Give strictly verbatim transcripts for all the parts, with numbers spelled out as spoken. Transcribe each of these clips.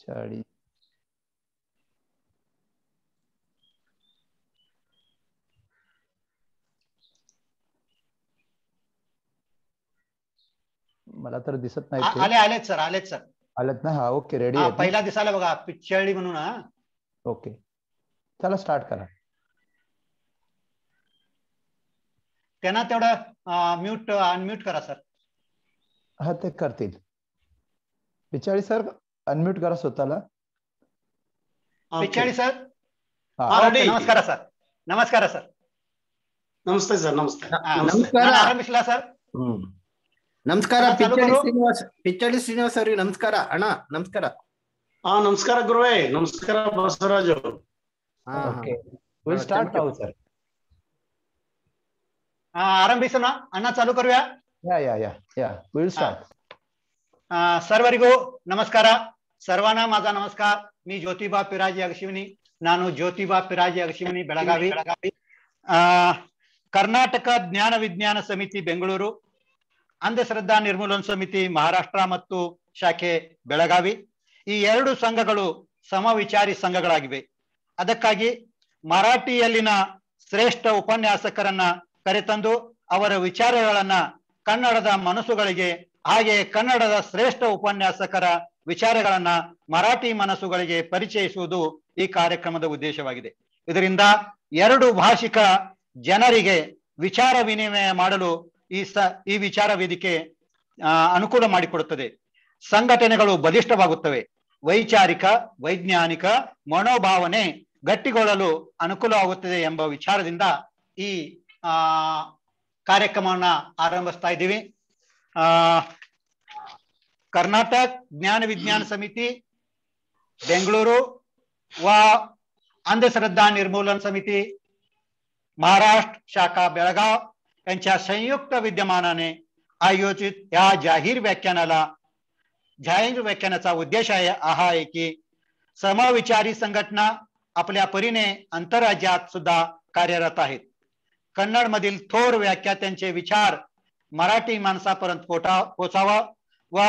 पिछाड़ी मला तर दिसत नाही ते. आले आलेत सर, आलेत सर, आलेत ना. हा ओके, रेडी हा आहेत. पहिला दिसायला बघा पिछाडी म्हणून. हा ओके, चला स्टार्ट करा. त्यांना तेवढं म्यूट अनम्यूट करा सर. हा ते करतील. पिछाडी सर अनम्यूट करा स्वतःला. पिछाडी सर. हा ओके, नमस्कार सर. नमस्कार सर. नमस्ते सर. नमस्ते. नमस्कार. ಆರಂಭಿಸಲಾ ಸರ್? ನಮಸ್ಕಾರ ಪಿಚ್ಚಡಿ ಶ್ರೀನಿವಾಸ್. ಪಿಚ್ಚಡಿ ಶ್ರೀನಿವಾಸ್ ಅವರಿಗೆ ನಮಸ್ಕಾರ ಅಣ್ಣ. ನಮಸ್ಕಾರ. ಹಾ ನಮಸ್ಕಾರ ಗುರುವೇ. ನಮಸ್ಕಾರ Basavaraju. Okay, will start now sir. हा आरंभिसोना अण्णा, चालू करूया. या या या या विल स्टार्ट. सर्वरिಗೂ नमस्कार. सर्वांना माझा नमस्कार. मी ज्योतिबा पिराजी अगशिवनी. ನಾನು ಜ್ಯೋತಿಬಾ ಪಿರಾಜಿ ಅಗಶಿವನಿ, ಬೆಳಗಾವಿ. ಕರ್ನಾಟಕ ಜ್ಞಾನ ವಿಜ್ಞಾನ ಸಮಿತಿ ಬೆಂಗಳೂರು, ಅಂಧಶ್ರದ್ಧಾ ನಿರ್ಮೂಲನ ಸಮಿತಿ ಮಹಾರಾಷ್ಟ್ರ ಮತ್ತು ಶಾಖೆ ಬೆಳಗಾವಿ, ಈ ಎರಡು ಸಂಘಗಳು ಸಮವಿಚಾರಿ ಸಂಘಗಳಾಗಿವೆ. ಅದಕ್ಕಾಗಿ ಮರಾಠಿಯಲ್ಲಿನ ಶ್ರೇಷ್ಠ ಉಪನ್ಯಾಸಕರನ್ನ ಕರೆತಂದು ಅವರ ವಿಚಾರಗಳನ್ನ ಕನ್ನಡದ ಮನಸ್ಸುಗಳಿಗೆ, ಹಾಗೆ ಕನ್ನಡದ ಶ್ರೇಷ್ಠ ಉಪನ್ಯಾಸಕರ ವಿಚಾರಗಳನ್ನ ಮರಾಠಿ ಮನಸ್ಸುಗಳಿಗೆ ಪರಿಚಯಿಸುವುದು ಈ ಕಾರ್ಯಕ್ರಮದ ಉದ್ದೇಶವಾಗಿದೆ. ಇದರಿಂದ ಎರಡು ಭಾಷಿಕ ಜನರಿಗೆ ವಿಚಾರ ವಿನಿಮಯ ಮಾಡಲು ಈ ಸ ಈ ವಿಚಾರ ವೇದಿಕೆ ಅನುಕೂಲ ಮಾಡಿಕೊಡುತ್ತದೆ. ಸಂಘಟನೆಗಳು ಬಲಿಷ್ಠವಾಗುತ್ತವೆ. ವೈಚಾರಿಕ ವೈಜ್ಞಾನಿಕ ಮನೋಭಾವನೆ ಗಟ್ಟಿಗೊಳ್ಳಲು ಅನುಕೂಲವಾಗುತ್ತದೆ ಎಂಬ ವಿಚಾರದಿಂದ ಈ ಆ ಕಾರ್ಯಕ್ರಮವನ್ನ ಆರಂಭಿಸ್ತಾ ಇದ್ದೀವಿ. ಆ कर्नाटक ज्ञान विज्ञान समिति बेंगळूरू व अंधश्रद्धा निर्मूलन समिती महाराष्ट्र शाखा बेळगाव यांच्या संयुक्त विद्यमानाने आयोजित या जाहीर व्याख्यानाला जाहीर व्याख्यानाचा उद्देश आहे हा आहे की समविचारी संघटना आपल्या परीने आंतरराज्यात सुद्धा कार्यरत आहेत. कन्नड मधील थोर व्याख्यात्यांचे विचार मराठी माणसापर्यंत पोहोचावा व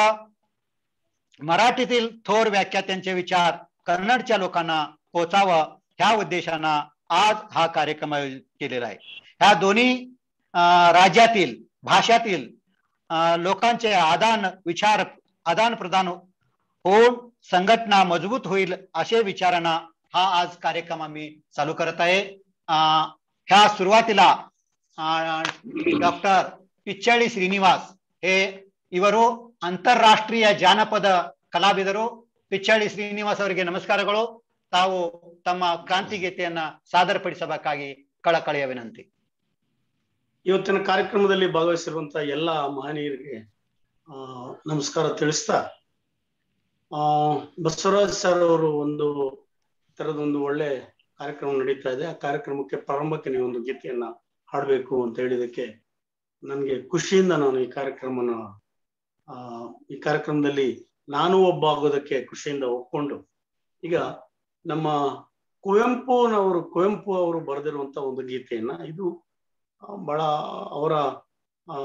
मराठीतील थोर व्याख्यात्यांचे विचार कन्नडच्या लोकांना पोहोचावं ह्या उद्देशाने आज हा कार्यक्रम आयोजित केलेला आहे. ह्या दोन्ही राज्यातील भाषातील लोकांचे आदान विचार आदान प्रदान होऊन संघटना मजबूत होईल असे विचारांना हा आज कार्यक्रम आम्ही चालू करत आहे. ह्या सुरुवातीला डॉक्टर पिच्चडी ಶ್ರೀನಿವಾಸ್ हे ಇವರು ಅಂತಾರಾಷ್ಟ್ರೀಯ ಜಾನಪದ ಕಲಾವಿದರು. ಪಿಚ್ಚಾಡಿ ಶ್ರೀನಿವಾಸ್ ಅವರಿಗೆ ನಮಸ್ಕಾರಗಳು. ತಾವು ತಮ್ಮ ಕ್ರಾಂತಿ ಗೀತೆಯನ್ನ ಸಾದರಪಡಿಸಬೇಕಾಗಿ ಕಳಕಳಿಯ ವಿನಂತಿ. ಇವತ್ತಿನ ಕಾರ್ಯಕ್ರಮದಲ್ಲಿ ಭಾಗವಹಿಸಿರುವಂತಹ ಎಲ್ಲ ಮಹನೀಯರಿಗೆ ಆ ನಮಸ್ಕಾರ ತಿಳಿಸ್ತಾ, ಆ ಬಸವರಾಜ್ ಸರ್ ಅವರು ಒಂದು ತರದೊಂದು ಒಳ್ಳೆ ಕಾರ್ಯಕ್ರಮ ನಡೀತಾ ಇದೆ. ಆ ಕಾರ್ಯಕ್ರಮಕ್ಕೆ ಪ್ರಾರಂಭಕ್ಕೆ ನೀವು ಒಂದು ಗೀತೆಯನ್ನ ಹಾಡಬೇಕು ಅಂತ ಹೇಳಿದಕ್ಕೆ ನನಗೆ ಖುಷಿಯಿಂದ ನಾನು ಈ ಕಾರ್ಯಕ್ರಮನ ಆ ಈ ಕಾರ್ಯಕ್ರಮದಲ್ಲಿ ನಾನು ಒಬ್ಬ ಆಗೋದಕ್ಕೆ ಖುಷಿಯಿಂದ ಒಪ್ಕೊಂಡು, ಈಗ ನಮ್ಮ ಕುವೆಂಪುನವರು ಕುವೆಂಪು ಅವರು ಬರೆದಿರುವಂತ ಒಂದು ಗೀತೆಯನ್ನ, ಇದು ಬಹಳ ಅವರ ಆ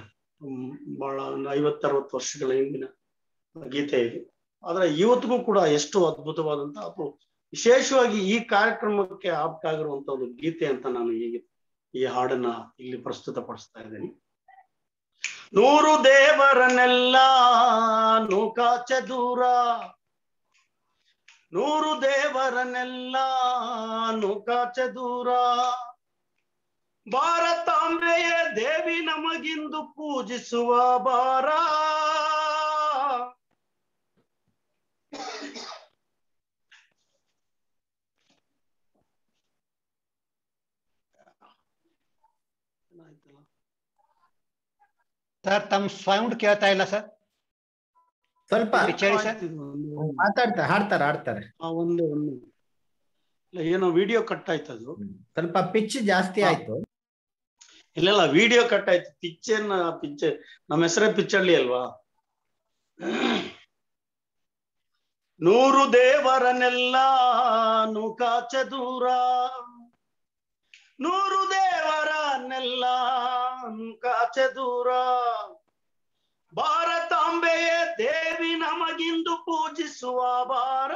ಬಹಳ ಒಂದು ಐವತ್ತರವತ್ತು ವರ್ಷಗಳ ಹಿಂದಿನ ಗೀತೆ ಇದು. ಆದ್ರೆ ಇವತ್ತಿಗೂ ಕೂಡ ಎಷ್ಟು ಅದ್ಭುತವಾದಂತ ಅಥವಾ ವಿಶೇಷವಾಗಿ ಈ ಕಾರ್ಯಕ್ರಮಕ್ಕೆ ಆಪ್ಟ್ ಆಗಿರುವಂತ ಒಂದು ಗೀತೆ ಅಂತ ನಾನು ಈಗ ಈ ಹಾಡನ್ನ ಇಲ್ಲಿ ಪ್ರಸ್ತುತ ಪಡಿಸ್ತಾ ಇದ್ದೇನೆ. ನೂರು ದೇವರನ್ನೆಲ್ಲ ನೂಕಾಚೆ ದೂರ, ನೂರು ದೇವರನ್ನೆಲ್ಲ ನೂಕಾಚೆ ದೂರ, ಭಾರತಾಂಬೆಯ ದೇವಿ ನಮಗಿಂದು ಪೂಜಿಸುವ ಬಾರ, ಸರ್ ತಮ್ಮ ಸೌಂಡ್ ಕೇಳ್ತಾ ಇಲ್ಲ ಸರ್. ಸ್ವಲ್ಪ ಮಾತಾಡ್ತಾರೆ, ಹಾಡ್ತಾರೆ ಹಾಡ್ತಾರೆ ಒಂದು ಒಂದು ಏನೋ ವಿಡಿಯೋ ಕಟ್ ಆಯ್ತು, ಅದು ಸ್ವಲ್ಪ ಪಿಚ್ ಜಾಸ್ತಿ ಆಯ್ತು. ಇಲ್ಲ ವಿಡಿಯೋ ಕಟ್ ಆಯ್ತು. ಪಿಚ್ಚೇನ್ ಪಿಚ್ ನಮ್ಮ ಹೆಸರೇ ಪಿಚ್ಚಳ್ಳಿ ಅಲ್ವಾ. ನೂರು ದೇವರನ್ನೆಲ್ಲ ನೂಕಾಚೆ ದೂರ, ನೂರು ದೇವರನ್ನೆಲ್ಲ ನೂಕಾಚೆ ದೂರ, ಭಾರತಾಂಬೆಯೇ ದೇವಿ ನಮಗಿಂದು ಪೂಜಿಸುವ ಬಾರ.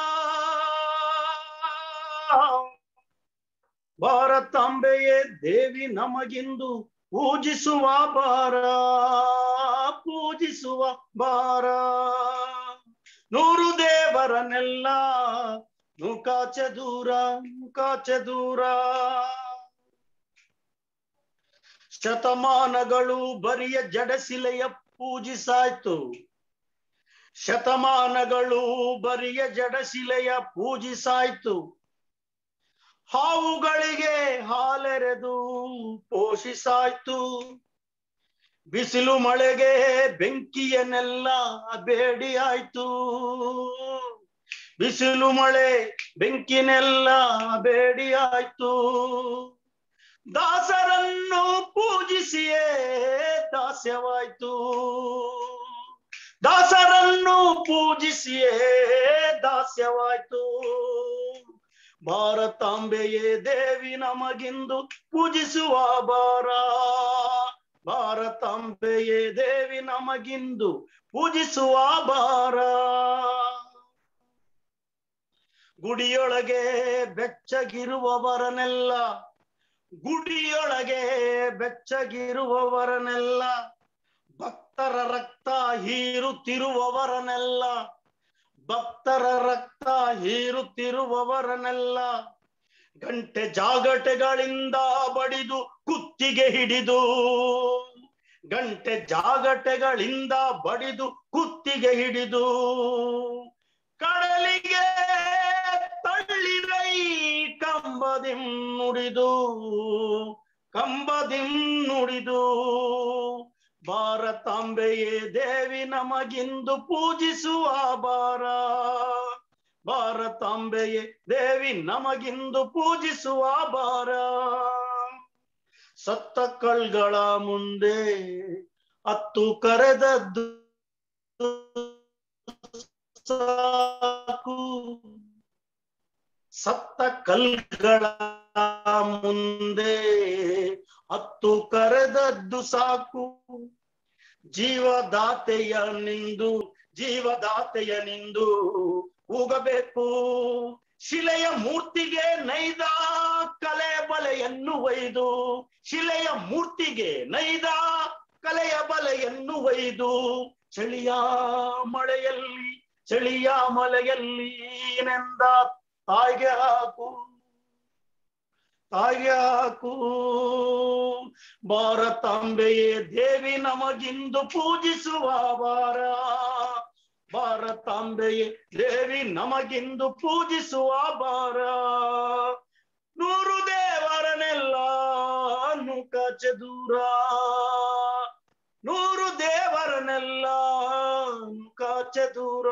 ಭಾರತಾಂಬೆಯೇ ದೇವಿ ನಮಗಿಂದು ಪೂಜಿಸುವ ಬಾರ, ಪೂಜಿಸುವ ಬಾರ. ನೂರು ದೇವರನ್ನೆಲ್ಲ ನೂಕಾಚೆ ದೂರ, ನೂಕಾಚೆ ದೂರ. ಶತಮಾನಗಳು ಬರಿಯ ಜಡಶಿಲೆಯ ಪೂಜಿಸಾಯ್ತು, ಶತಮಾನಗಳು ಬರಿಯ ಜಡಶಿಲೆಯ ಪೂಜಿಸಾಯ್ತು. ಹಾವುಗಳಿಗೆ ಹಾಲೆರೆದು ಪೋಷಿಸಾಯ್ತು, ಬಿಸಿಲು ಮಳೆಗೆ ಬೆಂಕಿಯನ್ನೆಲ್ಲ ಬೇಡಿ ಆಯ್ತು. ಬಿಸಿಲು ಮಳೆ ಬೆಂಕಿನೆಲ್ಲ ಬೇಡಿ ಆಯ್ತು. ದಾಸರನ್ನು ಪೂಜಿಸಿಯೇ ದಾಸ್ಯವಾಯ್ತು, ದಾಸರನ್ನು ಪೂಜಿಸಿಯೇ ದಾಸ್ಯವಾಯ್ತು. ಭಾರತಾಂಬೆಯೇ ದೇವಿ ನಮಗಿಂದು ಪೂಜಿಸುವ ಬಾರ, ಭಾರತಾಂಬೆಯೇ ದೇವಿ ನಮಗಿಂದು ಪೂಜಿಸುವ ಬಾರ. ಗುಡಿಯೊಳಗೆ ಬೆಚ್ಚಗಿರುವವರನ್ನೆಲ್ಲ, ಗುಡಿಯೊಳಗೆ ಬೆಚ್ಚಗಿರುವವರನ್ನೆಲ್ಲ, ಭಕ್ತರ ರಕ್ತ ಹೀರುತ್ತಿರುವವರನ್ನೆಲ್ಲ, ಭಕ್ತರ ರಕ್ತ ಹೀರುತ್ತಿರುವವರನ್ನೆಲ್ಲ ಗಂಟೆ ಜಾಗಟೆಗಳಿಂದ ಬಡಿದು ಕುತ್ತಿಗೆ ಹಿಡಿದು, ಗಂಟೆ ಜಾಗಟೆಗಳಿಂದ ಬಡಿದು ಕುತ್ತಿಗೆ ಹಿಡಿದು ಕಡಲಿಗೆ ತಳ್ಳಿರೈ ಕಂಬದಿಂ ನುಡಿದು, ಕಂಬದಿಂ ನುಡಿದು. ಭಾರತಾಂಬೆಯೇ ದೇವಿ ನಮಗಿಂದು ಪೂಜಿಸುವ ಬಾರ, ಭಾರತಾಂಬೆಯೇ ದೇವಿ ನಮಗಿಂದು ಪೂಜಿಸುವ ಬಾರ. ಸತ್ತ ಕಳ್ಗಳ ಮುಂದೆ ಹತ್ತು ಕರೆದದ್ದು ಸಾಕು, ಸತ್ತ ಕಲ್ಗಳ ಮುಂದೆ ಹತ್ತು ಕರೆದದ್ದು ಸಾಕು. ಜೀವದಾತೆಯ ನಿಂದು, ಜೀವದಾತೆಯ ನಿಂದು ಕೂಗಬೇಕು. ಶಿಲೆಯ ಮೂರ್ತಿಗೆ ನೈದ ಕಲೆ ಬಲೆಯನ್ನು ಒಯ್ದು, ಶಿಲೆಯ ಮೂರ್ತಿಗೆ ನೈದ ಕಲೆಯ ಬಲೆಯನ್ನು ಒಯ್ದು, ಚಳಿಯ ಮಳೆಯಲ್ಲಿ, ಚಳಿಯ ಮಳೆಯಲ್ಲಿ ನೆಂದ ತಾಯಿಗೆ ಹಾಕು, ತಾಯಿಗೆ ಹಾಕು. ಭಾರತಾಂಬೆಯೇ ದೇವಿ ನಮಗಿಂದು ಪೂಜಿಸುವ ಬಾರ, ಭಾರತಾಂಬೆಯೇ ದೇವಿ ನಮಗಿಂದು ಪೂಜಿಸುವ ಬಾರ. ನೂರು ದೇವರನ್ನೆಲ್ಲ ನೂಕಾಚೆ ದೂರ, ನೂರು ದೇವರನ್ನೆಲ್ಲ ನೂಕಾಚೆ ದೂರ.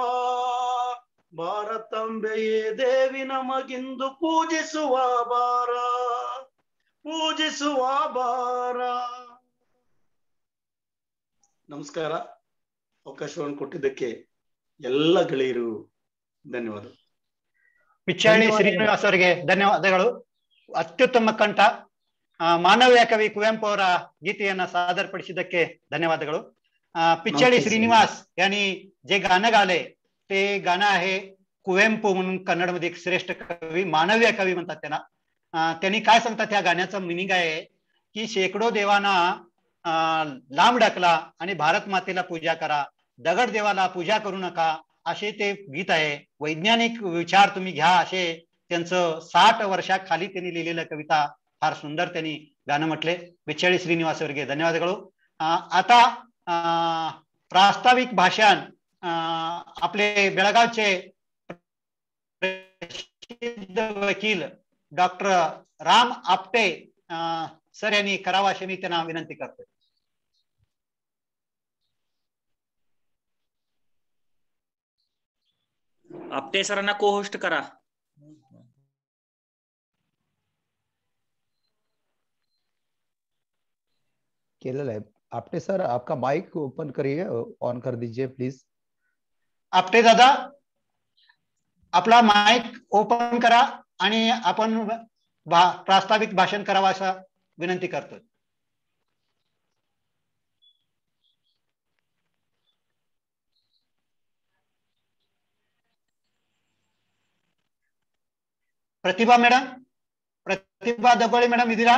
ಭಾರತಾಂಬೆಯೇ ದೇವಿ ನಮಗಿಂದು ಪೂಜಿಸುವ ಬಾರ, ಪೂಜಿಸುವ ಬಾರ. ನಮಸ್ಕಾರ. ಅವಕಾಶವನ್ನು ಕೊಟ್ಟಿದ್ದಕ್ಕೆ ಎಲ್ಲ ಗೆಳೆಯರು ಧನ್ಯವಾದ. ಪಿಚ್ಚಾಳಿ ಶ್ರೀನಿವಾಸ್ ಅವರಿಗೆ ಧನ್ಯವಾದಗಳು. ಅತ್ಯುತ್ತಮ ಕಂಠ. ಮಾನವೀಯ ಕವಿ ಕುವೆಂಪು ಅವರ ಗೀತೆಯನ್ನ सादरಪಡಿಸಿದ್ದಕ್ಕೆ ಧನ್ಯವಾದಗಳು. पिच्चाळी श्रीनिवास यांनी जे गाणं गाले ते गाणं आहे कुवेंपू म्हणून कन्नडमध्ये एक श्रेष्ठ कवी, मानवीय कवी म्हणतात त्यांना. त्यांनी काय सांगतात या गाण्याचं मिनिंग आहे की शेकडो देवांना लांब ढकला आणि भारत मातेला पूजा करा, दगड देवाला पूजा करू नका, असे ते गीत आहे. वैज्ञानिक विचार तुम्ही घ्या, असे त्यांचं साठ वर्षाखाली त्यांनी लिहिलेलं कविता फार सुंदर त्यांनी गाणं म्हटले. पिच्चाळी श्रीनिवास ಅವರಿಗೆ ಧನ್ಯವಾದಗಳು. आता प्रास्ताविक भाषण आपले बेळगावचे प्रसिद्ध वकील डॉक्टर राम आपटे सर यांनी करावा अशी मी त्यांना विनंती करतो. आपटे सरांना को होस्ट करा. केलेला आहे. आपटे सर आपका माइक ओपन करिए, ऑन कर दीजिए प्लीज. आपटे दादा आपला माइक ओपन करा आणि आपण प्रास्ताविक भाषण करावं असं विनंती करतो. ಪ್ರತಿಭಾ ಮೇಡಮ್, ಪ್ರತಿಭಾ ದಗೋಳಿ ಮೇಡಮ್ ಇದ್ದೀರಾ?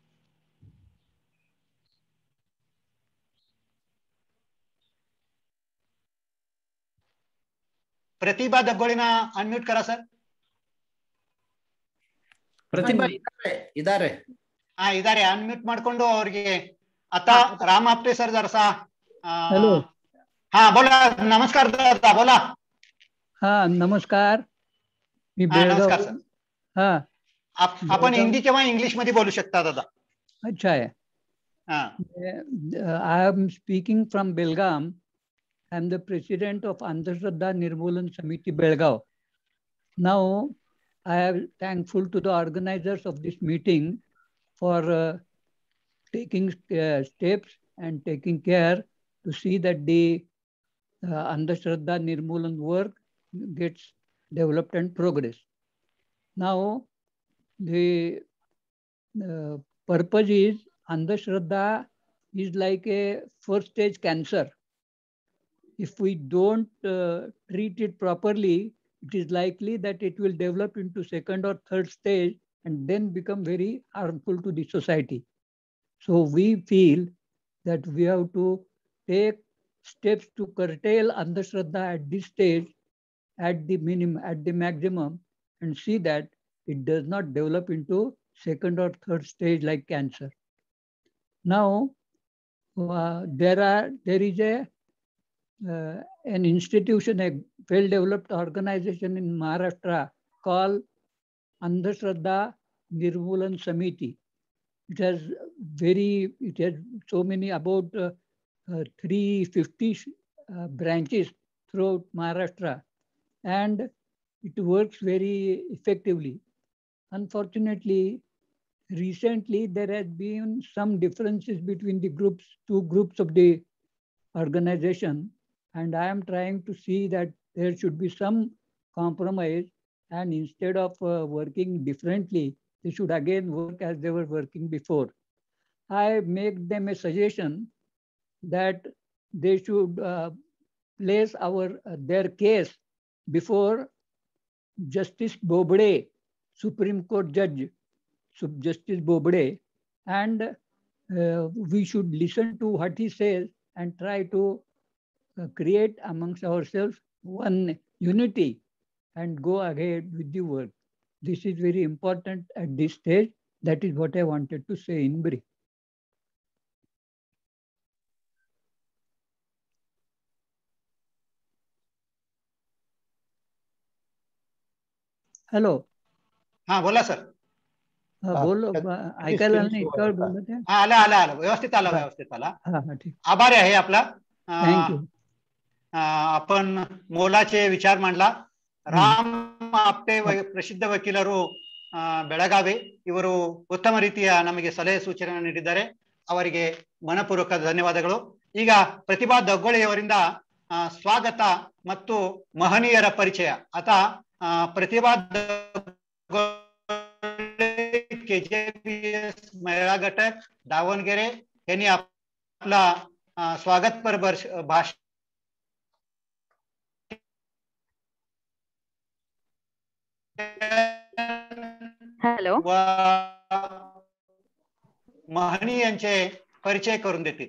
ಪ್ರತಿಭಾ ದಗೋಳಿನ ಅನ್ಮ್ಯೂಟ್ ಕರಾ ಸರ್. ಪ್ರತಿಭಾ ಇದ್ದಾರೆ ಇದ್ದಾರೆ ಹಾ ಇದಾರೆ, ಅನ್ಮ್ಯೂಟ್ ಮಾಡ್ಕೊಂಡು ಅವ್ರಿಗೆ आता राम आपटे सर जरसा. हॅलो. हा बोला. नमस्कार दादा, बोला. हा नमस्कार. मी हा नमस्कार सर. हा आप, आपण हिंदी किंवा इंग्लिश मध्ये बोलू शकता दादा. अच्छा आहे. हा. I am speaking from Belgaum. I am the president of Andhashraddha Nirmulan Samiti Belgaum. Now I am thankful to the organizers of this meeting for uh, taking uh, steps and taking care to see that the uh, Andhashraddha Nirmulan work gets developed and progress. Now, the uh, purpose is Andhashraddha is like a first stage cancer. If we don't uh, treat it properly, it is likely that it will develop into second or third stage and then become very harmful to the society. So we feel that we have to take steps to curtail Andhashraddha at this stage, at the minimum, at the maximum, and see that it does not develop into second or third stage like cancer. Now, uh, there are there is a uh, an institution, a well-developed organization in Maharashtra called Andhashraddha Nirmulan Samiti. It has very, it has so many, about uh, uh, three hundred fifty uh, branches throughout Maharashtra, and it works very effectively. Unfortunately, recently there has been some differences between the groups, two groups of the organization, and I am trying to see that there should be some compromise, and instead of uh, working differently, they should again work as they were working before. I make them a suggestion that they should uh, place our uh, their case before Justice Bobde, Supreme Court Judge, Justice Bobde, and uh, we should listen to what he says and try to uh, create amongst ourselves one unity and go ahead with the work. This is very important at this stage. That is what I wanted to say in brief. Hello. हा बोला sir. बोलो, ऐकायला नाही इतकं बोलत आहे. हा आला आला आला व्यवस्थित आला व्यवस्थित आला. हा हा ठीक. आभारी आहे आपला. थँक्यू. आपण मोलाचे विचार मांडला. ರಾಮ್ ಆಪ್ಟೆ ಪ್ರಸಿದ್ಧ ವಕೀಲರು ಬೆಳಗಾವಿ, ಇವರು ಉತ್ತಮ ರೀತಿಯ ನಮಗೆ ಸಲಹೆ ಸೂಚನೆ ನೀಡಿದ್ದಾರೆ. ಅವರಿಗೆ ಮನಪೂರ್ವಕ ಧನ್ಯವಾದಗಳು. ಈಗ ಪ್ರತಿಭಾ ದಗೋಳಿಯವರಿಂದ ಸ್ವಾಗತ ಮತ್ತು ಮಹನೀಯರ ಪರಿಚಯ. आता प्रतिभा केजेपीएस महिला घटक दावणगेरे यांनी आपला स्वागतपर भाषण हॅलो महनी यांचे परिचय करून देतील.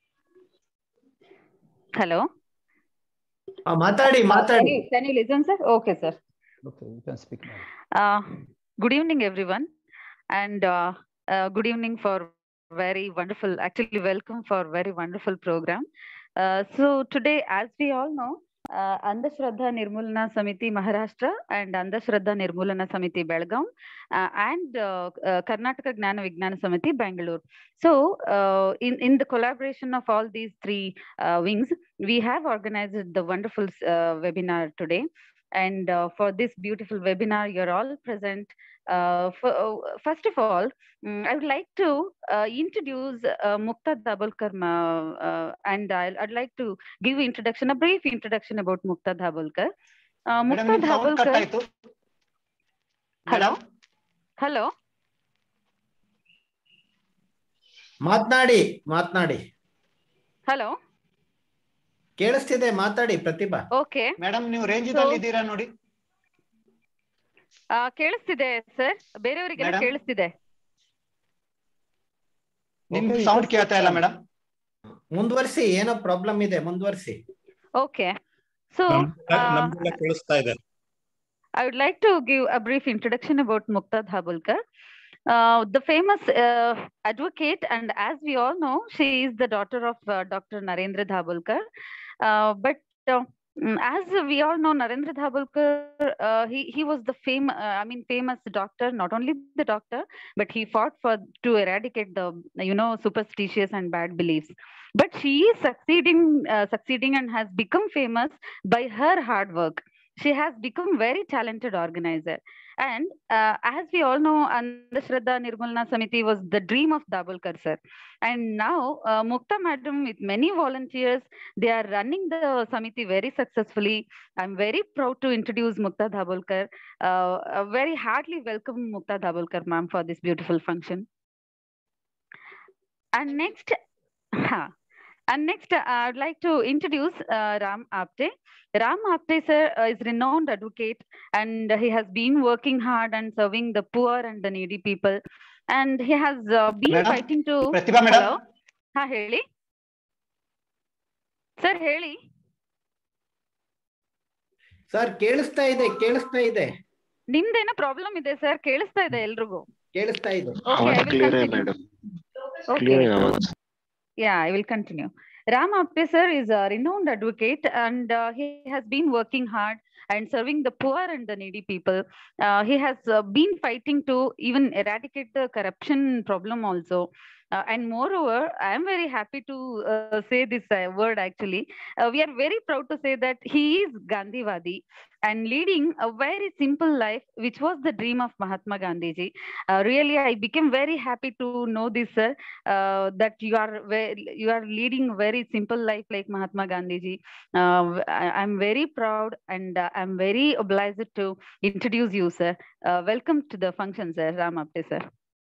हॅलो ಮಾತಾಡಿ ಮಾತಾಡಿ. Can you listen, sir? Okay, sir. Okay, you can speak now. Uh, good evening, everyone, and uh, uh, good evening for very wonderful, actually welcome for very wonderful program. Uh, so today, as we all know, uh, Andhashraddha Nirmulana Samiti Maharashtra and Andhashraddha Nirmulana Samiti Belgaum uh, and uh, uh, Karnataka Gnana Vijnana Samiti Bangalore. So uh, in, in the collaboration of all these three uh, wings, we have organized the wonderful uh, webinar today. And uh, for this beautiful webinar, you're all present. Uh, for, uh, first of all, um, I would like to uh, introduce uh, Mukta Dabholkar, uh, and I'll, I'd like to give introduction, a brief introduction about Mukta Dabholkar. Uh, Mukta Dabholkar. Hello. Hello. ಮಾತನಾಡಿ ಮಾತನಾಡಿ. Hello ಕೇಳಿಸ್ತಿದೆ, ಮಾತಾಡಿ Pratibha. Okay madam, ನೀವು range ಅಲ್ಲಿ ಇದ್ದೀರಾ ನೋಡಿ. ಕೇಳಿಸ್ತಿದೆ sir, ಬೇರೆಯವರಿಗೆಲ್ಲ ಕೇಳಿಸ್ತಿದೆ. ನಿಮ್ದು ಸೌಂಡ್ ಕೇಳ್ತಾ ಇಲ್ಲ ಮೇಡಮ್. ಮುಂದುವರಿಸಿ, ಏನೋ ಪ್ರಾಬ್ಲಮ್ ಇದೆ, ಮುಂದುವರಿಸಿ. ಓಕೆ, ಸೊ ಕೇಳಿಸ್ತಾ ಇದೆ. I would like to give a brief introduction about Mukta Dhabulkar. Uh, the famous uh, advocate, and as we all know, she is the daughter of uh, Doctor Narendra Dhabulkar. Uh, but uh, as we all know, Narendra Dhabulkar, uh, he he was the fame, uh, I mean, famous doctor. Not only the doctor, but he fought for to eradicate the you know superstitious and bad beliefs. But she is succeeding, uh, succeeding, and has become famous by her hard work. She has become very talented organizer. And uh, as we all know, Andhashraddha Nirmulana Samiti was the dream of Dhabulkar sir. And now uh, Mukta madam with many volunteers, they are running the Samiti very successfully. I'm very proud to introduce Mukta Dhabulkar. Uh, a very heartily welcome Mukta Dhabulkar ma'am for this beautiful function. And next, ha, and next uh, I'd like to introduce uh, Ram Apte. Ram Apte sir uh, is renowned advocate, and he has been working hard and serving the poor and the needy people. And he has uh, been Madam? fighting to... Pratibha madam? Hello? Ha, heli? Sir, heli? Sir ಕೇಳಿಸ್ತಾ ಇದೆ, ಕೇಳಿಸ್ತಾ ಇದೆ. ನಿಮ್ದೇನೋ problem ಇದೆ sir, ಕೇಳಿಸ್ತಾ ಇದೆ ಎಲ್ರಿಗೂ. ಕೇಳಿಸ್ತಾ ಇದೆ. Yeah, I will continue. Ram Apte sir is a renowned advocate, and uh, he has been working hard and serving the poor and the needy people. Uh, he has uh, been fighting to even eradicate the corruption problem also. Uh, and moreover, I am very happy to uh, say this uh, word actually. Uh, we are very proud to say that he is Gandhivadi and leading a very simple life, which was the dream of Mahatma Gandhi ji. Uh, really, I became very happy to know this, sir, uh, that you are you are leading a very simple life like Mahatma Gandhi ji. Uh, I am very proud, and uh, I am very obliged to introduce you, sir. Uh, welcome to the function, sir. Ram Apte, sir.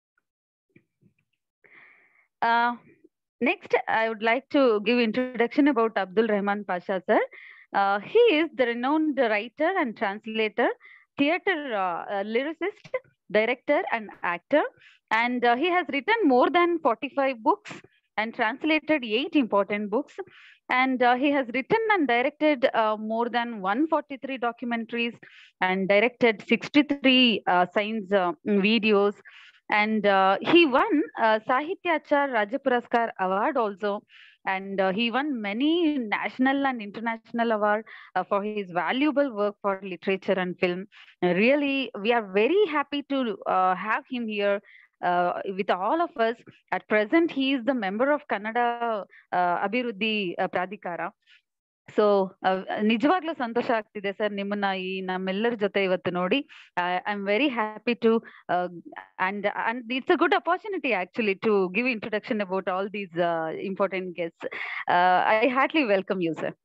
Uh, next, I would like to give introduction about Abdul Rahman Pasha, sir. Uh, he is the renowned writer and translator, theater uh, uh, lyricist, director and actor. And uh, he has written more than forty-five books and translated eight important books. And uh, he has written and directed uh, more than one hundred forty-three documentaries and directed sixty-three uh, science uh, videos. And uh, he won uh, Sahityachar Rajya Puraskar Award also. And uh, he won many national and international awards uh, for his valuable work for literature and film. Uh, really, we are very happy to uh, have him here uh, with all of us. At present, he is the member of Kannada uh, Abhiruddhi uh, Pradhikara. So ನಿಜವಾಗ್ಲೂ ಸಂತೋಷ ಆಗ್ತಿದೆ sir ನಿಮ್ಮನ್ನ ಈ ನಮ್ಮೆಲ್ಲರ ಜೊತೆ ಇವತ್ತು ನೋಡಿ. I am very happy to and and it's a good opportunity actually to give introduction about all these important guests. I heartily welcome you sir.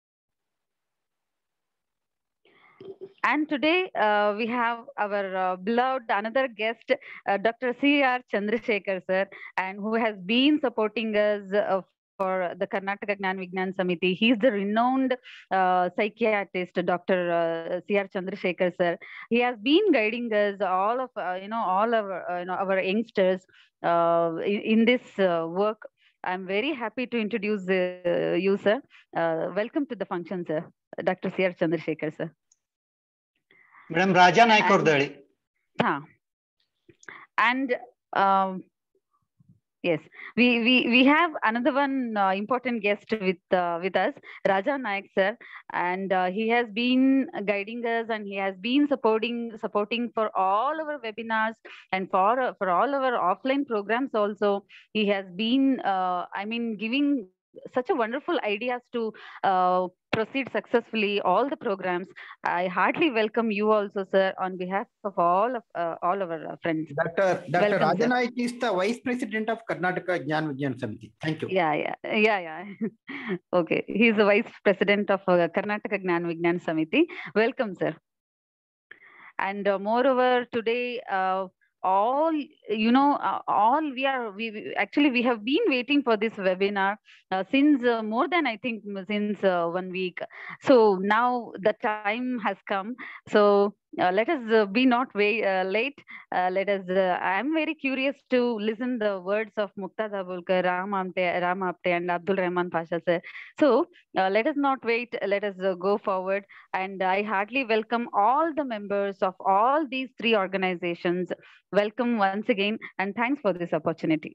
And today uh, we have our uh, beloved another guest, uh, Doctor C R Chandrasekhar sir, and who has been supporting us uh, for the Karnataka Gnan Vignan Samiti. He is the renowned uh, psychiatrist, Doctor Uh, C R Chandrasekhar sir. He has been guiding us, all of uh, you know, all of uh, you know our youngsters uh, in, in this uh, work. I'm very happy to introduce uh, you, sir. Uh, welcome to the function, sir, Doctor C R Chandrasekhar sir. Madam Raja Naik Ordali. Ha. And um, yes, we we we have another one uh, important guest with uh, with us, Raja Naik sir, and uh, he has been guiding us, and he has been supporting supporting for all our webinars and for uh, for all our offline programs also. He has been, uh, I mean, giving such a wonderful ideas to uh, proceed successfully all the programs. I heartily welcome you also, sir, on behalf of all of uh, all of our uh, friends. Doctor Doctor Welcome, Raja sir. Naik is the Vice President of Karnataka Gnan Vignan Samiti. Thank you. Yeah, yeah, yeah, yeah. Okay, he is the Vice President of uh, Karnataka Gnan Vignan Samiti. Welcome, sir. And uh, moreover, today, uh, all you know, uh, all we are we we- actually we have been waiting for this webinar uh, since uh, more than I think since uh, one week. So now the time has come. So uh, let us uh, be not way uh, late. Uh, let us. Uh, I am very curious to listen the words of Mukta Dabulkar, Ram Amte, Ram Apte, and Abdul Rahman Pasha sir. So uh, let us not wait. Let us uh, go forward. And I heartily welcome all the members of all these three organizations. Welcome once again, and thanks for this opportunity.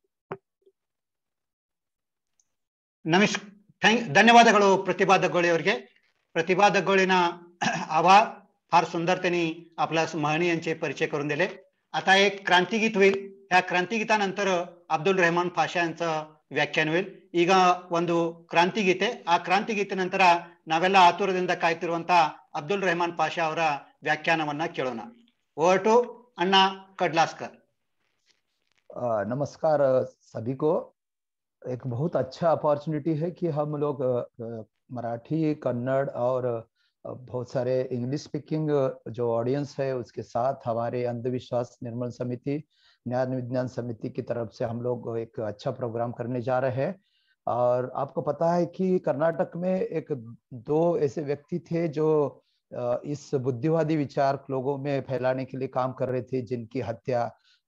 ನಮಸ್ thank धन्यवादಗಳು प्रतिभा दगोळे ಅವರಿಗೆ. प्रतिभा दगोळेना आभार. फार सुंदरतेने आपल्या महणी यांचे परिचय करून दिले. आता एक क्रांतिगीत होईल. या क्रांतिगीतानंतर अब्दुल रहमान ಪಾಷಾ यांचं ವ್ಯಾಖ್ಯಾನ होईल. ಈಗ ಒಂದು ಕ್ರಾಂತಿಗೀತೆ. ಆ ಕ್ರಾಂತಿಗೀತೆ ನಂತರ ನಾವೆಲ್ಲ ಆತುರದಿಂದ ಕಾಯ್ತಿರುವಂತ ಅಬ್ದುಲ್ रहमान ಪಾಷಾ ಅವರ ವ್ಯಾಖ್ಯಾನವನ್ನ ಕೇಳೋಣ. ಓವರ್ ಟು ಅಣ್ಣಾ ಕಡ್ಲಾಸ್ಕರ್. नमस्कार सभी को. एक बहुत अच्छा अपॉर्चुनिटी है कि हम लोग मराठी, कन्नड़ और बहुत सारे इंग्लिश स्पीकिंग जो ऑडियंस है उसके साथ हमारे अंधविश्वास निर्मूलन समिति, ज्ञान विज्ञान समिति की तरफ से हम लोग एक अच्छा प्रोग्राम करने जा रहे हैं. और आपको पता है कि कर्नाटक में एक दो ऐसे व्यक्ति थे जो इस बुद्धिवादी विचार लोगों में फैलाने के लिए काम कर रहे थे, जिनकी हत्या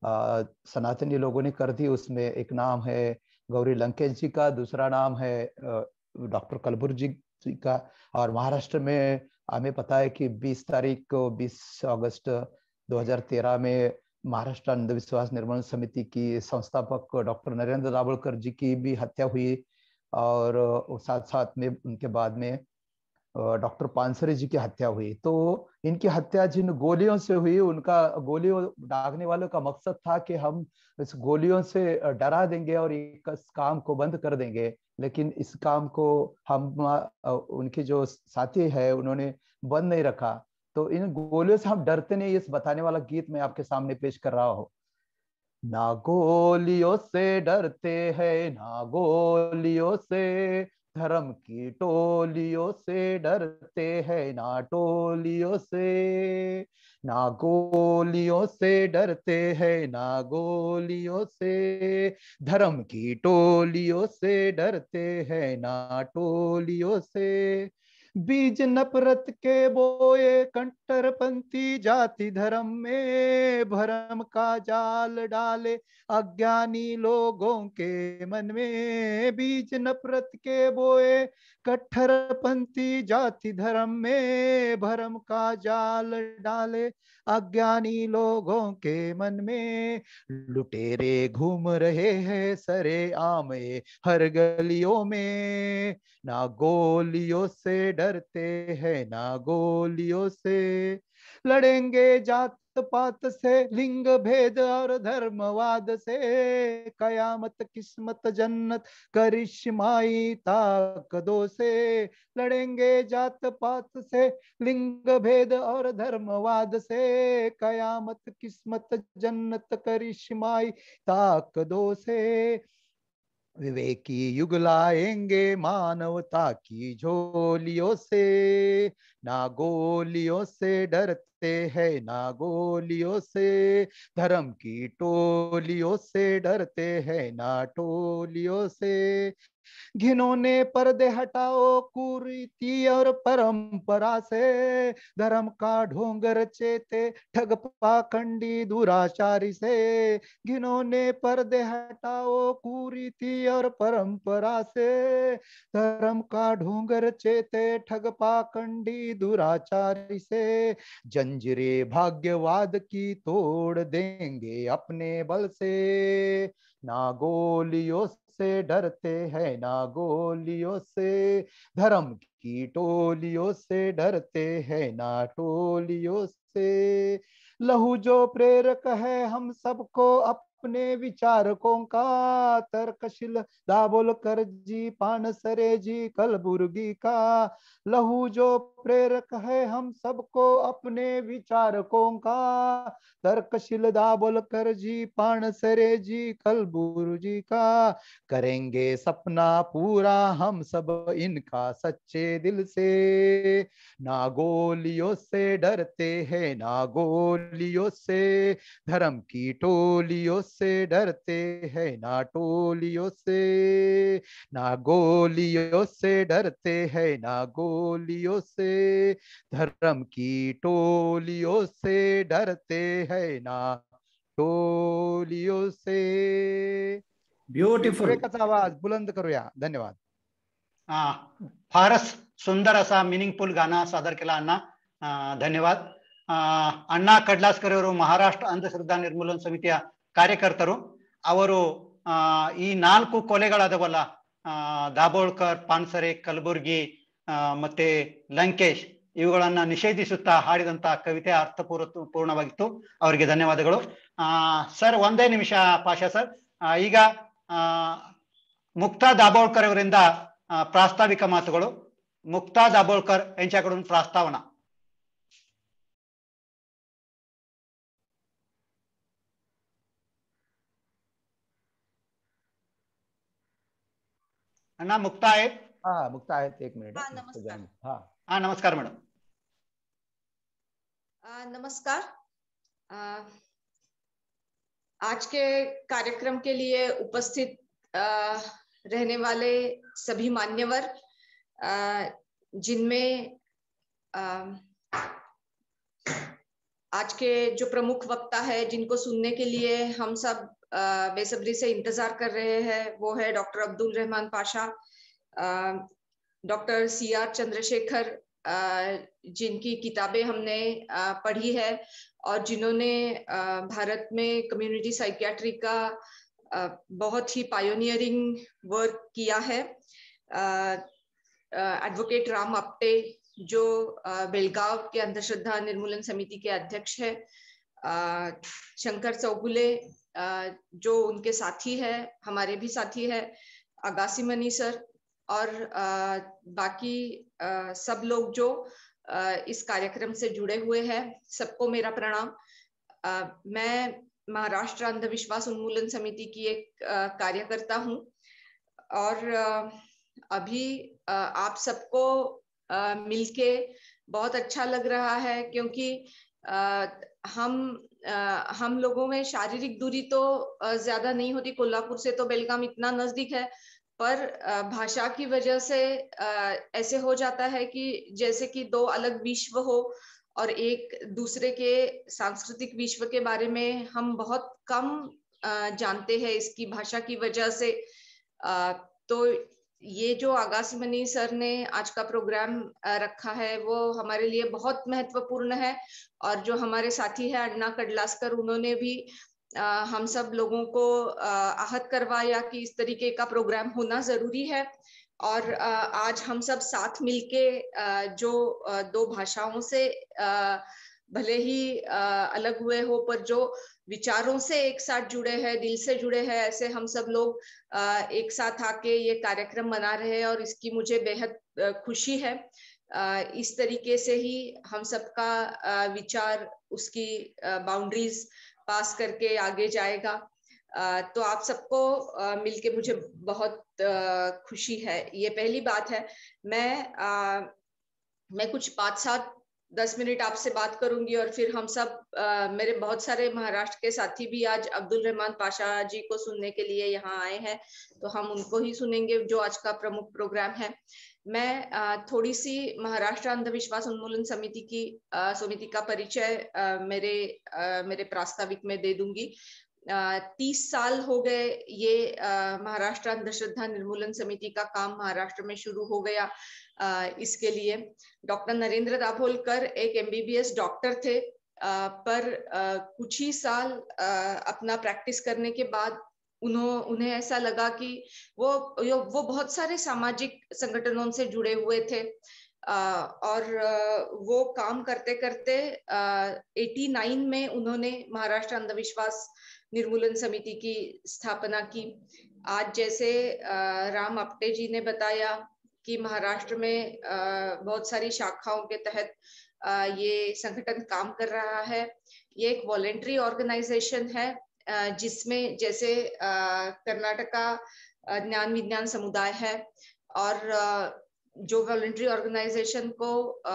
सनातनी लोगों ने कर दी. उसमें एक नाम है गौरी लंकेश जी का, दूसरा नाम है डॉक्टर कलबुर्गी जी का. और महाराष्ट्र में हमें पता है कि बीस तारीख को बीस अगस्त दो हज़ार तेरह में महाराष्ट्र अंधविश्वास निर्मूलन समिति की संस्थापक डॉक्टर नरेंद्र दाभोलकर जी की भी हत्या हुई. और साथ साथ में उनके बाद में डॉक्टर पानसरे जी की हत्या हुई. तो इनकी हत्या जिन गोलियों से हुई, उनका गोलियों दागने वालों का मकसद था कि हम इस गोलियों से डरा देंगे और इस काम को बंद कर देंगे. लेकिन इस काम को हम उनके जो साथी है उन्होंने बंद नहीं रखा. तो इन गोलियों से हम डरते नहीं, इस बताने वाला गीत मैं आपके सामने पेश कर रहा हूँ. ना गोलियों से डरते हैं, ना गोलियों से, धर्म की टोलियों से डरते हैं, ना टोलियों से. ना गोलियों से डरते हैं, ना गोलियों से, धर्म की टोलियों से डरते हैं, ना टोलियों से. बीज नफरत के बोए कट्टरपंथी जाति धर्म में, भरम का जाल डाले अज्ञानी लोगों के मन में. बीज नफरत के बोए कट्टरपंथी जाति धर्म में, भरम का जाल डाले अज्ञानी लोगों के मन में. लुटेरे घूम रहे हैं सरे आम हर गलियों में. ना गोलियों से डरते हैं, ना गोलियों से, लड़ेंगे जात पात से, लिंग भेद और धर्मवाद से. कयामत किस्मत जन्नत करिश्माई ताकतों से. लड़ेंगे जात पात से, लिंग भेद और धर्मवाद से. कयामत किस्मत जन्नत करिश्माई ताकतों से. विवेकी युग लाएंगे मानवता की झोलियों से. ना गोलियों से डरते हैं, ना गोलियों से, धर्म की टोलियों से डरते हैं, ना टोलियों से. घिनौने पर्दे हटाओ कुरीति और परंपरा से. धर्म का ढोंग रचेते ठग पाखंडी दुराचारी से. घिनौने पर्दे हटाओ कुरीति और परंपरा से. धर्म का ढोंग रचेते ठग पाखंडी दुराचारी से. जंजीरे भाग्यवाद की तोड़ देंगे अपने बल से. ना गोलियों से डरते हैं, ना गोलियों से, धर्म की टोलियों से डरते हैं, ना टोलियों से. लहू जो प्रेरक है हम सबको अपने विचारकों का. तर्कशील दाभोलकर जी, पानसरे जी, कलबुर्गी का. लहू जो प्रेरक है हम सबको अपने विचारकों का. तर्कशील दाभोलकर जी, पानसरे जी, कलबुर्गी का. करेंगे सपना पूरा हम सब इनका सच्चे दिल से. ना गोलियों से डरते हैं, ना गोलियों से, धर्म की टोलियों से डरते हैं, ना टोलियों से. ना गोलियों से डरते हैं, ना गोलियों से, से, धर्म की टोलियों से डरते हैं ना, टोलियों से। ब्युटिफुल. एकच आवाज बुलंद करूया. धन्यवाद. हा, फारच सुंदर असा मिनिंगफुल गाणं सादर केला अण्णा. अं, धन्यवाद. अं, अण्णा ಕಡ್ಲಾಸ್ಕರ್ ಅವರು ಮಹಾರಾಷ್ಟ್ರ ಅಂಧಶ್ರದ್ಧಾ ನಿರ್ಮೂಲನ ಸಮಿತಿಯ ಕಾರ್ಯಕರ್ತರು. ಅವರು ಈ ನಾಲ್ಕು ಕೊಲೆಗಳಾದವಲ್ಲ, ದಾಬೋಳ್ಕರ್, ಪಾನ್ಸರೆ, ಕಲಬುರ್ಗಿ ಮತ್ತೆ ಲಂಕೇಶ್, ಇವುಗಳನ್ನ ನಿಷೇಧಿಸುತ್ತಾ ಹಾಡಿದಂತ ಕವಿತೆ ಅರ್ಥಪೂರ್ಣ ಪೂರ್ಣವಾಗಿತ್ತು. ಅವರಿಗೆ ಧನ್ಯವಾದಗಳು. ಆ ಸರ್ ಒಂದೇ ನಿಮಿಷ ಪಾಷಾ ಸರ್. ಈಗ ಆ मुक्ता दाभोळकर ಅವರಿಂದ ಪ್ರಾಸ್ತಾವಿಕ ಮಾತುಗಳು. मुक्ता दाभोळकर यांच्याकडून प्रस्तावना. अण्णा मुक्ता आहेत? हा, मुक्ता आहेत. एक मिनिट. हाँ, नमस्कार. हा हा, नमस्कार मॅडम. नमस्कार. आ, आज के कार्यक्रम के लिए उपस्थित आ, रहने वाले सभी मान्यवर, जिनमें आज के जो प्रमुख वक्ता है, जिनको सुनने के लिए हम सब बेसब्री से इंतजार कर रहे हैं, वो है doctor Abdul Rahman Pasha, doctor C R Chandrashekhar, जिनकी किताबें हमने पढ़ी है और जिन्होंने भारत में कम्युनिटी साइकियाट्री का बहुत ही पायोनियरिंग वर्क किया है. एडवोकेट राम आप्टे, जो बेलगाव के अंधश्रद्धा निर्मूलन समिति के अध्यक्ष है, शंकर चौगुले, जो उनके साथी है, हमारे भी साथी है, अगासी मनी सर, और बाकी सब लोग जो इस कार्यक्रम से जुड़े हुए हैं, सबको मेरा प्रणाम. मैं महाराष्ट्र अंधविश्वास उन्मूलन समिति की एक कार्यकर्ता हूँ और अभी आप सबको मिलके बहुत अच्छा लग रहा है, क्योंकि हम हम लोगों में शारीरिक दूरी तो ज्यादा नहीं होती. कोल्हापुर से तो बेलगाम इतना नजदीक है, पर भाषा की वजह से ऐसे हो जाता है कि जैसे कि दो अलग विश्व हो और एक दूसरे के सांस्कृतिक विश्व के बारे में हम बहुत कम जानते हैं इसकी भाषा की वजह से. तो ये जो आगासी मनी सर ने आज का प्रोग्राम रखा है, वो हमारे लिए बहुत महत्वपूर्ण है. और जो हमारे साथी है अण्णा कड्लास्कर, उन्होंने भी हम सब लोगों को आहत करवाया कि इस तरीके का प्रोग्राम होना जरूरी है. और आज हम सब साथ मिलके जो दो भाषाओं से भले ही अलग हुए हो, पर जो विचारों से एक साथ जुड़े हैं, दिल से जुड़े हैं, ऐसे हम सब लोग एक साथ आके ये कार्यक्रम मना रहे हैं और इसकी मुझे बेहद खुशी है. इस तरीके से ही हम सबका विचार उसकी बाउंड्रीज पास करके आगे जाएगा. तो आप सबको मिलके मुझे बहुत खुशी है. ये पहली बात है. मैं मैं कुछ पाँच सात दस मिनट आपसे बात करूंगी और फिर हम सब आ, मेरे बहुत सारे महाराष्ट्र के साथी भी आज अब्दुल रहमान पाशा जी को सुनने के लिए यहाँ आए हैं, तो हम उनको ही सुनेंगे जो आज का प्रमुख प्रोग्राम है. मैं आ, थोड़ी सी महाराष्ट्र अंधविश्वास उन्मूलन समिति की आ, समिति का परिचय आ, मेरे आ, मेरे प्रास्ताविक में दे दूंगी. तीस साल हो गए ये महाराष्ट्र अंधश्रद्धा निर्मूलन समिति का काम महाराष्ट्र में शुरू हो गया. आ, इसके लिए डॉक्टर नरेंद्र दाभोलकर एक एमबीबीएस डॉक्टर थे, आ, पर आ, कुछ ही साल आ, अपना प्रैक्टिस करने के बाद उन्हों उन्हें ऐसा लगा कि वो वो बहुत सारे सामाजिक संगठनों से जुड़े हुए थे. आ, और वो काम करते करते नवासी में उन्होंने महाराष्ट्र अंधविश्वास निर्मूलन समिति की स्थापना की. आज जैसे राम आप्टे जी ने बताया कि महाराष्ट्र में बहुत सारी शाखाओं के तहत ये संगठन काम कर रहा है. ये एक वॉलेंट्री ऑर्गेनाइजेशन है, जिसमें जैसे कर्नाटका ज्ञान विज्ञान समुदाय है, और जो वॉलेंट्री ऑर्गेनाइजेशन को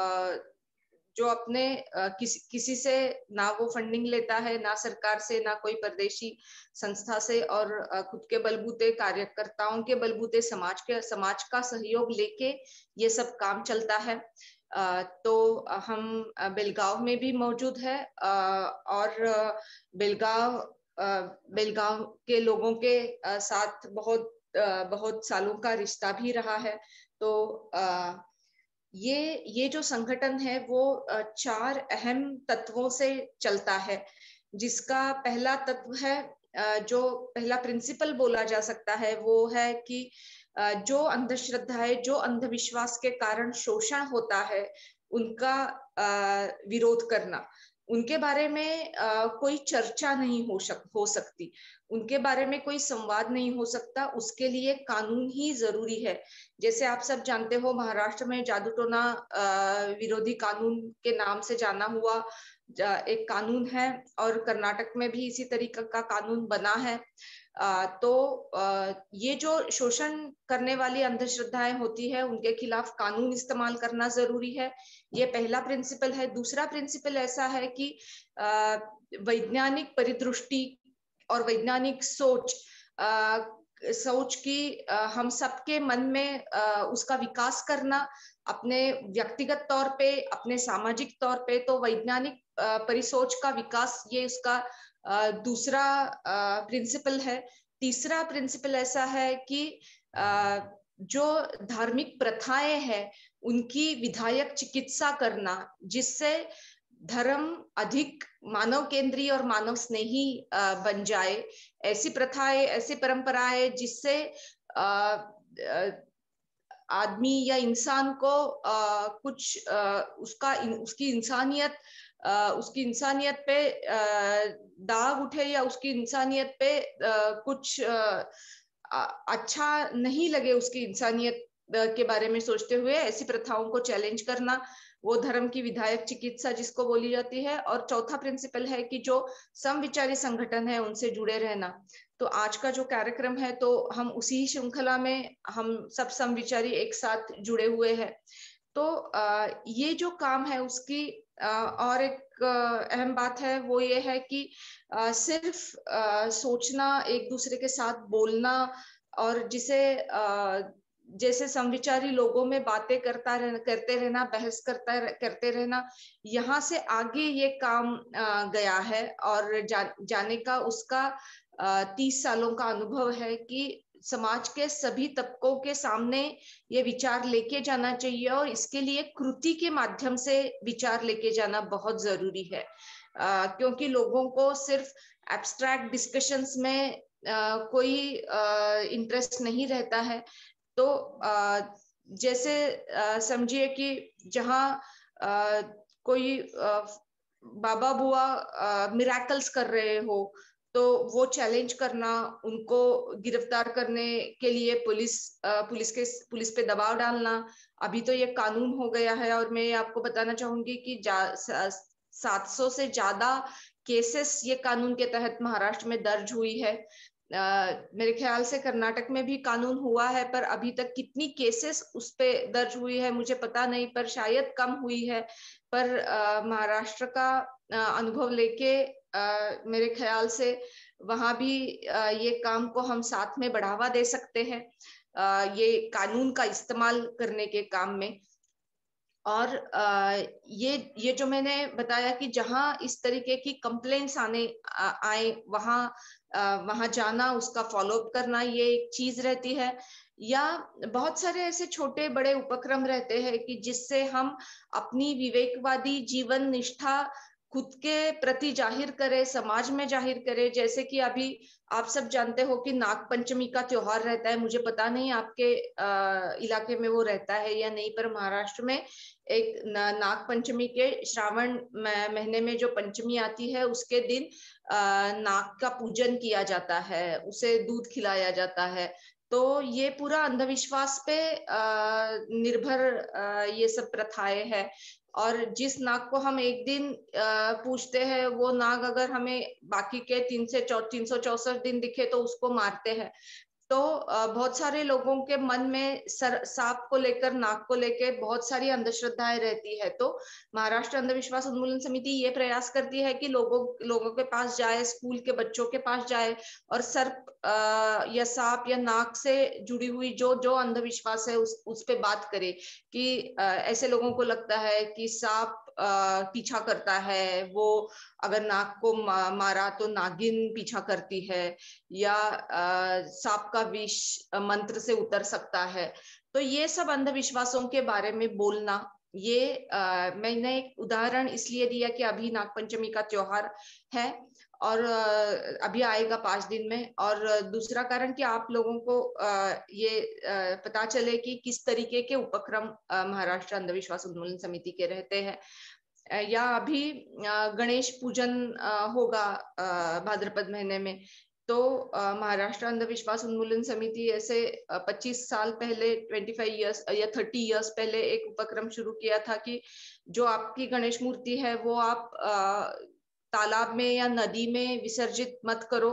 जो अपने किसी किसी से ना वो फंडिंग लेता है, ना सरकार से, ना कोई परदेशी संस्था से, और खुद के बलबूते, कार्यकर्ताओं के बलबूते, समाज के समाज का सहयोग लेके ये सब काम चलता है. तो हम बेलगाव में भी मौजूद है और बेलगाव बेलगाव के लोगों के साथ बहुत बहुत सालों का रिश्ता भी रहा है। तो ये ये जो संगठन है वो चार अहम तत्वों से चलता है, जिसका पहला तत्व है, जो पहला प्रिंसिपल बोला जा सकता है वो है कि जो अंधश्रद्धाएं, जो अंधविश्वास के कारण शोषण होता है उनका विरोध करना। उनके बारे में कोई चर्चा नहीं हो सक हो सकती, उनके बारे में कोई संवाद नहीं हो सकता, उसके लिए कानून ही जरूरी है। जैसे आप सब जानते हो, महाराष्ट्र में जादू टोना विरोधी कानून के नाम से जाना हुआ एक कानून है और कर्नाटक में भी इसी तरीके का कानून बना है। तो ये जो शोषण करने वाली अंधश्रद्धाएं होती है उनके खिलाफ कानून इस्तेमाल करना जरूरी है, ये पहला प्रिंसिपल है। दूसरा प्रिंसिपल ऐसा है कि वैज्ञानिक परिदृष्टि और वैज्ञानिक सोच सोच की हम सबके मन में उसका विकास करना, अपने व्यक्तिगत तौर पे, अपने सामाजिक तौर पे। तो वैज्ञानिक परिसोच का विकास ये उसका दूसरा प्रिंसिपल है। तीसरा प्रिंसिपल ऐसा है कि जो धार्मिक प्रथाएं हैं उनकी विधायक चिकित्सा करना, जिससे धर्म अधिक मानव केंद्रीय और मानव स्नेही बन जाए। ऐसी प्रथाएं, ऐसी परंपराएं जिससे आदमी या इंसान को आ, कुछ आ, उसका उसकी इंसानियत आ, उसकी इंसानियत पे आ, दाग उठे या उसकी इंसानियत पे आ, कुछ आ, अच्छा नहीं लगे उसकी इंसानियत के बारे में सोचते हुए ऐसी प्रथाओं को चैलेंज करना, वो धर्म की विधायक चिकित्सा जिसको बोली जाती है। और चौथा प्रिंसिपल है कि जो समविचारी संगठन है उनसे जुड़े रहना। तो आज का जो कार्यक्रम है तो हम उसी श्रृंखला में हम सब समविचारी एक साथ जुड़े हुए हैं। तो ये जो काम है उसकी और एक अहम बात है वो ये है कि सिर्फ सोचना, एक दूसरे के साथ बोलना और जिसे जैसे समविचारी लोगों में बातें करता रह, करते रहना, बहस करता करते रहना, यहाँ से आगे ये काम गया है। और जा, जाने का उसका तीस सालों का अनुभव है कि समाज के सभी तबकों के सामने ये विचार लेके जाना चाहिए और इसके लिए कृति के माध्यम से विचार लेके जाना बहुत जरूरी है। आ, क्योंकि लोगों को सिर्फ एब्स्ट्रैक्ट डिस्कशंस में आ, कोई इंटरेस्ट नहीं रहता है। तो आ, जैसे समझिए कि जहाँ कोई आ, बाबा बुआ मिराकल्स कर रहे हो तो वो चैलेंज करना, उनको गिरफ्तार करने के लिए पुलिस पुलिस के पुलिस पे दबाव डालना, अभी तो ये कानून हो गया है। और मैं आपको बताना चाहूंगी कि सात सौ से ज्यादा केसेस ये कानून के तहत महाराष्ट्र में दर्ज हुई है। Uh, मेरे ख्याल से कर्नाटक में भी कानून हुआ है, पर अभी तक कितनी केसेस उस पे दर्ज हुई है मुझे पता नहीं, पर शायद कम हुई है। पर uh, महाराष्ट्र का uh, अनुभव लेके uh, मेरे ख्याल से वहां भी uh, ये काम को हम साथ में बढ़ावा दे सकते हैं, uh, ये कानून का इस्तेमाल करने के काम में। और ये ये जो मैंने बताया कि जहां इस तरीके की कंप्लेंट्स आने आए वहां वहां जाना, उसका फॉलोअप करना, ये एक चीज रहती है। या बहुत सारे ऐसे छोटे बड़े उपक्रम रहते हैं कि जिससे हम अपनी विवेकवादी जीवन निष्ठा खुद के प्रति जाहिर करें, समाज में जाहिर करें। जैसे कि अभी आप सब जानते हो कि नाग पंचमी का त्योहार रहता है, मुझे पता नहीं आपके आ, इलाके में वो रहता है या नहीं, पर महाराष्ट्र में एक नाग पंचमी के श्रावण महीने में जो पंचमी आती है उसके दिन नाग का पूजन किया जाता है, उसे दूध खिलाया जाता है। तो ये पूरा अंधविश्वास पे निर्भर ये सब प्रथाएं हैं। और जिस नाग को हम एक दिन पूजते हैं वो नाग अगर हमें बाकी के तीन से तीन सौ चौसठ दिन दिखे तो उसको मारते हैं। तो बहुत सारे लोगों के मन में सर सांप को लेकर, नाक को लेकर बहुत सारी अंधश्रद्धाएं रहती है। तो महाराष्ट्र अंधविश्वास उन्मूलन समिति ये प्रयास करती है कि लोगों लोगों के पास जाए, स्कूल के बच्चों के पास जाए और सर्प या सांप या नाक से जुड़ी हुई जो जो अंधविश्वास है उस उस पे बात करे कि ऐसे लोगों को लगता है कि सांप पीछा करता है, वो अगर नाक को मारा तो नागिन पीछा करती है, या सांप का विष मंत्र से उतर सकता है। तो ये सब अंधविश्वासों के बारे में बोलना, ये आ, मैंने एक उदाहरण इसलिए दिया कि अभी नागपंचमी का त्योहार है और अभी आएगा पांच दिन में, और दूसरा कारण कि आप लोगों को ये पता चले कि किस तरीके के उपक्रम महाराष्ट्र अंधविश्वास उन्मूलन समिति के रहते हैं। या अभी गणेश पूजन होगा भाद्रपद महीने में, तो महाराष्ट्र अंधविश्वास उन्मूलन समिति ऐसे पच्चीस साल पहले, पच्चीस इयर्स या तीस इयर्स पहले एक उपक्रम शुरू किया था कि जो आपकी गणेश मूर्ति है वो आप तालाब में या नदी में विसर्जित मत करो।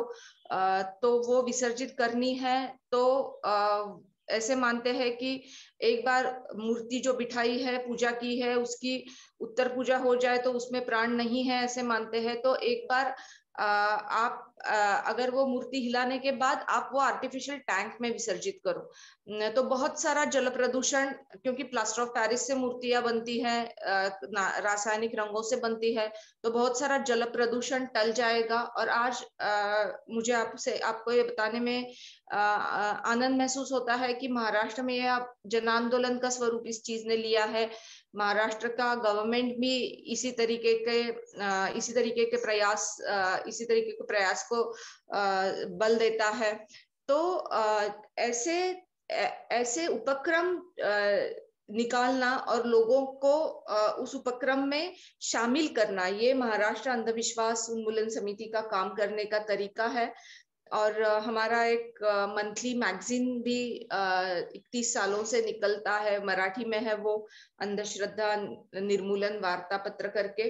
तो वो विसर्जित करनी है तो ऐसे मानते हैं कि एक बार मूर्ति जो बिठाई है, पूजा की है, उसकी उत्तर पूजा हो जाए तो उसमें प्राण नहीं है, ऐसे मानते हैं। तो एक बार आ, आप आ, अगर वो मूर्ति हिलाने के बाद आप वो आर्टिफिशियल टैंक में विसर्जित करो। तो बहुत सारा जल प्रदूषण, क्योंकि प्लास्टर ऑफ पेरिस से मूर्तियां बनती हैं, रासायनिक रंगों से बनती है, तो बहुत सारा जल प्रदूषण टल जाएगा। और आज आ, मुझे आपसे आपको ये बताने में आ, आनंद महसूस होता है कि महाराष्ट्र में यह जन आंदोलन का स्वरूप इस चीज ने लिया है। महाराष्ट्र का गवर्नमेंट भी इसी तरीके के इसी तरीके के प्रयास इसी तरीके के प्रयास को बल देता है। तो ऐसे ऐसे उपक्रम निकालना और लोगों को उस उपक्रम में शामिल करना, ये महाराष्ट्र अंधविश्वास उन्मूलन समिति का काम करने का तरीका है। और हमारा एक मंथली मैगजीन भी इकतीस सालों से निकलता है, मराठी में है वो, अंधश्रद्धा निर्मूलन वार्ता पत्र करके,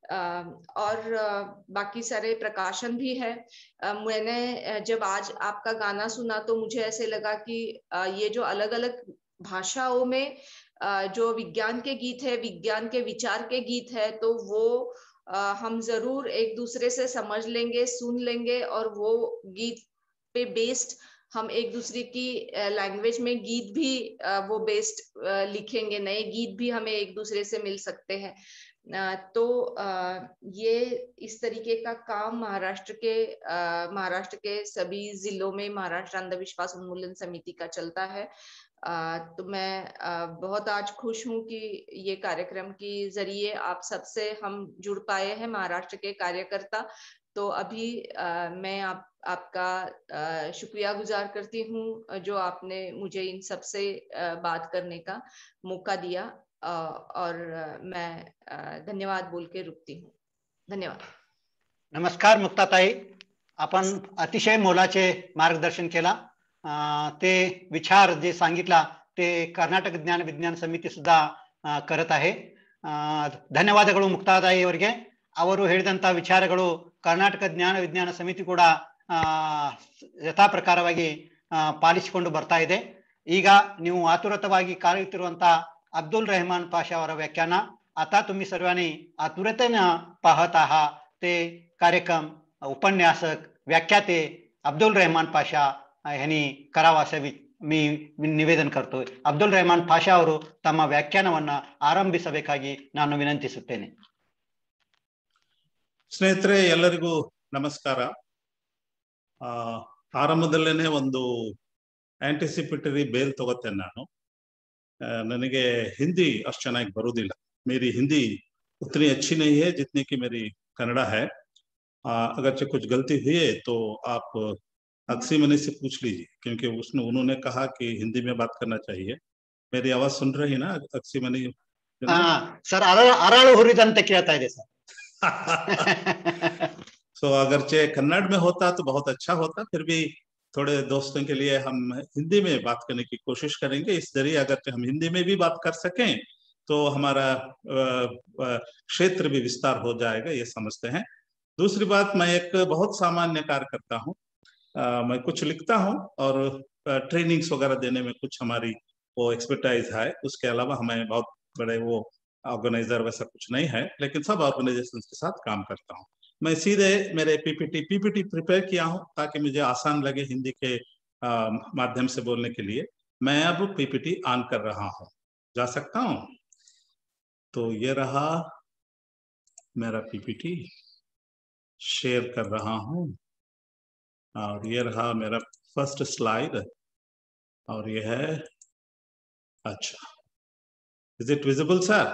और बाकी सारे प्रकाशन भी है। मैंने जब आज आपका गाना सुना तो मुझे ऐसे लगा कि ये जो अलग अलग भाषाओं में जो विज्ञान के गीत है, विज्ञान के विचार के गीत है, तो वो Uh, हम जरूर एक दूसरे से समझ लेंगे, सुन लेंगे, और वो गीत पे बेस्ड हम एक दूसरे की लैंग्वेज में गीत भी uh, वो बेस्ड uh, लिखेंगे, नए गीत भी हमें एक दूसरे से मिल सकते हैं। uh, तो uh, ये इस तरीके का काम महाराष्ट्र के uh, महाराष्ट्र के सभी जिलों में महाराष्ट्र अंधविश्वास उन्मूलन समिति का चलता है। आ, तो मैं आ, बहुत आज खुश हूँ कि ये कार्यक्रम के जरिए आप सबसे हम जुड़ पाए हैं, महाराष्ट्र के कार्यकर्ता। तो अभी आ, मैं आप आपका आ, शुक्रिया गुजार करती हूँ जो आपने मुझे इन सब से बात करने का मौका दिया, आ, और मैं धन्यवाद बोल के रुकती हूँ। धन्यवाद। नमस्कार मुक्ताताई, आपण अतिशय मोलाचे मार्गदर्शन केला। ते विचार जे सांगितला ते कर्नाटक ज्ञान विज्ञान समिति सुद्धा करत आहे। ಧನ್ಯವಾದಗಳು ಮುಕ್ತಾತಾಯಿ ಅವರಿಗೆ। ಅವರು ಹೇಳಿದಂತ ವಿಚಾರಗಳು ಕರ್ನಾಟಕ ಜ್ಞಾನ ವಿಜ್ಞಾನ ಸಮಿತಿ ಕೂಡ ಯಥಾ ಪ್ರಕಾರವಾಗಿ ಪಾಲಿಸಿಕೊಂಡು ಬರ್ತಾ ಇದೆ। ಈಗ ನೀವು ಆತುರತವಾಗಿ ಕಾಯುತ್ತಿರುವಂತ अब्दुल रहमान पाशा ಅವರ व्याख्यान आता तुम्ही सर्वांनी आतुरतेने पाहत आहात। ते कार्यक्रम उपन्यासक व्याख्याते अब्दुल रहमान पाशा यांनी करावा असे मी निवेदन करतोय। अब्दुल रहमान पाशा ಅವರು ತಮ್ಮ ವ್ಯಾಖ್ಯಾನವನ್ನ ಆರಂಭಿಸಬೇಕಾಗಿ ನಾನು ವಿನಂತಿಸುತ್ತೇನೆ। ಸ್ನೇಹಿತರೆ ಎಲ್ಲರಿಗೂ ನಮಸ್ಕಾರ। ಆರಂಭದಲ್ಲೇನೆ ಒಂದು ಆಂಟಿಸಿಪೇಟರಿ ಬೇಲ್ ತಗೋತೇನೆ ನಾನು। ನನಗೆ ಹಿಂದಿ ಅಷ್ಟು ಚೆನ್ನಾಗಿ ಬರೋದಿಲ್ಲ, मेरी हिंदी उतनी अच्छी नहीं है जितनी कि मेरी कन्नड़ा है। अगरचे कुछ गलती हुई है तो आप अक्सी मनी से पूछ लीजिए, क्योंकि उसने उन्होंने कहा कि हिंदी में बात करना चाहिए। मेरी आवाज सुन रही ना अक्सी मनी? हाँ सर, अराಳು ಹುರಿದಂತೆ ಕೇಳ್ತಾ ಇದೆ सर। सो अगरचे कन्नड़ में होता तो बहुत अच्छा होता, फिर भी थोड़े दोस्तों के लिए हम हिंदी में बात करने की कोशिश करेंगे। इस जरिए अगर हम हिंदी में भी बात कर सकें तो हमारा क्षेत्र भी विस्तार हो जाएगा, ये समझते हैं। दूसरी बात, मैं एक बहुत सामान्य कार्य करता हूँ। आ, मैं कुछ लिखता हूँ और ट्रेनिंग्स वगैरह देने में कुछ हमारी वो एक्सपर्टाइज है। उसके अलावा हमें बहुत बड़े वो ऑर्गेनाइजर वैसा कुछ नहीं है, लेकिन सब ऑर्गेनाइजेशन के साथ काम करता हूँ। मैं सीधे मेरे पीपीटी पीपीटी प्रिपेयर किया हूँ ताकि मुझे आसान लगे हिंदी के आ, माध्यम से बोलने के लिए। मैं अब पीपीटी ऑन कर रहा हूँ, जा सकता हूँ? तो ये रहा मेरा पीपीटी, शेयर कर रहा हूँ और ये रहा मेरा फर्स्ट स्लाइड और ये है, अच्छा इज इट विजिबल सर?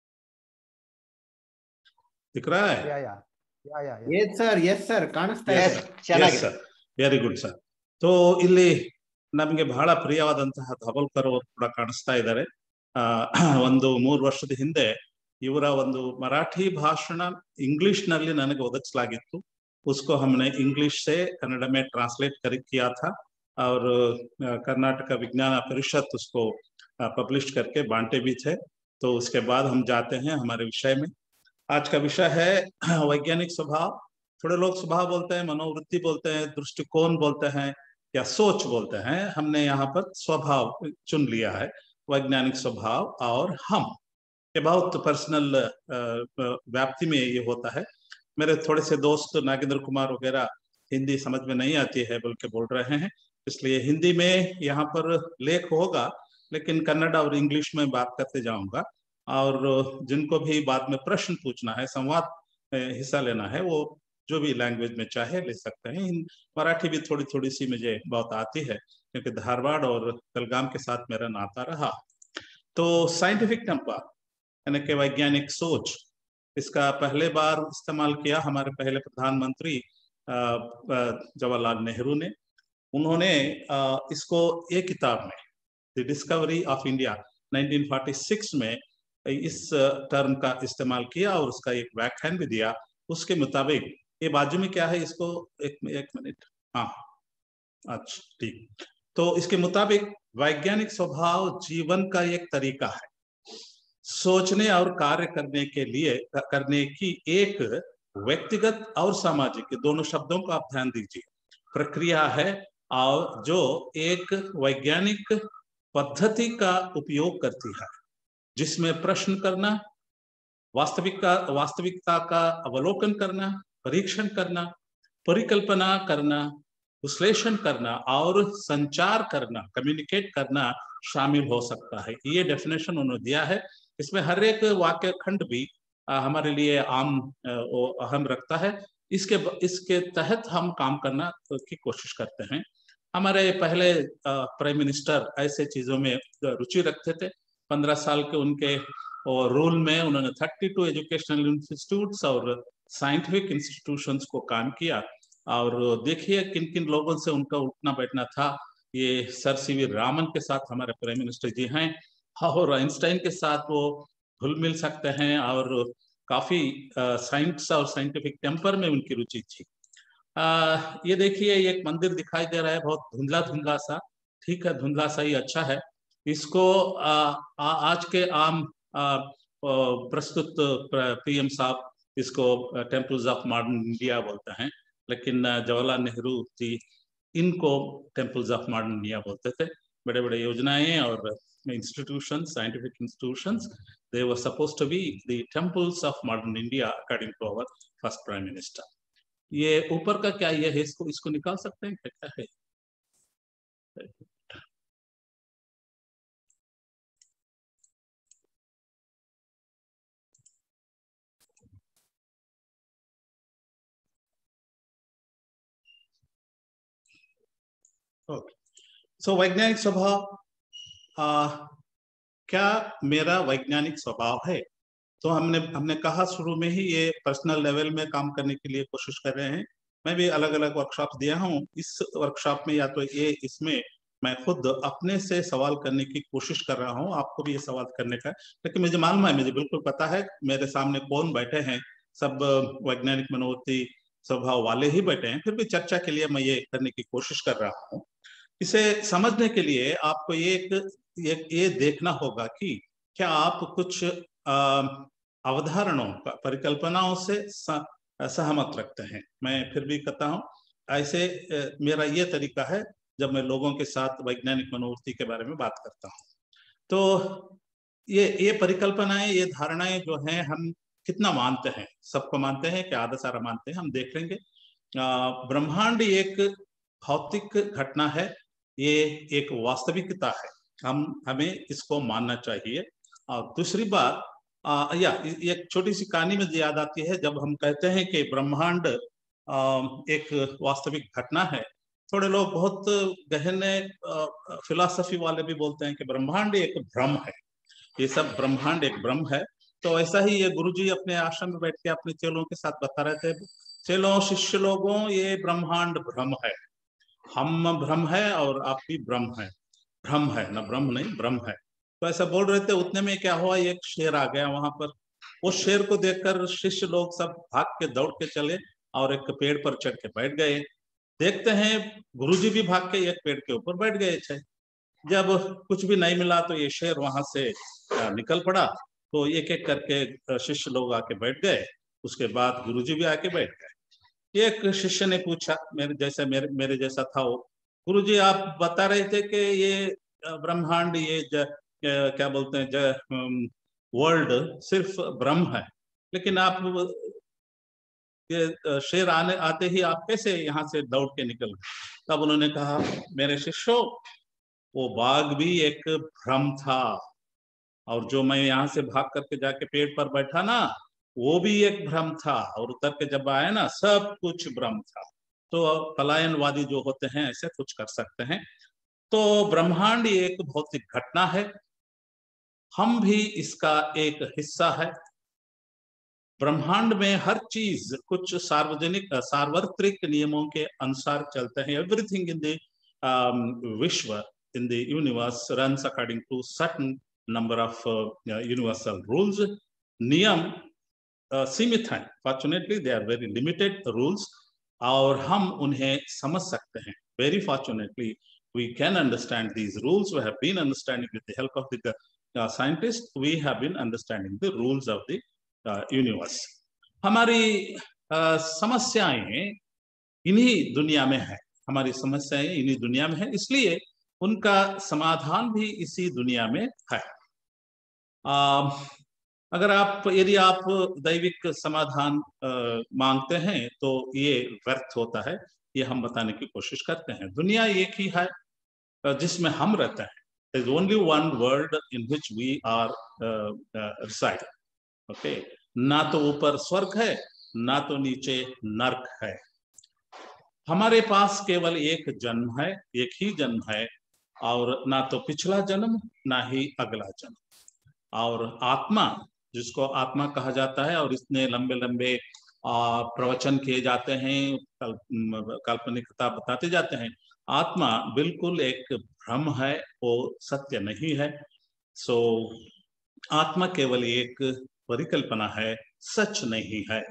दिख रहा है? या या या या यस सर, यस सರ್ ಕಾಣಿಸ್ತಾ ಇದೆ. Yes sir, very good sir. So ಇಲ್ಲಿ ನಮಗೆ ಬಹಳ ಪ್ರಿಯವಾದಂತಹ ಧವಲ್ಕರ್ ಅವರು ಕೂಡ ಕಾಣಿಸ್ತಾ ಇದ್ದಾರೆ. ಒಂದು ಮೂರು ವರ್ಷದ ಹಿಂದೆ ಇವರ ಒಂದು ಮರಾಠಿ ಭಾಷಣ ಇಂಗ್ಲಿಷ್ ನಲ್ಲಿ ನನಗೆ ಒದಗಿಸಲಾಗಿತ್ತು. उसको हमने इंग्लिश से कन्नड़ में ट्रांसलेट कर किया था और कर्नाटक विज्ञान परिषद उसको पब्लिश करके बांटे भी थे. तो उसके बाद हम जाते हैं हमारे विषय में. आज का विषय है वैज्ञानिक स्वभाव. थोड़े लोग स्वभाव बोलते हैं, मनोवृत्ति बोलते हैं, दृष्टिकोण बोलते हैं या सोच बोलते हैं. हमने यहाँ पर स्वभाव चुन लिया है. वैज्ञानिक स्वभाव और हम, ये बहुत पर्सनल व्याप्ति में ये होता है. मेरे थोड़े से दोस्त नागेंद्र कुमार वगैरह हिंदी समझ में नहीं आती है बोल के बोल रहे हैं, इसलिए हिंदी में यहाँ पर लेख होगा, लेकिन कन्नड़ और इंग्लिश में बात करते जाऊंगा. और जिनको भी बाद में प्रश्न पूछना है, संवाद हिस्सा लेना है, वो जो भी लैंग्वेज में चाहे ले सकते हैं. मराठी भी थोड़ी थोड़ी सी मुझे बहुत आती है क्योंकि धारवाड़ और बेलगाम के साथ मेरा नाता रहा. तो साइंटिफिक टेम्पर यानी कि वैज्ञानिक सोच, इसका पहले बार इस्तेमाल किया हमारे पहले प्रधानमंत्री जवाहरलाल नेहरू ने. उन्होंने इसको एक किताब में the Discovery of India nineteen forty six में इस टर्म का इस्तेमाल किया और उसका एक व्याख्यान भी दिया. उसके मुताबिक ये बाजू में क्या है, इसको एक एक मिनट, हाँ अच्छा ठीक. तो इसके मुताबिक वैज्ञानिक स्वभाव जीवन का एक तरीका है, सोचने और कार्य करने के लिए करने की एक व्यक्तिगत और सामाजिक, दोनों शब्दों का आप ध्यान दीजिए, प्रक्रिया है और जो एक वैज्ञानिक पद्धति का उपयोग करती है, जिसमें प्रश्न करना, वास्तविकता वास्तविकता का अवलोकन करना, परीक्षण करना, परिकल्पना करना, विश्लेषण करना और संचार करना, कम्युनिकेट करना शामिल हो सकता है. ये डेफिनेशन उन्होंने दिया है. इसमें हर एक वाक्य खंड भी आ, हमारे लिए आम अहम रखता है. इसके इसके तहत हम काम करना की कोशिश करते हैं. हमारे पहले प्राइम मिनिस्टर ऐसे चीजों में रुचि रखते थे. पंद्रह साल के उनके रूल में उन्होंने थर्टी टू एजुकेशनल इंस्टीट्यूट्स और साइंटिफिक इंस्टीट्यूशंस को काम किया. और देखिए किन किन लोगों से उनका उठना बैठना था. ये सर सी वी रामन के साथ हमारे प्राइम मिनिस्टर जी हैं, और आइंस्टाइन के साथ वो घुल मिल सकते हैं और काफी साइंस और साइंटिफिक टेम्पर में उनकी रुचि थी. आ, ये देखिए एक मंदिर दिखाई दे रहा है, बहुत धुंधला धुंधला सा. ठीक है, धुंधला सा ही अच्छा है. इसको आ, आ, आज के आम प्रस्तुत पीएम साहब इसको टेम्पल्स ऑफ मॉडर्न इंडिया बोलते हैं, लेकिन जवाहरलाल नेहरू जी इनको टेम्पल्स ऑफ मॉडर्न इंडिया बोलते थे. बड़े बड़े योजनाएं और institutions, scientific institutions, they were supposed to be the temples of modern India according to our first prime minister. ये ऊपर का क्या ये है, इसको इसको निकाल सकते हैं क्या है? ओके, सो वैज्ञानिक स्वभाव, आ, क्या मेरा वैज्ञानिक स्वभाव है? तो हमने हमने कहा शुरू में ही ये पर्सनल लेवल में काम करने के लिए कोशिश कर रहे हैं. मैं भी अलग अलग वर्कशॉप दिया हूँ. इस वर्कशॉप में या तो ये इसमें मैं खुद अपने से सवाल करने की कोशिश कर रहा हूँ, आपको भी ये सवाल करने का, लेकिन मुझे मालूम है, मुझे बिल्कुल पता है मेरे सामने कौन बैठे हैं, सब वैज्ञानिक मनोवृत्ति स्वभाव वाले ही बैठे हैं. फिर भी चर्चा के लिए मैं ये करने की कोशिश कर रहा हूँ. इसे समझने के लिए आपको ये ये, ये देखना होगा कि क्या आप कुछ अवधारणाओं, परिकल्पनाओं से सहमत रखते हैं. मैं फिर भी कहता हूँ, ऐसे मेरा ये तरीका है जब मैं लोगों के साथ वैज्ञानिक मनोवृत्ति के बारे में बात करता हूँ। तो ये ये परिकल्पनाएं, ये धारणाएं जो हैं, हम कितना मानते हैं, सबको मानते हैं कि आधा सारा मानते हैं, हम देख लेंगे। ब्रह्मांड एक भौतिक घटना है, ये एक वास्तविकता है, हम हमें इसको मानना चाहिए। और दूसरी बात, आ, या एक छोटी सी कहानी में याद आती है, जब हम कहते हैं कि ब्रह्मांड एक वास्तविक घटना है, थोड़े लोग बहुत गहने फिलॉसफी वाले भी बोलते हैं कि ब्रह्मांड एक भ्रम है, ये सब ब्रह्मांड एक भ्रम है। तो ऐसा ही ये गुरुजी अपने आश्रम में बैठ के अपने चेलों के साथ बता रहे थे, चेलों शिष्य लोगों, ये ब्रह्मांड भ्रम है, हम भ्रम है और आप भी भ्रम है, भ्रम है ना, भ्रम नहीं, भ्रम है। तो ऐसा बोल रहे थे, उतने में क्या हुआ, एक शेर आ गया वहां पर। उस शेर को देखकर शिष्य लोग सब भाग के दौड़ के चले और एक पेड़ पर चढ़ के बैठ गए। देखते हैं गुरुजी भी भाग के एक पेड़ के ऊपर बैठ गए थे। जब कुछ भी नहीं मिला तो ये शेर वहां से निकल पड़ा, तो एक एक करके शिष्य लोग आके बैठ गए। उसके बाद गुरुजी भी आके बैठ गए। एक शिष्य ने पूछा, मेरे जैसा मेरे मेरे जैसा था वो, गुरुजी आप बता रहे थे कि ये ब्रह्मांड, ये ज, क्या बोलते हैं, वर्ल्ड सिर्फ ब्रह्म है, लेकिन आप ये शेर आने आते ही आप कैसे यहाँ से दौड़ के निकल गए? तब उन्होंने कहा, मेरे शिष्यों, वो बाघ भी एक भ्रम था, और जो मैं यहाँ से भाग करके जाके पेड़ पर बैठा ना, वो भी एक भ्रम था, और उतर के जब आया ना, सब कुछ भ्रम था। तो पलायनवादी जो होते हैं ऐसे कुछ कर सकते हैं। तो ब्रह्मांड एक भौतिक घटना है, हम भी इसका एक हिस्सा है। ब्रह्मांड में हर चीज कुछ सार्वजनिक सार्वत्रिक नियमों के अनुसार चलते हैं। एवरीथिंग इन द विश्व, in the universe runs according to certain number of uh, uh, universal rules. नियम uh, सीमित हैं, fortunately they are very limited rules, और हम उन्हें समझ सकते हैं। Very fortunately we can understand these rules. We have been understanding with the help of the uh, scientists. We have been understanding the rules of the uh, universe. हमारी uh, समस्याएं इन्हीं दुनिया में है, हमारी समस्याएं इन्हीं दुनिया में है, इसलिए उनका समाधान भी इसी दुनिया में है। आ, अगर आप यदि आप दैविक समाधान आ, मांगते हैं तो ये व्यर्थ होता है, ये हम बताने की कोशिश करते हैं। दुनिया एक ही है जिसमें हम रहते हैं। There is only one world in which we are uh, uh, reside. Okay? ना तो ऊपर स्वर्ग है, ना तो नीचे नर्क है। हमारे पास केवल एक जन्म है, एक ही जन्म है, और ना तो पिछला जन्म ना ही अगला जन्म। और आत्मा, जिसको आत्मा कहा जाता है, और इतने लंबे लंबे प्रवचन किए जाते हैं, काल्पनिकता बताते जाते हैं, आत्मा बिल्कुल एक भ्रम है, वो सत्य नहीं है। सो आत्मा केवल एक परिकल्पना है, सच नहीं है।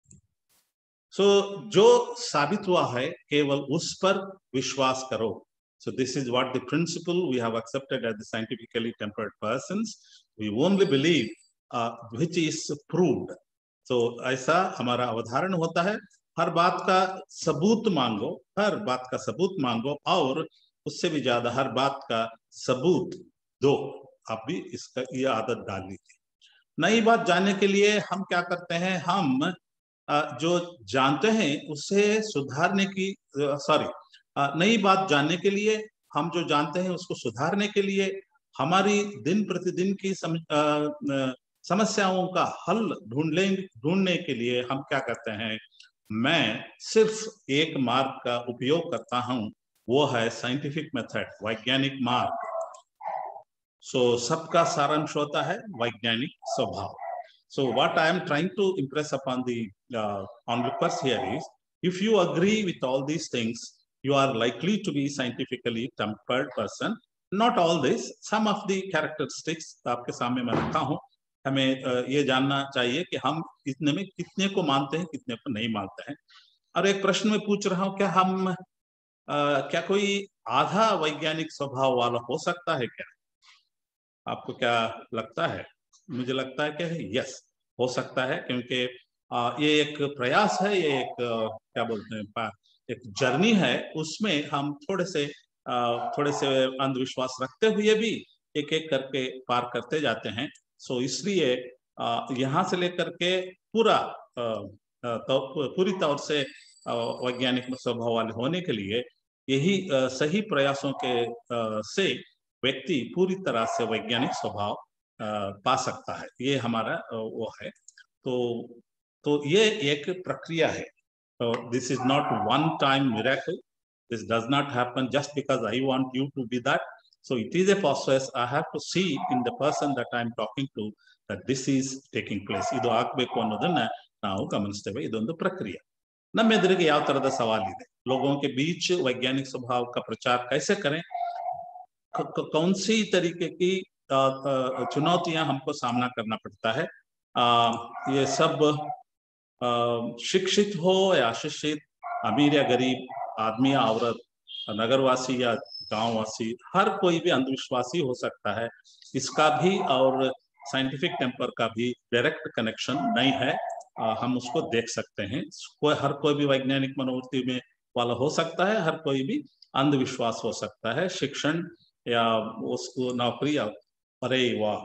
सो जो साबित हुआ है केवल उस पर विश्वास करो। So this is what the principle we have accepted as the scientifically tempered persons. We only believe uh, which is proved. So ऐसा हमारा अवधारण होता है, हर बात का सबूत मांगो, हर बात का सबूत मांगो, और उससे भी ज्यादा हर बात का सबूत दो। आप भी इसका ये आदत डाल लीजिए। नई बात जानने के लिए हम क्या करते हैं, हम जो जानते हैं उसे सुधारने की, सॉरी नई बात जानने के लिए, हम जो जानते हैं उसको सुधारने के लिए, हमारी दिन प्रतिदिन की सम, आ, समस्याओं का हल ढूंढने ढूंढने के लिए हम क्या करते हैं, मैं सिर्फ एक मार्ग का उपयोग करता हूं, वो है साइंटिफिक मेथड, वैज्ञानिक मार्ग। सो so, सबका सारांश होता है वैज्ञानिक स्वभाव। So what I am trying to impress upon the uh, onlookers here is, if you agree with all these things, you are likely to be scientifically tempered person. Not all this, some of the characteristics आपके सामने मैं रखा हूँ। हमें uh, ये जानना चाहिए कि हम इतने में कितने को मानते हैं, कितने को नहीं मानते हैं। और एक प्रश्न में पूछ रहा हूँ, क्या हम uh, क्या कोई आधा वैज्ञानिक स्वभाव वाला हो सकता है क्या? आपको क्या लगता है? मुझे लगता है कि यस, हो सकता है, क्योंकि आ, ये एक प्रयास है, ये एक आ, क्या बोलते हैं, एक जर्नी है, उसमें हम थोड़े से थोड़े से अंधविश्वास रखते हुए भी एक एक करके पार करते जाते हैं। सो इसलिए यहाँ से लेकर के पूरा तो पूरी तौर से वैज्ञानिक स्वभाव वाले होने के लिए यही सही प्रयासों के से व्यक्ति पूरी तरह से वैज्ञानिक स्वभाव पा सकता है। ये हमारा वो है। तो तो ये एक प्रक्रिया है। This is not one time miracle. This does not happen just because I want you to be that. So it is a process. I have to see in the person that I am talking to that this is taking place. ಇದು ಆಗಬೇಕು ಅನ್ನೋದನ್ನ ನಾವು ಗಮನಿಸ್ತೇವೆ. ಇದೊಂದು ಪ್ರಕ್ರಿಯೆ. ನಮ್ಮ ಎದುರಿಗೆ ಯಾವ ತರದ ಸವಾಲಿದೆ? लोगों के बीच वैज्ञानिक स्वभाव का प्रचार कैसे करें? कौन सी तरीके की चुनौतियां हमको सामना करना पड़ता है? ये सब शिक्षित हो या अशिक्षित, अमीर या गरीब, आदमी या औरत, नगरवासी या गांववासी, हर कोई भी अंधविश्वासी हो सकता है। इसका भी और साइंटिफिक टेम्पर का भी डायरेक्ट कनेक्शन नहीं है। आ, हम उसको देख सकते हैं। कोई हर कोई भी वैज्ञानिक मनोवृत्ति में वाला हो सकता है, हर कोई भी अंधविश्वास हो सकता है। शिक्षण या उसको नौकरी या अरे वाह,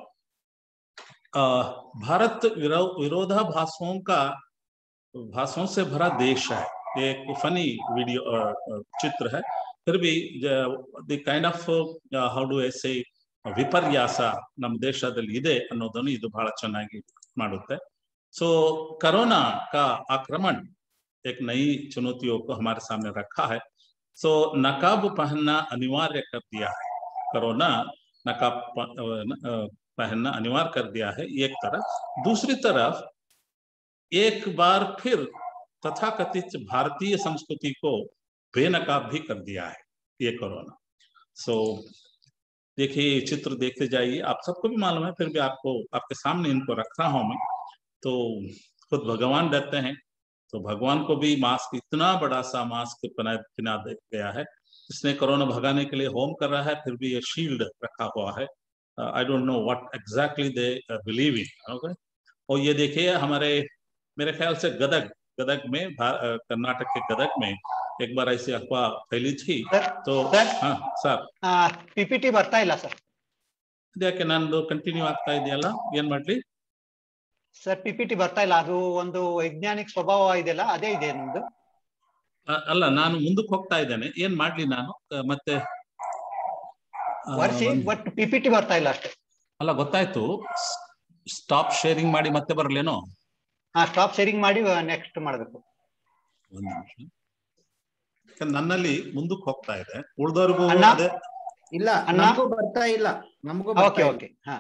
भारत विरो, विरोधाभासों का भाषाओं से भरा देश है। एक फनी वीडियो चित्र है, फिर भी the kind of how do I say ವಿಪರ್ಯಾಸ ನಮ್ಮ ದೇಶದಲ್ಲಿ ಇದೆ ಅನ್ನೋದನ್ನು ಇದು ಬಹಳ ಚೆನ್ನಾಗಿ ಮಾಡುತ್ತೆ। सो कोरोना का आक्रमण एक नई चुनौतियों को हमारे सामने रखा है। सो नकाब पहनना अनिवार्य कर दिया है। कोरोना नकाब पहनना अनिवार्य कर दिया है एक तरफ। दूसरी तरफ एक बार फिर तथाकथित भारतीय संस्कृति को बेनकाब भी कर दिया है ये कोरोना। सो देखिए चित्र देखते जाइए, आप सबको भी मालूम है, फिर भी आपको आपके सामने इनको रख रहा हूं मैं। तो खुद भगवान डरते हैं, तो भगवान को भी मास्क, इतना बड़ा सा मास्क पहना पहना गया है। इसने कोरोना भगाने के लिए होम कर रहा है, फिर भी ये शील्ड रखा हुआ है। I don't know what exactly they believe in. Okay, और ये देखिए हमारे मेरे ख्याल से गदग गदग में, कर्नाटक के गदग में एक बार ऐसी अफवाह फैली थी। तो हाँ सर, ಪಿಪಿಟಿ ಬರ್ತಾ ಇಲ್ಲ ಸರ್, ಯಾಕೆ ನಂದು ಕಂಟಿನ್ಯೂ ಆಗ್ತಾ ಇದೆಯಲ್ಲ, ಏನ್ ಮಾಡ್ಲಿ ಸರ್? ಪಿಪಿಟಿ ಬರ್ತಾ ಇಲ್ಲ, ಅದು ಒಂದು ವೈಜ್ಞಾನಿಕ ಸ್ವಭಾವ ಇದೆಯಲ್ಲ, ಅದೇ ಇದೆ ನಿಮ್ದು? ಅಲ್ಲ, ನಾನು ಮುಂದಕ್ಕೆ ಹೋಗ್ತಾ ಇದ್ದೇನೆ, ಏನ್ ಮಾಡ್ಲಿ ನಾನು ಮತ್ತೆ ವರ್ಷಿ, ಬಟ್ ಪಿಪಿಟಿ ಬರ್ತಾ ಇಲ್ಲ ಅಷ್ಟೇ. ಅಲ್ಲ ಗೊತ್ತಾಯ್ತು, ಸ್ಟಾಪ್ ಶೇರಿಂಗ್ ಮಾಡಿ ಮತ್ತೆ ಬರ್ಲೇನೋ? ಹಾ, ಸ್ಟಾಪ್ ಶೇರಿಂಗ್ ಮಾಡಿ ನೆಕ್ಸ್ಟ್ ಮಾಡಬೇಕು. ಒಂದು ನಿಮಿಷ, ನನ್ನಲ್ಲಿ ಮುಂದಕ್ಕೆ ಹೋಗ್ತಾ ಇದೆ, ಉಳಿದವ್ರಿಗೂ ಇಲ್ಲ, ನಮಗೂ ಬರ್ತಾ ಇಲ್ಲ, ನಮಗೂ ಓಕೆ ಓಕೆ. ಹಾ,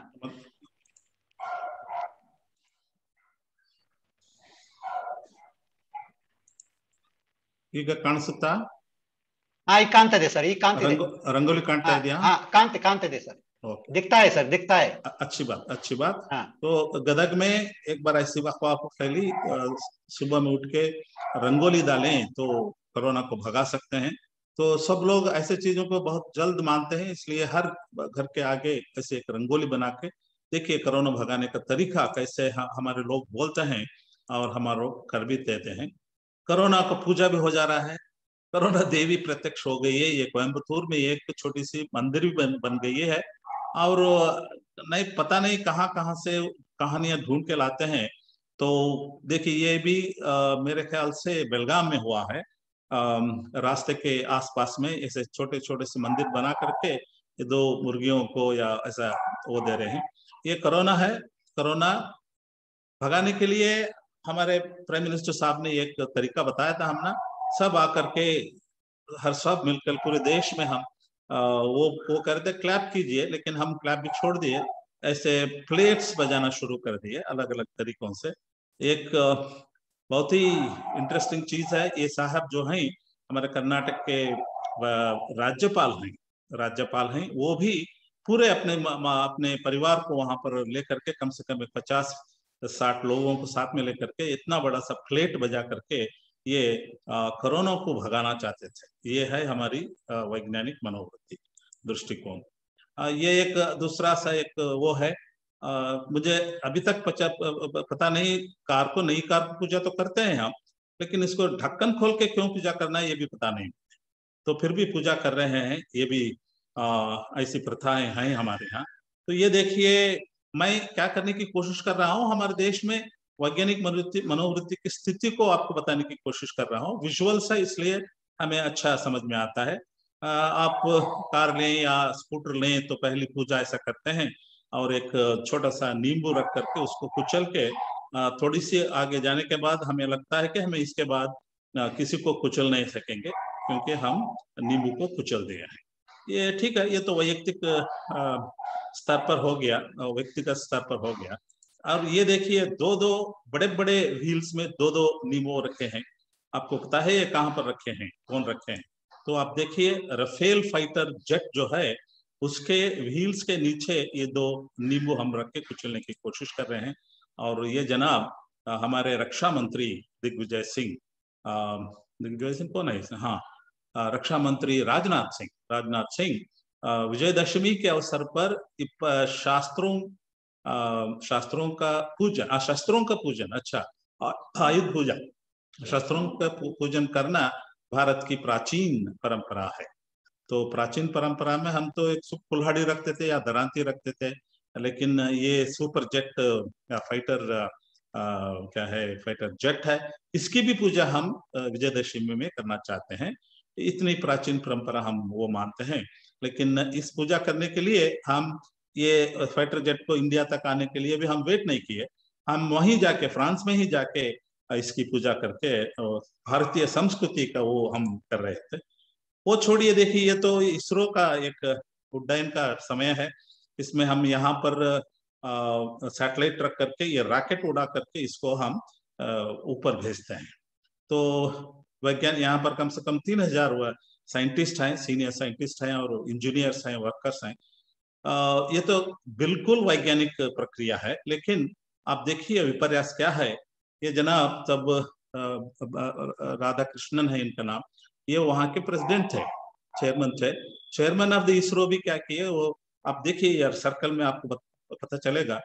ಈಗ ಕಾಣಿಸುತ್ತಾ? ಹಾ, ಈಗ ಕಾಣ್ತದೆ ಸರ್, ಈಗ ಕಾಣ್ತಿದೆ. ರಂಗೋಲಿ ಕಾಣ್ತಾ ಇದೆಯಾ? ಹಾ, ಕಾಣ್ತೆ ಕಾಣ್ತದೆ सर, दिखता है सर, दिखता है। अच्छी बात, अच्छी बात। हाँ। तो गदग में एक बार ऐसी अफवाह फैली, सुबह में उठ के रंगोली डालें तो कोरोना को भगा सकते हैं। तो सब लोग ऐसे चीजों को बहुत जल्द मानते हैं, इसलिए हर घर के आगे ऐसे एक रंगोली बना के देखिए कोरोना भगाने का तरीका कैसे हमारे लोग बोलते हैं और हमारे लोग कर भी देते हैं। कोरोना को पूजा भी हो जा रहा है, कोरोना देवी प्रत्यक्ष हो गई है। ये कोयम्बतूर में एक छोटी सी मंदिर भी बन, बन गई है, और नहीं पता नहीं कहाँ कहाँ से कहानियां ढूंढ के लाते हैं। तो देखिए ये भी आ, मेरे ख्याल से बेलगाम में हुआ है। आ, रास्ते के आसपास में ऐसे छोटे छोटे से मंदिर बना करके दो मुर्गियों को या ऐसा वो दे रहे हैं। ये कोरोना है। कोरोना भगाने के लिए हमारे प्राइम मिनिस्टर साहब ने एक तरीका बताया था, हमने सब आकर के हर सब मिलकर पूरे देश में हम आ, वो वो करते क्लैप कीजिए, लेकिन हम क्लैप भी छोड़ दिए, ऐसे प्लेट्स बजाना शुरू कर दिए अलग अलग तरीकों से। एक बहुत ही इंटरेस्टिंग चीज है, ये साहब जो हैं हमारे कर्नाटक के राज्यपाल हैं राज्यपाल हैं वो भी पूरे अपने अपने परिवार को वहां पर लेकर के कम से कम पचास साठ लोगों को साथ में लेकर के इतना बड़ा सा प्लेट बजा करके ये कोरोना को भगाना चाहते थे। ये है हमारी वैज्ञानिक मनोवृत्ति दृष्टिकोण। ये एक दूसरा सा एक वो है। आ, मुझे अभी तक पचा, पता नहीं, कार को नई कार को पूजा तो करते हैं हम, लेकिन इसको ढक्कन खोल के क्यों पूजा करना है ये भी पता नहीं, तो फिर भी पूजा कर रहे हैं। ये भी आ, ऐसी प्रथाएं हैं हमारे यहाँ। तो ये देखिए, मैं क्या करने की कोशिश कर रहा हूँ, हमारे देश में वैज्ञानिक मनोवृत्ति मनोवृत्ति की स्थिति को आपको बताने की कोशिश कर रहा हूँ। विजुअल्स है इसलिए हमें अच्छा समझ में आता है। आ, आप कार लें या स्कूटर लें तो पहली पूजा ऐसा करते हैं, और एक छोटा सा नींबू रख करके उसको कुचल के आ, थोड़ी सी आगे जाने के बाद हमें लगता है कि हमें इसके बाद आ, किसी को कुचल नहीं सकेंगे, क्योंकि हम नींबू को कुचल दिए हैं। ये ठीक है, ये तो वैयक्तिक स्तर पर हो गया, व्यक्तिगत स्तर पर हो गया। और ये देखिए, दो दो बड़े बड़े व्हील्स में दो दो नींबू रखे हैं। आपको पता है ये कहाँ पर रखे हैं, कौन रखे हैं? तो आप देखिए, राफेल फाइटर जेट जो है उसके व्हील्स के नीचे ये दो नींबू हम रख के कुचलने की कोशिश कर रहे हैं। और ये जनाब हमारे रक्षा मंत्री दिग्विजय सिंह, दिग्विजय सिंह कौन है? हाँ, रक्षा मंत्री राजनाथ सिंह राजनाथ सिंह विजयदशमी के अवसर पर शास्त्रों शास्त्रों का पूजन शस्त्रों का पूजन अच्छा आयुध पूजा शस्त्रों का पूजन करना भारत की प्राचीन परंपरा है। तो प्राचीन परंपरा में हम तो एक कुल्हाड़ी रखते थे या दरांती रखते थे, लेकिन ये सुपर जेट फाइटर आ, क्या है फाइटर जेट है, इसकी भी पूजा हम विजयदशमी में करना चाहते हैं। इतनी प्राचीन परंपरा हम वो मानते हैं। लेकिन इस पूजा करने के लिए हम ये फाइटर जेट को इंडिया तक आने के लिए भी हम वेट नहीं किए, हम वहीं जाके फ्रांस में ही जाके इसकी पूजा करके भारतीय संस्कृति का वो हम कर रहे थे। वो छोड़िए, देखिए ये तो इसरो का एक उड्डयन का समय है। इसमें हम यहाँ पर सैटेलाइट रख करके ये रॉकेट उड़ा करके इसको हम ऊपर भेजते हैं। तो वैज्ञानिक यहाँ पर कम से कम तीन हजार साइंटिस्ट हैं, सीनियर साइंटिस्ट हैं और इंजीनियर्स हैं, वर्कर्स हैं। ये तो बिल्कुल वैज्ञानिक प्रक्रिया है। लेकिन आप देखिए विपर्यास क्या है, ये जनाब तब राधा कृष्णन है इनका नाम, ये वहाँ के प्रेसिडेंट थे, चेयरमैन थे। चेयरमैन ऑफ द इसरो भी क्या किए, वो आप देखिए यार सर्कल में आपको पता चलेगा,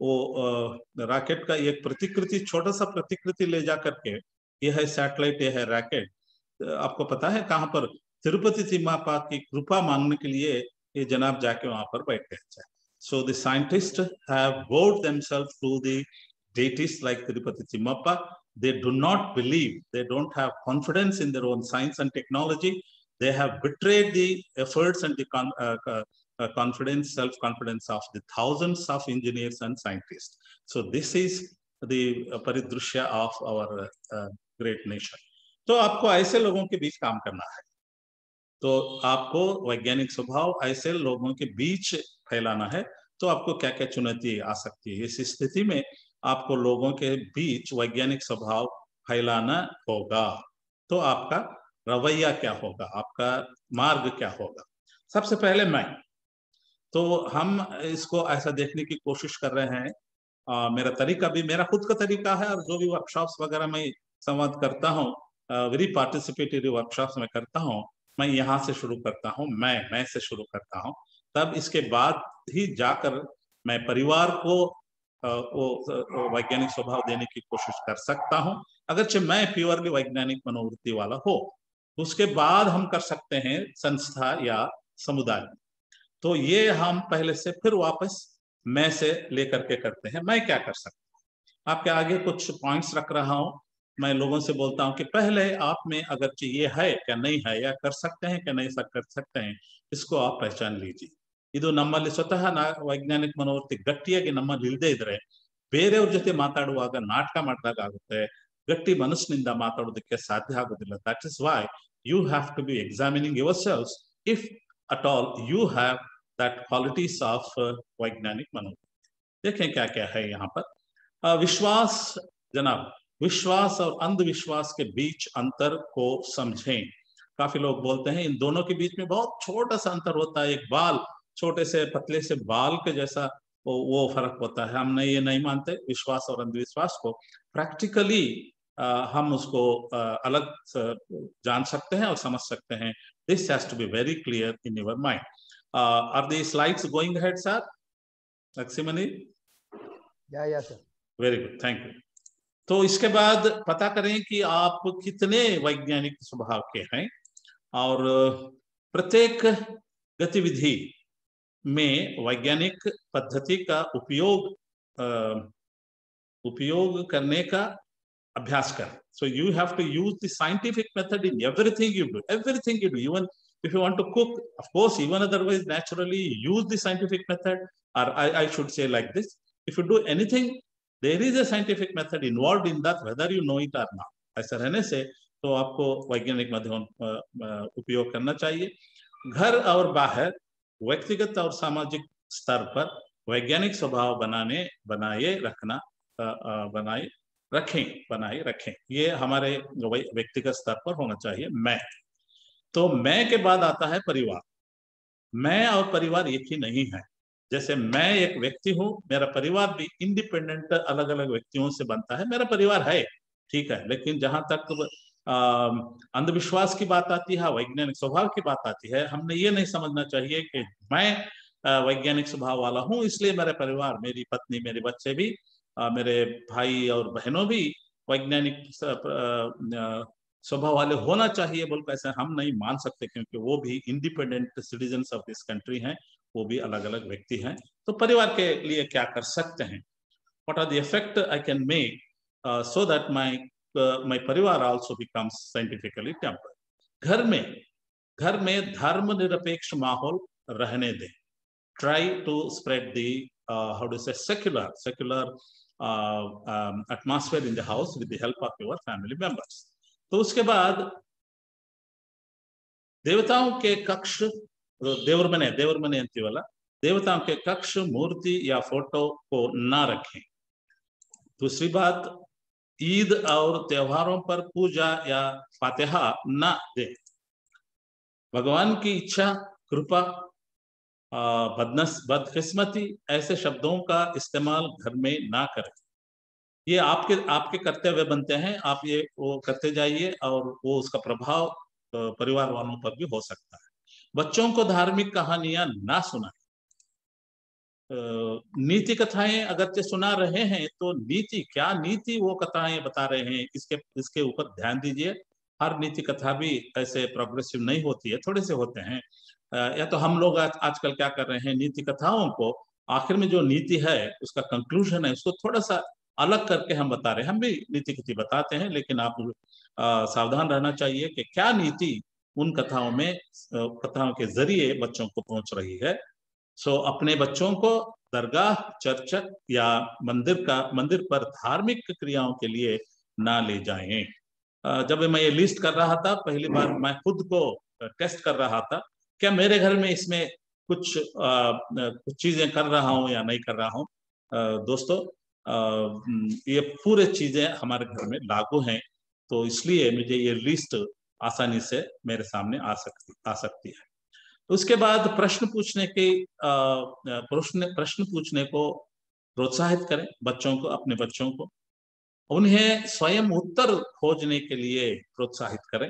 वो रॉकेट का एक प्रतिकृति, छोटा सा प्रतिकृति ले जा करके, ये है सैटेलाइट, ये है रॉकेट। आपको पता है कहाँ पर? तिरुपति तिम्मापा की कृपा मांगने के लिए ये जनाब जाके वहां पर बैठ गए। So the scientist have bowed themselves to the deities like Tirupati Timmappa. They do not believe, they don't have confidence in their own science and technology. They have betrayed the efforts and the con uh, uh, confidence, self-confidence of the thousands of engineers and scientists. So this is the uh, paridrushya of our uh, great nation. तो आपको ऐसे लोगों के बीच काम करना है, तो आपको वैज्ञानिक स्वभाव ऐसे लोगों के बीच फैलाना है। तो आपको क्या क्या चुनौती आ सकती है? इस स्थिति में आपको लोगों के बीच वैज्ञानिक स्वभाव फैलाना होगा। तो आपका रवैया क्या होगा, आपका मार्ग क्या होगा? सबसे पहले मैं तो हम इसको ऐसा देखने की कोशिश कर रहे हैं। आ, मेरा तरीका भी मेरा खुद का तरीका है, और जो भी वर्कशॉप्स वगैरह मैं संवाद करता हूँ, वेरी पार्टिसिपेटरी वर्कशॉप्स में करता हूँ, मैं यहाँ से शुरू करता हूँ, मैं मैं से शुरू करता हूँ। तब इसके बाद ही जाकर मैं परिवार को वो वैज्ञानिक स्वभाव देने की कोशिश कर सकता हूं। अगरचे मैं प्योरली वैज्ञानिक मनोवृत्ति वाला हो, उसके बाद हम कर सकते हैं संस्था या समुदाय। तो ये हम पहले से फिर वापस मैं से लेकर के करते हैं। मैं क्या कर सकता हूँ, आपके आगे कुछ पॉइंट्स रख रहा हूं। मैं लोगों से बोलता हूं कि पहले आप में अगरचे ये है क्या नहीं है, या कर सकते हैं क्या नहीं कर सकते हैं, इसको आप पहचान लीजिए। ಇದು ನಮ್ಮಲ್ಲಿ ಸ್ವತಃ ವೈಜ್ಞಾನಿಕ ಮನೋವೃತ್ತಿ ಗಟ್ಟಿಯಾಗಿ ನಮ್ಮಲ್ಲಿ ಇಲ್ಲದೆ ಇದ್ರೆ ಬೇರೆಯವ್ರ ಜೊತೆ ಮಾತಾಡುವಾಗ ನಾಟಕ ಮಾಡಿದಾಗ ಆಗುತ್ತೆ, ಗಟ್ಟಿ ಮನಸ್ಸಿನಿಂದ ಮಾತಾಡೋದಕ್ಕೆ ಸಾಧ್ಯ ಆಗೋದಿಲ್ಲ. That is why you have to be examining yourselves if at all you have that qualities of वैज्ञानिक मनोवृत्ति। देखें क्या क्या है यहाँ पर। विश्वास जनाब, विश्वास और अंधविश्वास के बीच अंतर को समझें। काफी लोग बोलते हैं इन दोनों के बीच में बहुत छोटा सा अंतर होता है, एक बाल, छोटे से पतले से बाल के जैसा वो, वो फर्क होता है। हमने ये नहीं मानते विश्वास और अंधविश्वास को। प्रैक्टिकली हम उसको अलग जान सकते हैं और समझ सकते हैं। This has to be very clear in your mind. Are the slides going ahead sir? Lakshmani? Yeah yeah sir. Very good, thank you. तो इसके बाद पता करें कि आप कितने वैज्ञानिक स्वभाव के हैं और प्रत्येक गतिविधि में वैज्ञानिक पद्धति का उपयोग उपयोग करने का अभ्यास करें. So you have to use the scientific method in everything you do. Everything you do, even if you want to cook, of course, even otherwise, naturally use the scientific method. Or I, I should say like this: if you do anything, there is a scientific method involved in that, whether you know it or not. ऐसा रहने से तो आपको वैज्ञानिक माध्यम उपयोग करना चाहिए. घर और बाहर व्यक्तिगत और सामाजिक स्तर पर वैज्ञानिक स्वभाव बनाने बनाए रखना बनाए रखें बनाए रखें ये हमारे व्यक्तिगत स्तर पर होना चाहिए. मैं तो मैं के बाद आता है परिवार. मैं और परिवार एक ही नहीं है. जैसे मैं एक व्यक्ति हूँ, मेरा परिवार भी इंडिपेंडेंट अलग अलग व्यक्तियों से बनता है. मेरा परिवार है, ठीक है, लेकिन जहां तक अंधविश्वास की बात आती है, वैज्ञानिक स्वभाव की बात आती है, हमने ये नहीं समझना चाहिए कि मैं वैज्ञानिक स्वभाव वाला हूँ इसलिए मेरा परिवार, मेरी पत्नी, मेरे बच्चे भी, मेरे भाई और बहनों भी वैज्ञानिक स्वभाव वाले होना चाहिए बोलकर ऐसे हम नहीं मान सकते, क्योंकि वो भी independent citizens of this country हैं, वो भी अलग अलग व्यक्ति हैं. तो परिवार के लिए क्या कर सकते हैं? What are the effect I can make so that my my परिवार आल्सो बिकम्स साइंटिफिकली टेम्पर्ड. घर में घर में धर्मनिरपेक्ष माहौल रहने दें. Try to spread the how do say secular secular atmosphere in the house with the help of your family members. तो उसके बाद देवताओं के कक्ष, देवरमने देवरमने अंति वाला देवताओं के कक्ष, मूर्ति या फोटो को ना रखें. दूसरी बात, ईद और त्योहारों पर पूजा या फातिहा ना दें. भगवान की इच्छा, कृपा, बदनस बदकिस्मती ऐसे शब्दों का इस्तेमाल घर में ना करें. ये आपके आपके कर्तव्य बनते हैं, आप ये वो करते जाइए और वो उसका प्रभाव परिवार वालों पर भी हो सकता है. बच्चों को धार्मिक कहानियां ना सुनाएं. नीति कथाएं अगरचे सुना रहे हैं तो नीति क्या नीति वो कथाएं बता रहे हैं, इसके इसके ऊपर ध्यान दीजिए. हर नीति कथा भी ऐसे प्रोग्रेसिव नहीं होती है, थोड़े से होते हैं. या तो हम लोग आज आजकल क्या कर रहे हैं, नीति कथाओं को आखिर में जो नीति है उसका कंक्लूजन है उसको थोड़ा सा अलग करके हम बता रहे हैं. हम भी नीति कथी बताते हैं, लेकिन आप आ, सावधान रहना चाहिए कि क्या नीति उन कथाओं में कथाओं के जरिए बच्चों को पहुंच रही है. सो अपने बच्चों को दरगाह, चर्च या मंदिर का मंदिर पर धार्मिक क्रियाओं के लिए ना ले जाएं. जब मैं ये लिस्ट कर रहा था, पहली बार मैं खुद को टेस्ट कर रहा था, क्या मेरे घर में इसमें कुछ आ, कुछ चीजें कर रहा हूँ या नहीं कर रहा हूँ. दोस्तों, आ, ये पूरे चीजें हमारे घर में लागू हैं, तो इसलिए मुझे ये लिस्ट आसानी से मेरे सामने आ सकती आ सकती है. उसके बाद प्रश्न पूछने के प्रश्न प्रश्न पूछने को प्रोत्साहित करें बच्चों को, अपने बच्चों को. उन्हें स्वयं उत्तर खोजने के लिए प्रोत्साहित करें.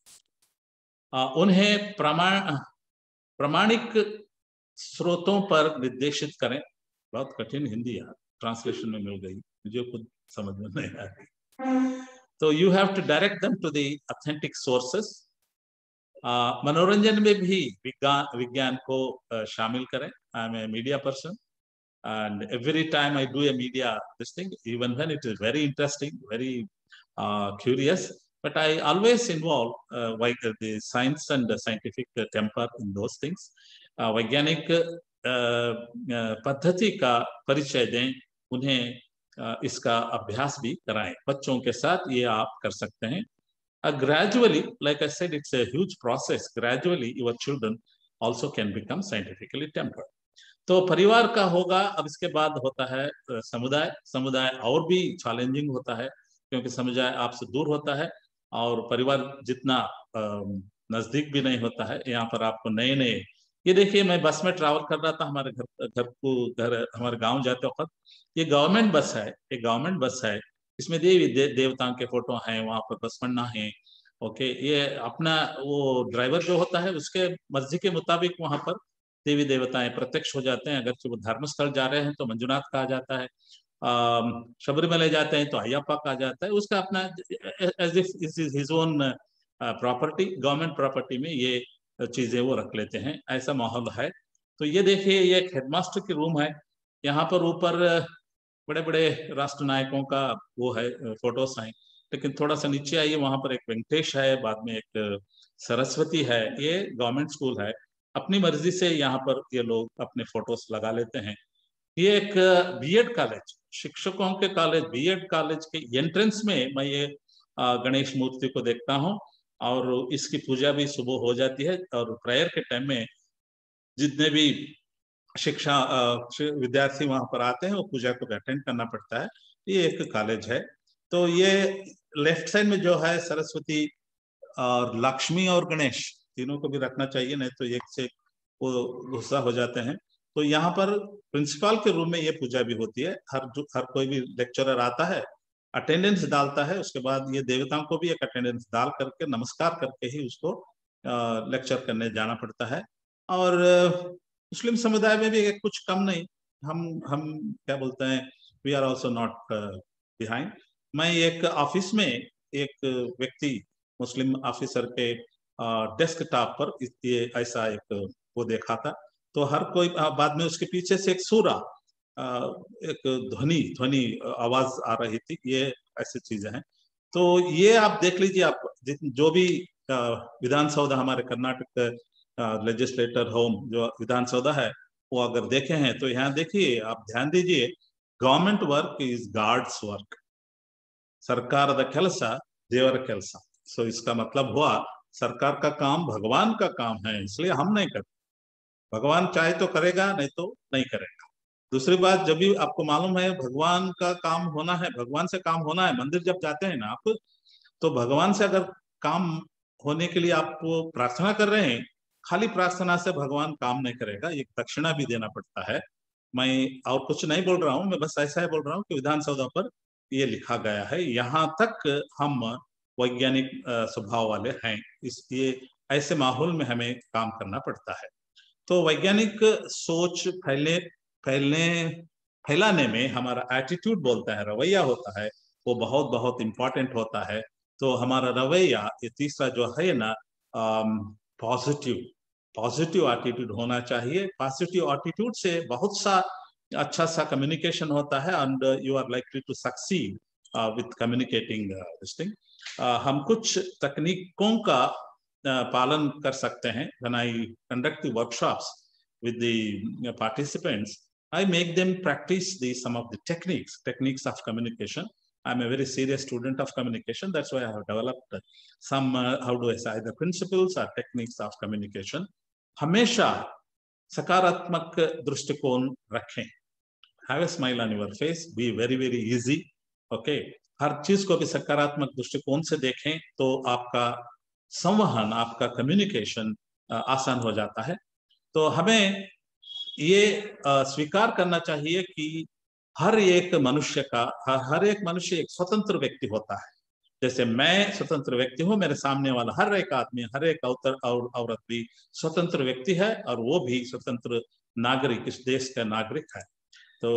उन्हें प्रमाण प्रामाणिक स्रोतों पर निर्देशित करें. बहुत कठिन हिंदी यार, ट्रांसलेशन में मिल गई, मुझे खुद समझ में नहीं आ रही. तो you have to direct them to the authentic sources. मनोरंजन में भी विज्ञान विज्ञान को uh, शामिल करें. I am a media person and every time I do a media this thing, even when it is very interesting, very uh, curious, but I always involve uh, like the science and the scientific uh, temper in those things. uh, वैज्ञानिक uh, पद्धति का परिचय दें, उन्हें uh, इसका अभ्यास भी कराएं. बच्चों के साथ ये आप कर सकते हैं. uh, gradually, like I said, it's a huge process. Gradually your children also can become scientifically tempered. तो परिवार का होगा. अब इसके बाद होता है समुदाय. समुदाय और भी चैलेंजिंग होता है, क्योंकि समुदाय आपसे दूर होता है और परिवार जितना नजदीक भी नहीं होता है. यहाँ पर आपको नए नए, ये देखिए, मैं बस में ट्रैवल कर रहा था, हमारे घर घर को घर हमारे गांव जाते वक्त, ये गवर्नमेंट बस है, ये गवर्नमेंट बस है, इसमें देवी दे, देवताओं के फोटो हैं, वहाँ पर बसपन्ना है. ओके, ये अपना वो ड्राइवर जो होता है उसके मर्जी के मुताबिक वहाँ पर देवी देवताएं प्रत्यक्ष हो जाते हैं. अगर वो धर्म स्थल जा रहे हैं तो मंजुनाथ कहा जाता है, शबरीमले जाते हैं तो अयप्पा कहा जाता है, उसका अपना as if is his own property, government property में ये चीजें वो रख लेते हैं, ऐसा माहौल है। तो ये देखिए ये एक हेडमास्टर की रूम है, यहाँ पर ऊपर बड़े बड़े राष्ट्र नायकों का वो है फोटोस हैं, लेकिन थोड़ा सा नीचे आइए वहां पर एक वेंकटेश है, बाद में एक सरस्वती है। ये गवर्नमेंट स्कूल है, अपनी मर्जी से यहाँ पर ये लोग अपने फोटोस लगा लेते हैं। ये एक बीएड कॉलेज, शिक्षकों के कॉलेज, बीएड कॉलेज के एंट्रेंस में मैं ये गणेश मूर्ति को देखता हूँ, और इसकी पूजा भी सुबह हो जाती है, और प्रेयर के टाइम में जितने भी शिक्षा विद्यार्थी वहां पर आते हैं वो पूजा को अटेंड करना पड़ता है। ये एक कॉलेज है। तो ये लेफ्ट साइड में जो है सरस्वती और लक्ष्मी और गणेश तीनों को भी रखना चाहिए, नहीं तो एक से वो गुस्सा हो जाते हैं। तो यहाँ पर प्रिंसिपल के रूम में ये पूजा भी होती है। हर जो हर कोई भी लेक्चरर आता है, अटेंडेंस डालता है, उसके बाद ये देवताओं को भी एक अटेंडेंस डाल करके नमस्कार करके ही उसको लेक्चर करने जाना पड़ता है। और मुस्लिम समुदाय में भी कुछ कम नहीं, हम हम क्या बोलते हैं, we are also not behind. मैं एक ऑफिस में एक व्यक्ति मुस्लिम ऑफिसर के डेस्कटॉप पर ये ऐसा एक वो देखा था, तो हर कोई बाद में उसके पीछे से एक सूरा एक ध्वनि ध्वनि आवाज आ रही थी, ये ऐसी चीजें हैं। तो ये आप देख लीजिए, आप जो भी विधान सौधा हमारे कर्नाटक लेजिस्लेटर होम जो विधान सौधा है वो अगर देखे हैं तो यहाँ देखिए, आप ध्यान दीजिए, government work is God's work, सरकार द ಕೆಲಸ देवर ಕೆಲಸ। सो इसका मतलब हुआ सरकार का काम भगवान का काम है, इसलिए हम नहीं करते। भगवान चाहे तो करेगा, नहीं तो नहीं करेगा। दूसरी बात, जब भी आपको मालूम है भगवान का काम होना है, भगवान से काम होना है, मंदिर जब जाते हैं ना आप, तो भगवान से अगर काम होने के लिए आप प्रार्थना कर रहे हैं, खाली प्रार्थना से भगवान काम नहीं करेगा, एक दक्षिणा भी देना पड़ता है। मैं और कुछ नहीं बोल रहा हूँ, मैं बस ऐसा ही बोल रहा हूँ कि विधान सौधा पर ये लिखा गया है। यहाँ तक हम वैज्ञानिक स्वभाव वाले हैं, इसलिए ऐसे माहौल में हमें काम करना पड़ता है। तो वैज्ञानिक सोच फैलने फैलने फैलाने में हमारा एटीट्यूड बोलता है, रवैया होता है, वो बहुत बहुत इम्पोर्टेंट होता है। तो हमारा रवैया, ये तीसरा जो है ना, पॉजिटिव पॉजिटिव एटीट्यूड होना चाहिए। पॉजिटिव एटीट्यूड से बहुत सा अच्छा सा कम्युनिकेशन होता है, and you are likely to succeed with communicating this thing. हम कुछ तकनीकों का uh, पालन कर सकते हैं। When I conduct the workshops with the uh, participants, I make them practice the some of the techniques techniques of communication. I'm a very serious student of communication. That's why I have developed some uh, how do I say the principles or techniques of communication. हमेशा सकारात्मक दृष्टिकोण रखें। Have a smile on your face. Be very very easy. Okay. हर चीज को भी सकारात्मक दृष्टिकोण से देखें तो आपका संवहन, आपका कम्युनिकेशन आसान हो जाता है। तो हमें ये स्वीकार करना चाहिए कि हर एक मनुष्य का हर एक मनुष्य एक स्वतंत्र व्यक्ति होता है। जैसे मैं स्वतंत्र व्यक्ति हूँ, मेरे सामने वाला हर एक आदमी, हर एक औरत और औरत भी स्वतंत्र व्यक्ति है, और वो भी स्वतंत्र नागरिक, इस देश का नागरिक है। तो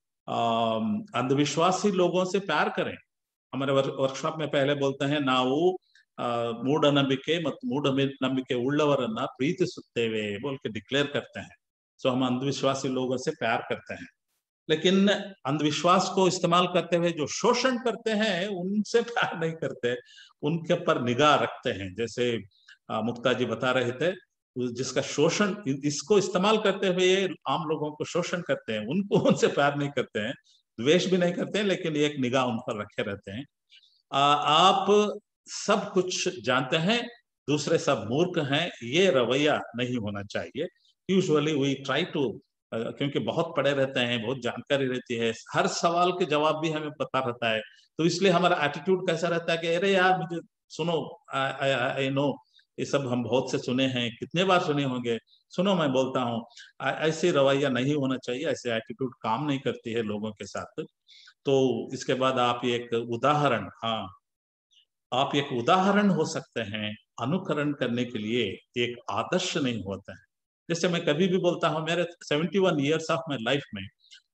अंधविश्वासी लोगों से प्यार करें। हमारे वर्कशॉप में पहले बोलते हैं, ನಾವು ಮೂಢನಂಬಿಕೆ ಮತ್ತು ಮೂಢನಂಬಿಕೆ ಉಳ್ಳವರನ್ನ ಪ್ರೀತಿಸುತ್ತೇವೆ बोल के डिक्लेयर करते हैं। सो हम अंधविश्वासी लोगों से प्यार करते हैं, लेकिन अंधविश्वास को इस्तेमाल करते हुए जो शोषण करते हैं उनसे प्यार नहीं करते, उनके पर निगाह रखते हैं। जैसे मुक्ता जी बता रहे थे, जिसका शोषण, इसको इस्तेमाल करते हुए आम लोगों को शोषण करते हैं, उनको उनसे प्यार नहीं करते हैं, द्वेष भी नहीं करते हैं, लेकिन एक निगाह उन पर रखे रहते हैं। आ, आप सब कुछ जानते हैं, दूसरे सब मूर्ख हैं, ये रवैया नहीं होना चाहिए। यूजुअली वी ट्राई टू, क्योंकि बहुत पढ़े रहते हैं, बहुत जानकारी रहती है, हर सवाल के जवाब भी हमें पता रहता है, तो इसलिए हमारा एटीट्यूड कैसा रहता है कि अरे यार मुझे सुनो, आई नो, ये सब हम बहुत से सुने हैं, कितने बार सुने होंगे, सुनो मैं बोलता हूँ। ऐसे रवैया नहीं होना चाहिए, ऐसे एटीट्यूड काम नहीं करती है लोगों के साथ। तो इसके बाद आप एक उदाहरण, हाँ आप एक उदाहरण हो सकते हैं, अनुकरण करने के लिए एक आदर्श नहीं होता है। जैसे मैं कभी भी बोलता हूँ, मेरे seventy one years of my life में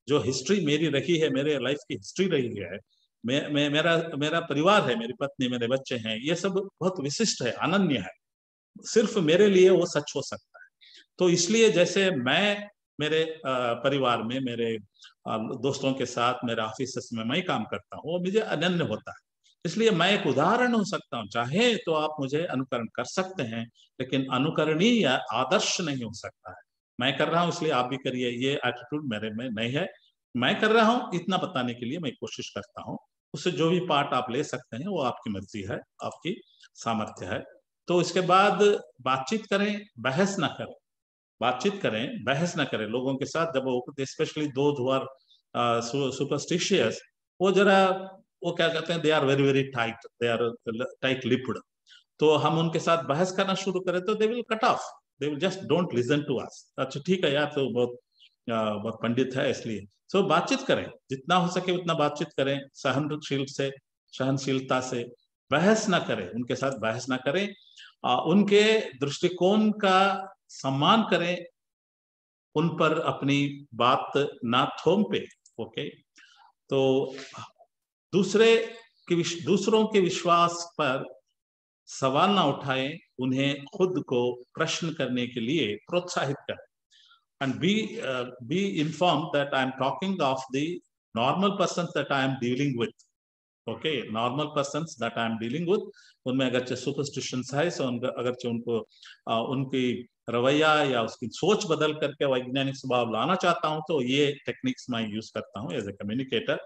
जो हिस्ट्री मेरी रही है, मेरे लाइफ की हिस्ट्री रही है, मैं, मैं मेरा मेरा परिवार है, मेरी पत्नी, मेरे बच्चे हैं, ये सब बहुत विशिष्ट है, अनन्य है, सिर्फ मेरे लिए वो सच हो सकता है। तो इसलिए जैसे मैं मेरे परिवार में, मेरे दोस्तों के साथ, मेरे ऑफिस में मैं काम करता हूँ, वो मुझे अनन्य होता है, इसलिए मैं एक उदाहरण हो सकता हूँ। चाहे तो आप मुझे अनुकरण कर सकते हैं, लेकिन अनुकरणीय या आदर्श नहीं हो सकता है। मैं कर रहा हूँ इसलिए आप भी करिए, ये एटीट्यूड मेरे में नहीं है। मैं कर रहा हूँ इतना बताने के लिए मैं कोशिश करता हूँ, उससे जो भी पार्ट आप ले सकते हैं वो आपकी मर्जी है, आपकी सामर्थ्य है। तो इसके बाद बातचीत करें, बहस ना करें, बातचीत करें, बहस ना करें लोगों के साथ। जब वो स्पेशली दो हु आर सुपरस्टिशियस, वो जरा वो क्या कहते हैं, they are very very tight, they are tight lipped. तो हम उनके साथ बहस करना शुरू करें तो they will cut off, they will just don't listen to us. अच्छा ठीक है यार, तो बहुत बहुत पंडित है इसलिए। सो so, बातचीत करें, जितना हो सके उतना बातचीत करें, सहनशील से, सहनशीलता से। बहस ना करें, उनके साथ बहस ना करें, आ, उनके दृष्टिकोण का सम्मान करें, उन पर अपनी बात ना थोपे। ओके, तो दूसरे के दूसरों के विश्वास पर सवाल ना उठाएं, उन्हें खुद को प्रश्न करने के लिए प्रोत्साहित करें। And be uh, be informed that I am talking of the normal persons that I am dealing with. Okay, normal persons that I am dealing with. उनमें अगरचे superstitions है, so अगरचे उनको uh, उनकी रवैया या उसकी सोच बदल करके वैज्ञानिक स्वभाव लाना चाहता हूं, तो ये टेक्निक्स मैं यूज करता हूं एज ए कम्युनिकेटर।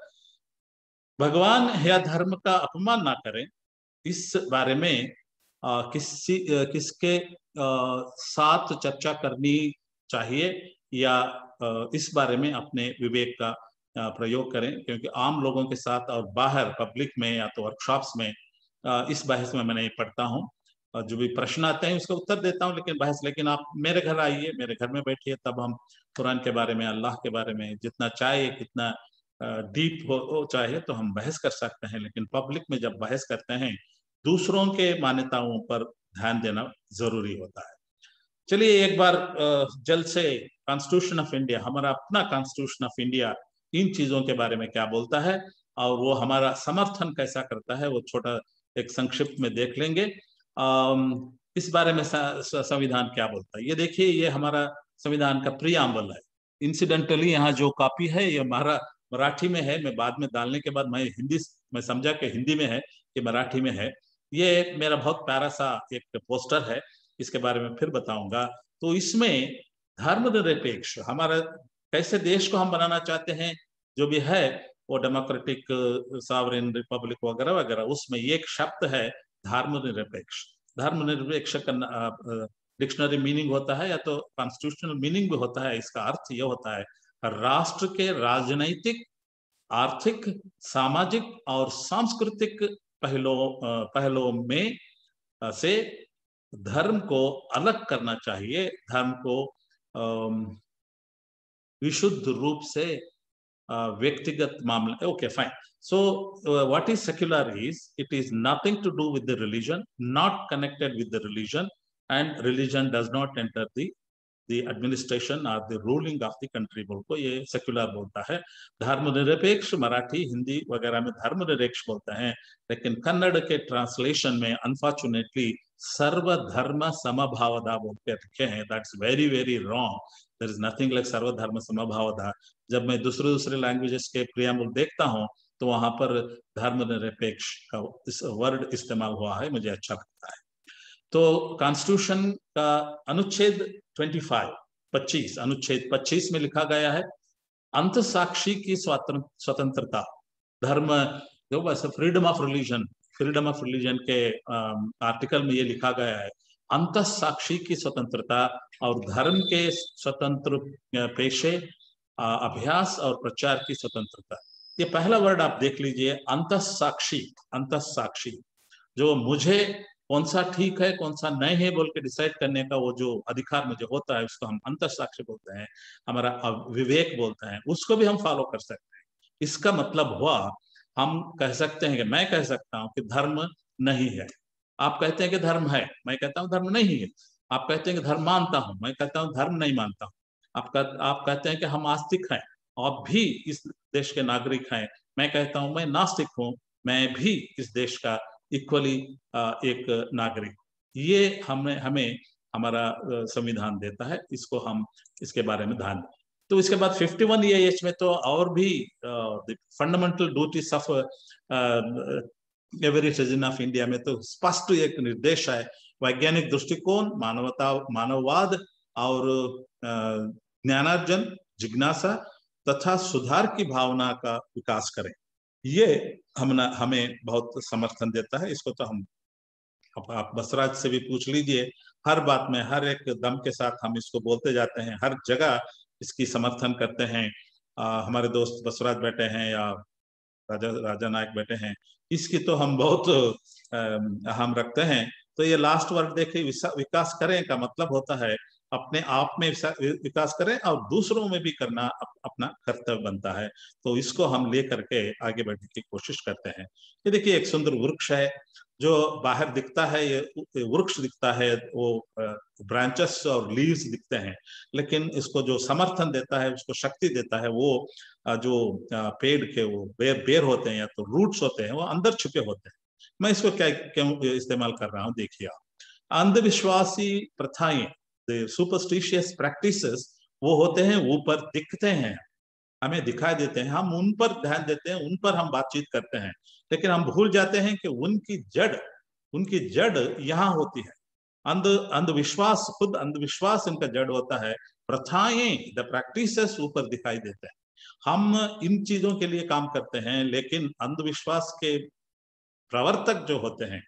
भगवान या धर्म का अपमान ना करें, इस बारे में uh, किसी uh, किसके uh, साथ चर्चा करनी चाहिए या इस बारे में अपने विवेक का प्रयोग करें, क्योंकि आम लोगों के साथ और बाहर पब्लिक में या तो वर्कशॉप्स में इस बहस में मैं नहीं पढ़ता हूँ। जो भी प्रश्न आते हैं उसका उत्तर देता हूँ, लेकिन बहस, लेकिन आप मेरे घर आइए, मेरे घर में बैठिए, तब हम कुरान के बारे में, अल्लाह के बारे में जितना चाहे, कितना डीप हो चाहे तो हम बहस कर सकते हैं। लेकिन पब्लिक में जब बहस करते हैं, दूसरों के मान्यताओं पर ध्यान देना जरूरी होता है। चलिए एक बार जल्द से कॉन्स्टिट्यूशन ऑफ इंडिया, हमारा अपना कॉन्स्टिट्यूशन ऑफ इंडिया इन चीजों के बारे में क्या बोलता है और वो हमारा समर्थन कैसा करता है, वो छोटा एक संक्षिप्त में देख लेंगे। इस बारे में संविधान क्या बोलता है, ये देखिए, ये हमारा संविधान का प्रीएम्बल है। इंसिडेंटली यहाँ जो कॉपी है ये हमारा मराठी में है, मैं बाद में डालने के बाद मैं हिंदी मैं समझा कि हिंदी में है, ये मराठी में है। ये मेरा बहुत प्यारा सा एक पोस्टर है, इसके बारे में फिर बताऊंगा। तो इसमें धर्मनिरपेक्ष हमारा कैसे देश को हम बनाना चाहते हैं, जो भी है वो डेमोक्रेटिक सॉवरेन रिपब्लिक वगैरह वगैरह, उसमें एक शब्द है धर्मनिरपेक्ष। धर्मनिरपेक्ष का डिक्शनरी मीनिंग होता है या तो कॉन्स्टिट्यूशनल मीनिंग भी होता है। इसका अर्थ यह होता है राष्ट्र के राजनैतिक, आर्थिक, सामाजिक और सांस्कृतिक पहलुओं पहलुओं में से धर्म को अलग करना चाहिए, धर्म को विशुद्ध रूप से व्यक्तिगत मामला। Okay fine. So what is secular is, it is nothing to do with the religion, not connected with the religion, and religion does not enter the the administration और the ruling of the country. बोल को ये secular बोलता है। धर्मनिरपेक्ष मराठी, हिंदी वगैरह में धर्मनिरपेक्ष बोलते हैं, लेकिन कन्नड़ के ट्रांसलेशन में अनफॉर्चुनेटली सर्वधर्म समभावदा बोलते रखे हैं। That's very very wrong. There is nothing like सर्वधर्म समभावदा। जब मैं दूसरे दूसरे लैंग्वेजेस के प्रियम्बल देखता हूँ तो वहां पर धर्मनिरपेक्ष का इस वर्ड इस्तेमाल हुआ है, मुझे अच्छा लगता है। तो कॉन्स्टिट्यूशन का अनुच्छेद पच्चीस पच्चीस अनुच्छेद पच्चीस में लिखा गया है, अंतसाक्षी की स्वतंत्रता, धर्म जो बस freedom of religion, freedom of religion के आर्टिकल में ये लिखा गया है, अंतसाक्षी की स्वतंत्रता और धर्म के स्वतंत्र पेशे, अभ्यास और प्रचार की स्वतंत्रता। ये पहला वर्ड आप देख लीजिए, अंतसाक्षी। अंतसाक्षी जो मुझे कौन सा ठीक है कौन सा नहीं है बोल के डिसाइड करने का वो जो अधिकार मुझे होता है, उसको हम अंतसाक्षी बोलते हैं, हमारा विवेक बोलते हैं, उसको भी हम फॉलो कर सकते हैं। इसका मतलब हुआ हम कह सकते हैं कि मैं कह सकता हूं कि धर्म नहीं है, आप कहते हैं कि धर्म है, मैं कहता हूं धर्म नहीं है। आप कहते हैं कि धर्म मानता हूं, मैं कहता हूं धर्म नहीं मानता हूं। आप कह, आप कहते हैं कि हम आस्तिक हैं आप भी इस देश के नागरिक हैं। मैं कहता हूं मैं नास्तिक हूं, मैं भी इस देश का इक्वली एक नागरिक। ये हमें हमें हमारा संविधान देता है, इसको हम इसके बारे में ध्यान दें। तो इसके बाद इक्यावन ए एच में तो और भी fundamental duties of every citizen of India में तो स्पष्ट एक निर्देश है, वैज्ञानिक दृष्टिकोण, मानवता मानववाद और ज्ञानार्जन, जिज्ञासा तथा सुधार की भावना का विकास करें। ये हम हमें बहुत समर्थन देता है। इसको तो हम आप बसराज से भी पूछ लीजिए, हर बात में हर एक दम के साथ हम इसको बोलते जाते हैं, हर जगह इसकी समर्थन करते हैं। आ, हमारे दोस्त बसराज बैठे हैं या राजा राजा नायक बैठे हैं, इसकी तो हम बहुत अहम रखते हैं। तो ये लास्ट वर्ड देखिए, विकास करें का मतलब होता है अपने आप में विकास करें और दूसरों में भी करना अपना कर्तव्य बनता है। तो इसको हम ले करके आगे बढ़ने की कोशिश करते हैं। ये देखिए एक सुंदर वृक्ष है जो बाहर दिखता है, ये वृक्ष दिखता है, वो ब्रांचेस और लीव्स दिखते हैं, लेकिन इसको जो समर्थन देता है, उसको शक्ति देता है, वो जो पेड़ के वो बेर बेर होते हैं या तो रूट्स होते हैं, वो अंदर छुपे होते हैं। मैं इसको क्या क्यों इस्तेमाल कर रहा हूँ, देखिए आप, अंधविश्वासी प्रथाएं, सुपरस्टिशियस प्रैक्टिसेस वो होते हैं, ऊपर दिखते हैं, हमें दिखाई देते हैं, हम उन पर ध्यान देते हैं, उन पर हम बातचीत करते हैं, लेकिन हम भूल जाते हैं कि उनकी जड़ उनकी जड़ यहाँ होती है। अंध अंधविश्वास, खुद अंधविश्वास इनका जड़ होता है। प्रथाएं, द प्रैक्टिसेस ऊपर दिखाई देते हैं, हम इन चीजों के लिए काम करते हैं, लेकिन अंधविश्वास के प्रवर्तक जो होते हैं,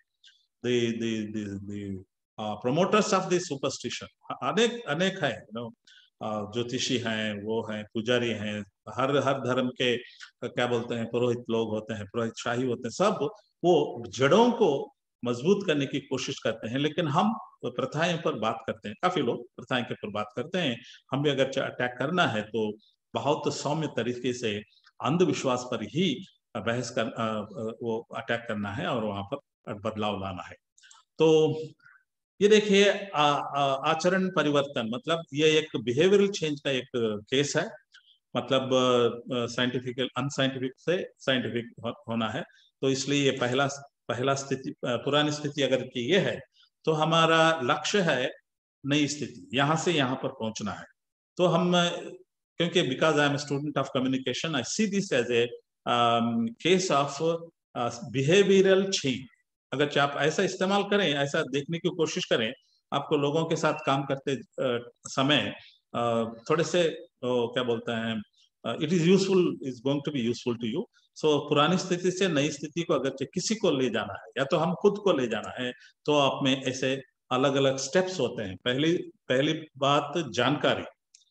प्रोमोटर्स ऑफ द सुपरस्टिशन अनेक अनेक है, नो ज्योतिषी हैं, वो हैं, पुजारी हैं, हर हर धर्म के क्या बोलते हैं, पुरोहित लोग होते हैं, पुरोहित शाही होते हैं, सब वो जड़ों को मजबूत करने की कोशिश करते हैं, लेकिन हम प्रथाएं पर बात करते हैं, काफी लोग प्रथाएं के पर बात करते हैं। हम भी अगर अटैक करना है तो बहुत सौम्य तरीके से अंधविश्वास पर ही बहस कर वो अटैक करना है और वहां पर बदलाव लाना है। तो ये देखिए आचरण परिवर्तन, मतलब ये एक बिहेवियरल चेंज का एक केस है, मतलब साइंटिफिक अनसाइंटिफिक से साइंटिफिक होना है। तो इसलिए ये पहला पहला स्थिति, पुरानी स्थिति अगर की ये है, तो हमारा लक्ष्य है नई स्थिति, यहाँ से यहाँ पर पहुंचना है। तो हम, क्योंकि because I am student of communication, I see this as a case of behavioural change. अगर आप ऐसा इस्तेमाल करें, ऐसा देखने की कोशिश करें, आपको लोगों के साथ काम करते समय थोड़े से क्या बोलते हैं, it is useful, is going to be useful to you. So पुरानी स्थिति से नई स्थिति को अगर किसी को ले जाना है या तो हम खुद को ले जाना है, तो आप में ऐसे अलग अलग स्टेप्स होते हैं। पहली पहली बात जानकारी,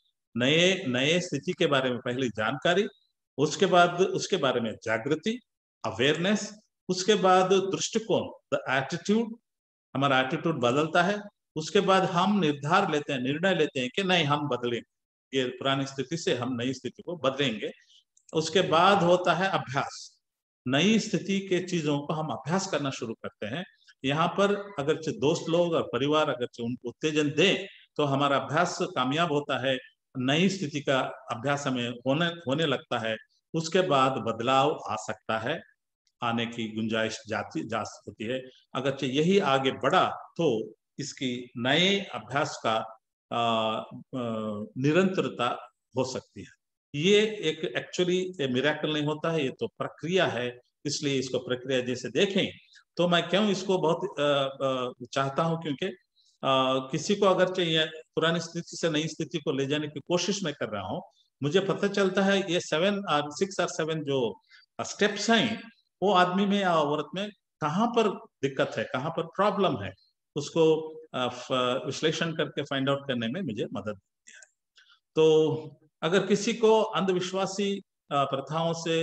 नए नए स्थिति के बारे में पहली जानकारी, उसके बाद उसके बारे में जागृति, अवेयरनेस, उसके बाद दृष्टिकोण, द एटीट्यूड, हमारा एटीट्यूड बदलता है। उसके बाद हम निर्धार लेते हैं, निर्णय लेते हैं कि नहीं हम बदलेंगे, ये पुरानी स्थिति से हम नई स्थिति को बदलेंगे। उसके बाद होता है अभ्यास, नई स्थिति के चीजों को हम अभ्यास करना शुरू करते हैं। यहाँ पर अगर दोस्त लोग और परिवार अगर उनको उत्तेजन दें तो हमारा अभ्यास कामयाब होता है, नई स्थिति का अभ्यास हमें होने होने लगता है। उसके बाद बदलाव आ सकता है, आने की गुंजाइश जाती जा सकती है। अगर यही आगे बढ़ा तो इसकी नए अभ्यास का निरंतरता हो सकती है। ये एक एक्चुअली मिरेकल नहीं होता है, ये तो प्रक्रिया है, इसलिए इसको प्रक्रिया जैसे देखें। तो मैं क्यों इसको बहुत आ, आ, चाहता हूं, क्योंकि आ, किसी को अगर चाहिए पुरानी स्थिति से नई स्थिति को ले जाने की कोशिश मैं कर रहा हूं, मुझे पता चलता है ये सेवन और सिक्स और सेवन जो स्टेप्स हैं, वो आदमी में या औरत में कहाँ पर दिक्कत है, कहाँ पर प्रॉब्लम है, उसको विश्लेषण करके फाइंड आउट करने में मुझे मदद मिलती है। तो अगर किसी को अंधविश्वासी प्रथाओं से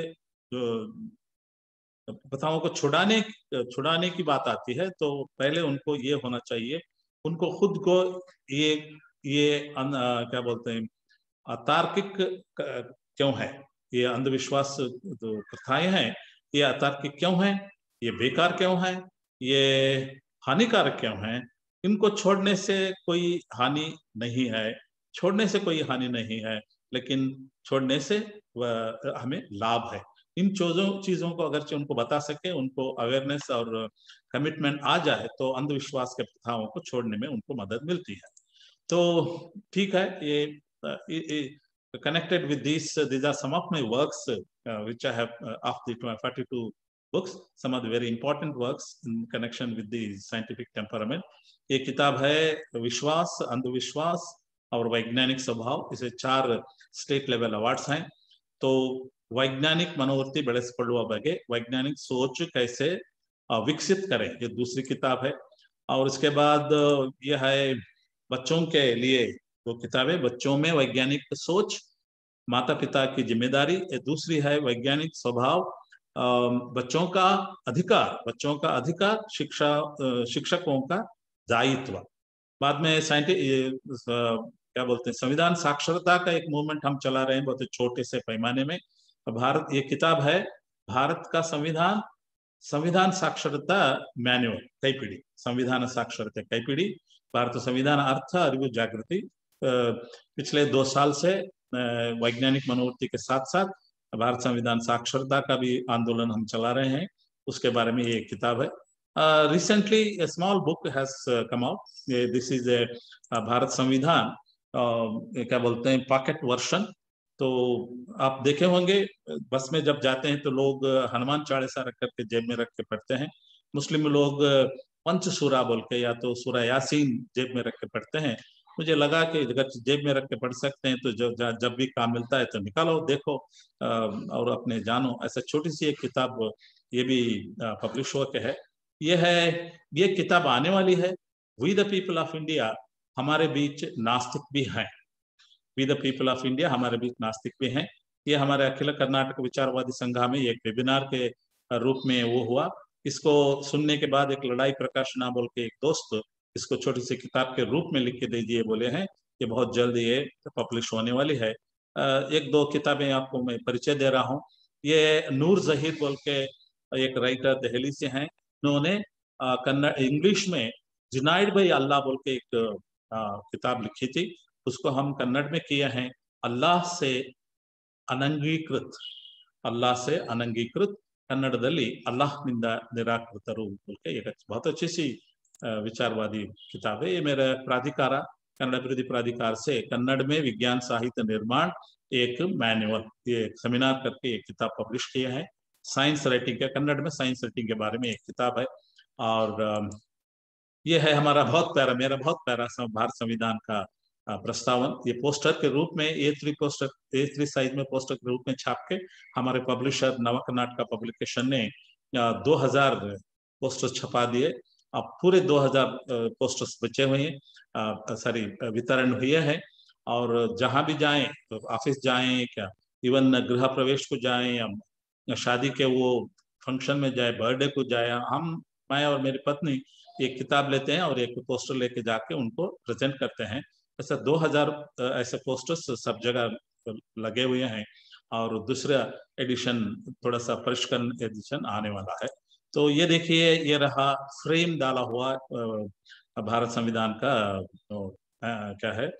प्रथाओं को छुड़ाने छुड़ाने की बात आती है, तो पहले उनको ये होना चाहिए, उनको खुद को ये ये अन, क्या बोलते हैं, अतार्किक क्यों है, ये अंधविश्वास जो प्रथाएं हैं ये अतार्किक क्यों है, ये बेकार क्यों है, ये हानिकारक क्यों है। इनको छोड़ने से कोई हानि नहीं है, छोड़ने से कोई हानि नहीं है। लेकिन छोड़ने से हमें लाभ है। इन चीजों चीजों को अगर उनको बता सके, उनको अवेयरनेस और कमिटमेंट आ जाए तो अंधविश्वास के प्रथाओं को छोड़ने में उनको मदद मिलती है। तो ठीक है, ये connected with these uh, these are some of my works uh, which I have uh, of the forty-two books, some of the very important works in connection with the scientific temperament. ये किताब है विश्वास, अंधविश्वास और वैज्ञानिक स्वभाव। इसे चार स्टेट लेवल अवार्ड्स हैं। तो वैज्ञानिक मनोवृत्ति ಬೆಳೆಸಿಕೊಳ್ಳುವ ಬಗ್ಗೆ, वैज्ञानिक सोच कैसे विकसित करें, ये दूसरी किताब है। और इसके बाद यह है बच्चों के लिए दो किताबें, बच्चों में वैज्ञानिक सोच, माता पिता की जिम्मेदारी। ये दूसरी है वैज्ञानिक स्वभाव, बच्चों का अधिकार, बच्चों का अधिकार, शिक्षा शिक्षकों का दायित्व। बाद में साइंटिफिक क्या बोलते हैं, संविधान साक्षरता का एक मूवमेंट हम चला रहे हैं बहुत छोटे से पैमाने में। भारत, ये किताब है भारत का संविधान, संविधान साक्षरता मैन्युअल कैपिडी, संविधान साक्षरता कैपिडी, भारत संविधान अर्थ अरिवु जागृति। पिछले दो साल से वैज्ञानिक मनोवृत्ति के साथ साथ भारत संविधान साक्षरता का भी आंदोलन हम चला रहे हैं, उसके बारे में ये किताब है। Recently a small book has come out, this is a Bharat Samvidhan uh, क्या बोलते हैं पॉकेट वर्शन। तो आप देखे होंगे बस में जब जाते हैं तो लोग हनुमान चालीसा रख करके जेब में रख के पढ़ते हैं, मुस्लिम लोग पंचसूरा बोल के या तो सूरा यासीन जेब में रख के पढ़ते हैं। मुझे लगा कि अगर जेब में रख के पढ़ सकते हैं तो जब जब भी काम मिलता है तो निकालो, देखो और अपने जानो। ऐसा छोटी सी एक किताब ये भी पब्लिश हो के है। ये है, ये किताब आने वाली है। We the people of India, हमारे बीच नास्तिक भी हैं। We the people of India, हमारे बीच नास्तिक भी हैं। ये हमारे अखिल कर्नाटक विचारवादी संघ में एक वेबिनार के रूप में वो हुआ। इसको सुनने के बाद एक लड़ाई प्रकाश ना बोल के एक दोस्त इसको छोटी सी किताब के रूप में लिख के दे दिए, बोले हैं कि बहुत जल्द ये पब्लिश होने वाली है। एक दो किताबें आपको मैं परिचय दे रहा हूँ। ये नूर जहीर बोल के एक राइटर दिल्ली से हैं, उन्होंने कन्नड़ इंग्लिश में जुनाइड भाई अल्लाह बोल के एक किताब लिखी थी, उसको हम कन्नड़ में किए हैं अल्लाह से अनंगीकृत, अल्लाह से अनंगीकृत, कन्नड़ದಲ್ಲಿ अल्लाहनिंद निराकृतರು बोल के एक बहुत अच्छी सी विचारवादी किताब है। ये मेरा प्राधिकार कन्नड़ अभिवृद्धि प्राधिकार से कन्नड़ में विज्ञान साहित्य निर्माण एक मैनुअल, ये सेमिनार करके एक किताब पब्लिश किए हैं। साइंस राइटिंग के, कन्नड़ में साइंस राइटिंग के बारे में एक किताब है। और ये है हमारा बहुत प्यारा, मेरा बहुत प्यारा भारत संविधान का प्रस्तावन। ये पोस्टर के रूप में A three poster, A three size में पोस्टर के रूप में छाप के हमारे पब्लिशर नव कर्नाटका पब्लिकेशन ने दो हजार पोस्टर छपा दिए। अब पूरे दो हजार पोस्टर्स बचे हुए हैं, सारी वितरण हुए हैं। और जहां भी जाएं, तो ऑफिस जाएं, क्या इवन गृह प्रवेश को जाएं या शादी के वो फंक्शन में जाए, बर्थडे को जाए, हम मैं और मेरी पत्नी एक किताब लेते हैं और एक पोस्टर लेके जाके उनको प्रेजेंट करते हैं। ऐसा दो हजार ऐसे पोस्टर्स सब जगह लगे हुए हैं। और दूसरा एडिशन, थोड़ा सा परिष्करण एडिशन आने वाला है। तो ये देखिए, ये रहा फ्रेम डाला हुआ भारत संविधान का क्या है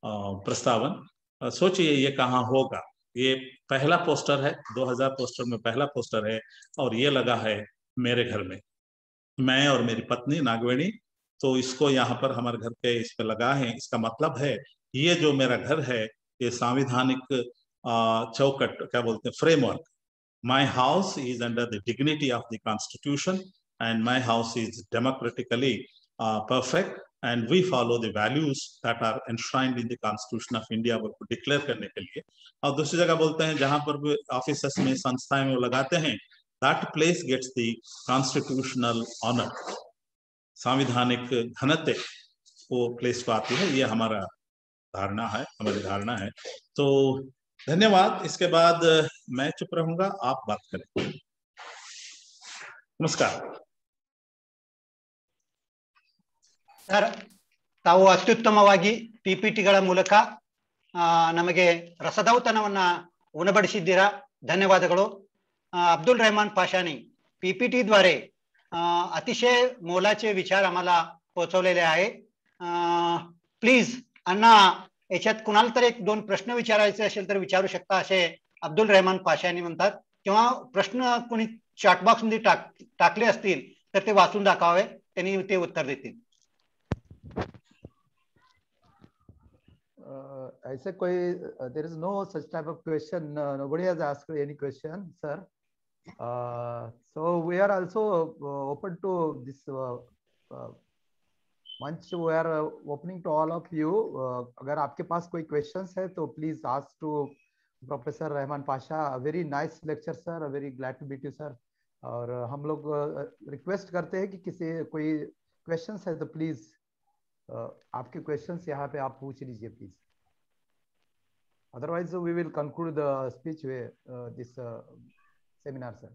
प्रस्तावन। सोचिए ये कहाँ होगा। ये पहला पोस्टर है, दो हजार पोस्टर में पहला पोस्टर है, और ये लगा है मेरे घर में, मैं और मेरी पत्नी नागवेणी। तो इसको यहाँ पर हमारे घर के इस पे लगा है। इसका मतलब है ये जो मेरा घर है ये सांविधानिक चौकट, क्या बोलते हैं, framework. My house is under the dignity of the constitution and my house is democratically perfect and we follow the values that are enshrined in the constitution of India को डिक्लेयर करने के लिए। और दूसरी जगह बोलते हैं जहां पर भी ऑफिस में, संस्थाएं में वो लगाते हैं, that place gets the constitutional honour, सांविधानिक घनत्व वो प्लेस को आती है। ये हमारा धारणा है, हमारी धारणा है। तो धन्यवाद। इसके बाद मैं चुप रहूंगा, आप बात करें। नमस्कार ಸರ್, ತಾವು ಅತ್ಯುತ್ತಮವಾಗಿ ಪಿಪಿಟಿಗಳ ಮೂಲಕ ನಮಗೆ ರಸದೌತಣವನ್ನ ಉಣಬಡಿಸಿದ್ದೀರಾ, ಧನ್ಯವಾದಗಳು. अब्दुल रहमान पाशानी पीपीटीद्वारे अतिशय मोलाचे विचार आम्हाला पोहोचवलेले आहे. प्लीज अण्णा याच्यात कुणाला तर एक दोन प्रश्न विचारायचे असेल तर विचारू शकता असे अब्दुल रहमान पाशा यांनी म्हणतात, किंवा प्रश्न कोणी चॅट बॉक्स मध्ये टाक टाकले असतील तर ते वाचून दाखवावे, त्यांनी ते उत्तर देतील. Uh, ऐसे कोई uh, there is no such type of question. Uh, nobody has asked any question, sir. Uh, so we are also uh, open to this uh, uh, मंच. We are uh, opening to all of you. Uh, अगर आपके पास कोई questions है तो please ask to Professor Rahman Pasha. Very nice lecture, sir. Very glad to meet you, sir. और uh, हम लोग request uh, करते हैं कि किसी कोई questions है तो please Uh, आपके क्वेश्चंस यहाँ पे आप पूछ लीजिए please. Otherwise we will conclude the speech way this seminar. Sir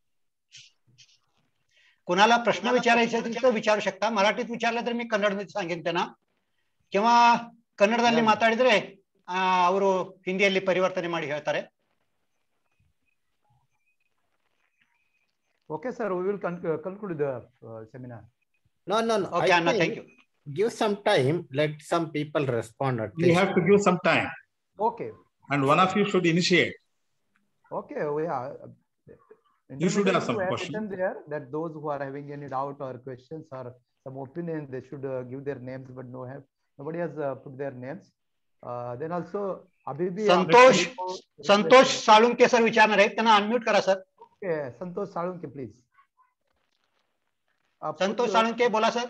कोणाला प्रश्न विचारायचे असेल तर विचारू शकता. मराठीत विचारलं तर मी कन्नडमध्ये सांगेन त्यांना, किंवा ಕನ್ನಡದಲ್ಲಿ ಮಾತಾಡಿದ್ರೆ ಅವರು ಹಿಂದಿಯಲ್ಲಿ ಪರಿವರ್ತನೆ ಮಾಡಿ ಹೇಳ್ತಾರೆ. Okay, sir, we will conclude the uh, seminar. No, no, no. Okay, Anna, thank you. Give some time, let some people respond. At We least. have to give some time. Okay. And one of you should initiate. Okay, we are. You should have some questions. There that those who are having any doubt or questions or some opinion, they should uh, give their names, but no have nobody has uh, put their names. Uh, then also अभी भी संतोष संतोष Salunke sir विचारणार आहेत, त्यांना unmute करा sir. Okay, Santosh Salunke please. Santosh Salunke बोला sir.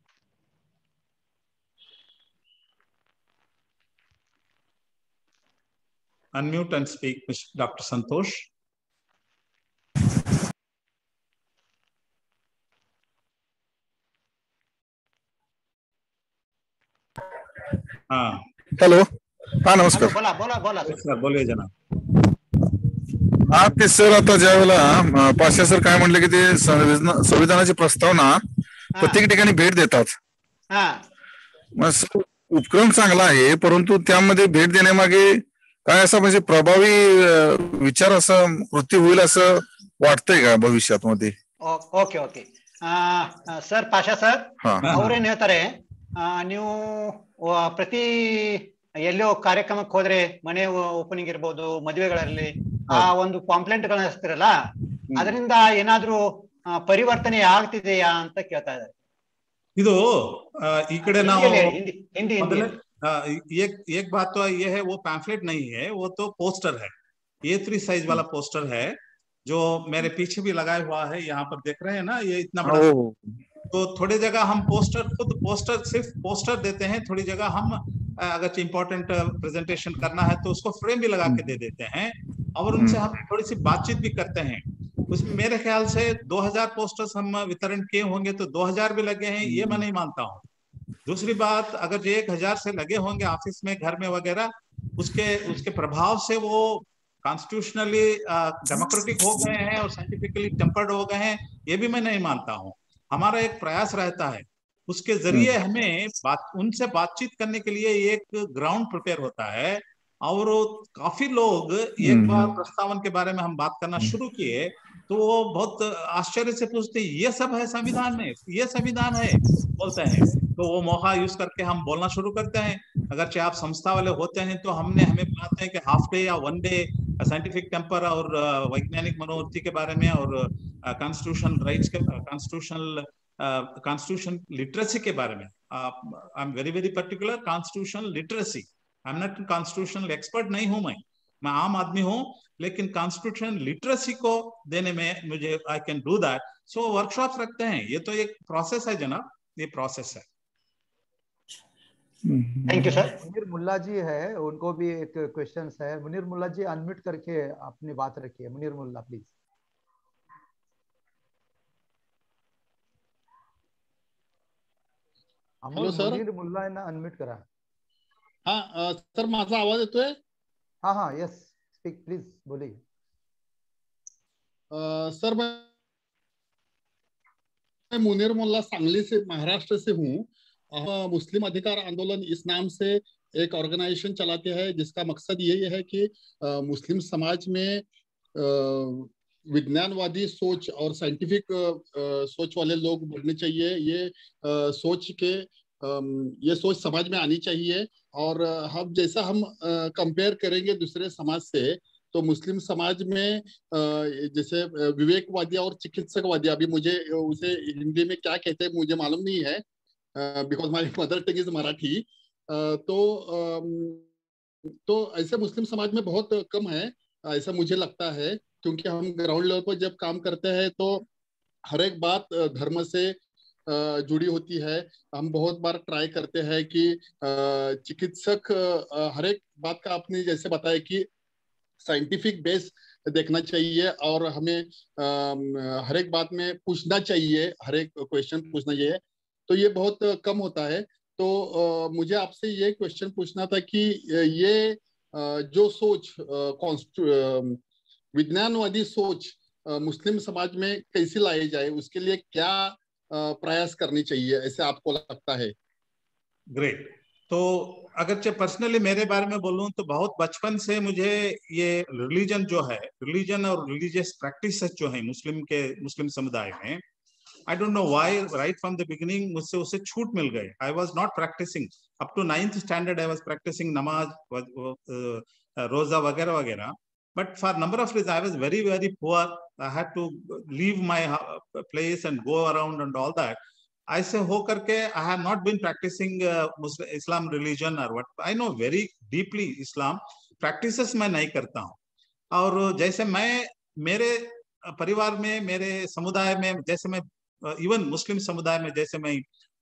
Unmute and speak, Doctor Santosh. हाँ hello, हाँ नमस्कार. बोला बोला बोला सर, बोलिए जनाब. हा ते सर आता ज्या वेळेला पाशा सर काय म्हणले की ते संविधानाची प्रस्तावना प्रत्येक ठिकाणी भेट देतात. मग उपक्रम चांगला आहे, परंतु त्यामध्ये भेट देण्यामागे काय असं म्हणजे प्रभावी विचार असं कृती होईल असं वाटतंय का ಭವಿಷ್ಯದ मध्ये? Okay okay sir Pasha sir ಅವ್ರೇನ್ ಹೇಳ್ತಾರೆ, ನೀವು ಪ್ರತಿ ಎಲ್ಲೋ ಕಾರ್ಯಕ್ರಮಕ್ಕೆ ಹೋದ್ರೆ ಮನೆ ಓಪನಿಂಗ್ ಇರ್ಬೋದು, ಮದುವೆಗಳಲ್ಲಿ ಆ ಒಂದು ಪಾಂಪ್ಲೆಂಟ್ ಗಳನ್ನ ಹಚ್ತಿರಲ್ಲ, ಅದರಿಂದ ಏನಾದ್ರೂ ಪರಿವರ್ತನೆ ಆಗ್ತಿದೆಯಾ ಅಂತ ಕೇಳ್ತಾ ಇದ್ದಾರೆ. ಇದು ಈ ಕಡೆ ನಾವು ಹಿಂದಿ ಹಿಂದಿ ಹಿಂದಿ एक एक बात तो ये है, वो पैम्फलेट नहीं है, वो तो पोस्टर है. ए थ्री साइज वाला पोस्टर है जो मेरे पीछे भी लगाया हुआ है. यहाँ पर देख रहे हैं ना, ये इतना बड़ा. तो थोड़ी जगह हम पोस्टर खुद पोस्टर सिर्फ पोस्टर देते हैं, थोड़ी जगह हम अगर इम्पोर्टेंट प्रेजेंटेशन करना है तो उसको फ्रेम भी लगा के दे देते हैं, और उनसे हम थोड़ी सी बातचीत भी करते हैं. उसमें मेरे ख्याल से दो हजार पोस्टर्स हम वितरण किए होंगे, तो दो हजार भी लगे हैं ये मैं नहीं मानता हूँ. दूसरी बात, अगर जो एक हजार से लगे होंगे ऑफिस में, घर में वगैरह, उसके उसके प्रभाव से वो कॉन्स्टिट्यूशनली डेमोक्रेटिक हो गए हैं और साइंटिफिकली टेम्पर्ड हो गए हैं, ये भी मैं नहीं मानता हूँ. हमारा एक प्रयास रहता है, उसके जरिए हमें बात उनसे बातचीत करने के लिए एक ग्राउंड प्रिपेयर होता है. और काफी लोग एक बार प्रस्तावन के बारे में हम बात करना शुरू किए तो वो बहुत आश्चर्य से पूछते हैं, ये सब है संविधान में, ये संविधान है बोलते हैं. तो वो मौका यूज करके हम बोलना शुरू करते हैं. अगर चाहे आप संस्था वाले होते हैं तो हमने हमें बताते हैं कि हाफ डे या वन डे साइंटिफिक टेम्पर और वैज्ञानिक मनोवृत्ति के बारे में और कॉन्स्टिट्यूशन राइट्स के कॉन्स्टिट्यूशनल कॉन्स्टिट्यूशन लिटरेसी के बारे में. I am very very particular, constitutional literacy. I am not constitutional expert नहीं हूं, मैं मैं आम आदमी हूं, लेकिन कॉन्स्टिट्यूशन लिटरेसी को देने में मुझे I can do that. So workshops रखते हैं, ये तो एक प्रोसेस है जनाब, ये प्रोसेस है. Thank you sir. Munir Mulla ji है, उनको भी एक क्वेश्चन है. मुनीर मुल्ला जी अनम्यूट करके अपनी बात रखिए. Munir Mulla please. Hello sir. Munir Mulla यांना अनम्यूट करा. हा सर, माझा आवाज येतोय? हाँ हाँ यस, स्पीक प्लीज, बोलिए. सर मैं मुनीर मुल्ला सांगली से, महाराष्ट्र से हूँ. मुस्लिम अधिकार आंदोलन इस नाम से एक ऑर्गेनाइजेशन चलाते हैं जिसका मकसद यही है कि मुस्लिम समाज में विज्ञानवादी सोच और साइंटिफिक सोच वाले लोग बढ़ने चाहिए. ये सोच के ये सोच समाज में आनी चाहिए। और हम जैसा हम कंपेयर करेंगे दूसरे समाज से, तो मुस्लिम समाज में जैसे विवेकवादी और चिकित्सकवादी, अभी मुझे उसे हिंदी में क्या कहते हैं मुझे मालूम नहीं है, because my mother tongue is Marathi. तो तो ऐसे मुस्लिम समाज में बहुत कम है, ऐसा मुझे लगता है, क्योंकि हम ग्राउंड लेवल पर जब काम करते हैं तो हर एक बात धर्म से जुड़ी होती है। हम बहुत बार ट्राई करते हैं कि चिकित्सक हर एक बात का, आपने जैसे बताया कि साइंटिफिक बेस देखना चाहिए और हमें हर एक बात में पूछना चाहिए, हर एक क्वेश्चन पूछना चाहिए, तो ये बहुत कम होता है। तो मुझे आपसे ये क्वेश्चन पूछना था कि ये जो सोच विज्ञानवादी सोच मुस्लिम समाज में कैसे लाई जाए, उसके लिए क्या प्रयास करनी चाहिए ऐसे आपको लगता है? ग्रेट। तो अगरचे पर्सनली मेरे बारे में बोलूं तो बहुत बचपन से मुझे ये रिलीजन जो है, रिलीजन और रिलीजियस प्रैक्टिसेस जो है मुस्लिम के मुस्लिम समुदाय में, I don't know why, right from the beginning मुझसे उसे छूट मिल गए। I was not practising up to ninth standard, I was practising namaz, roza वगैरह वगैरह, but for number of reasons I was very very poor. I had to leave my place and go around and all that. ऐसे हो करके I have not been practicing uh, Muslim Islam religion or what. I know very deeply Islam practices मैं नहीं करता हूँ। और जैसे मैं मेरे परिवार में, मेरे समुदाय में, जैसे मैं इवन मुस्लिम समुदाय में जैसे मैं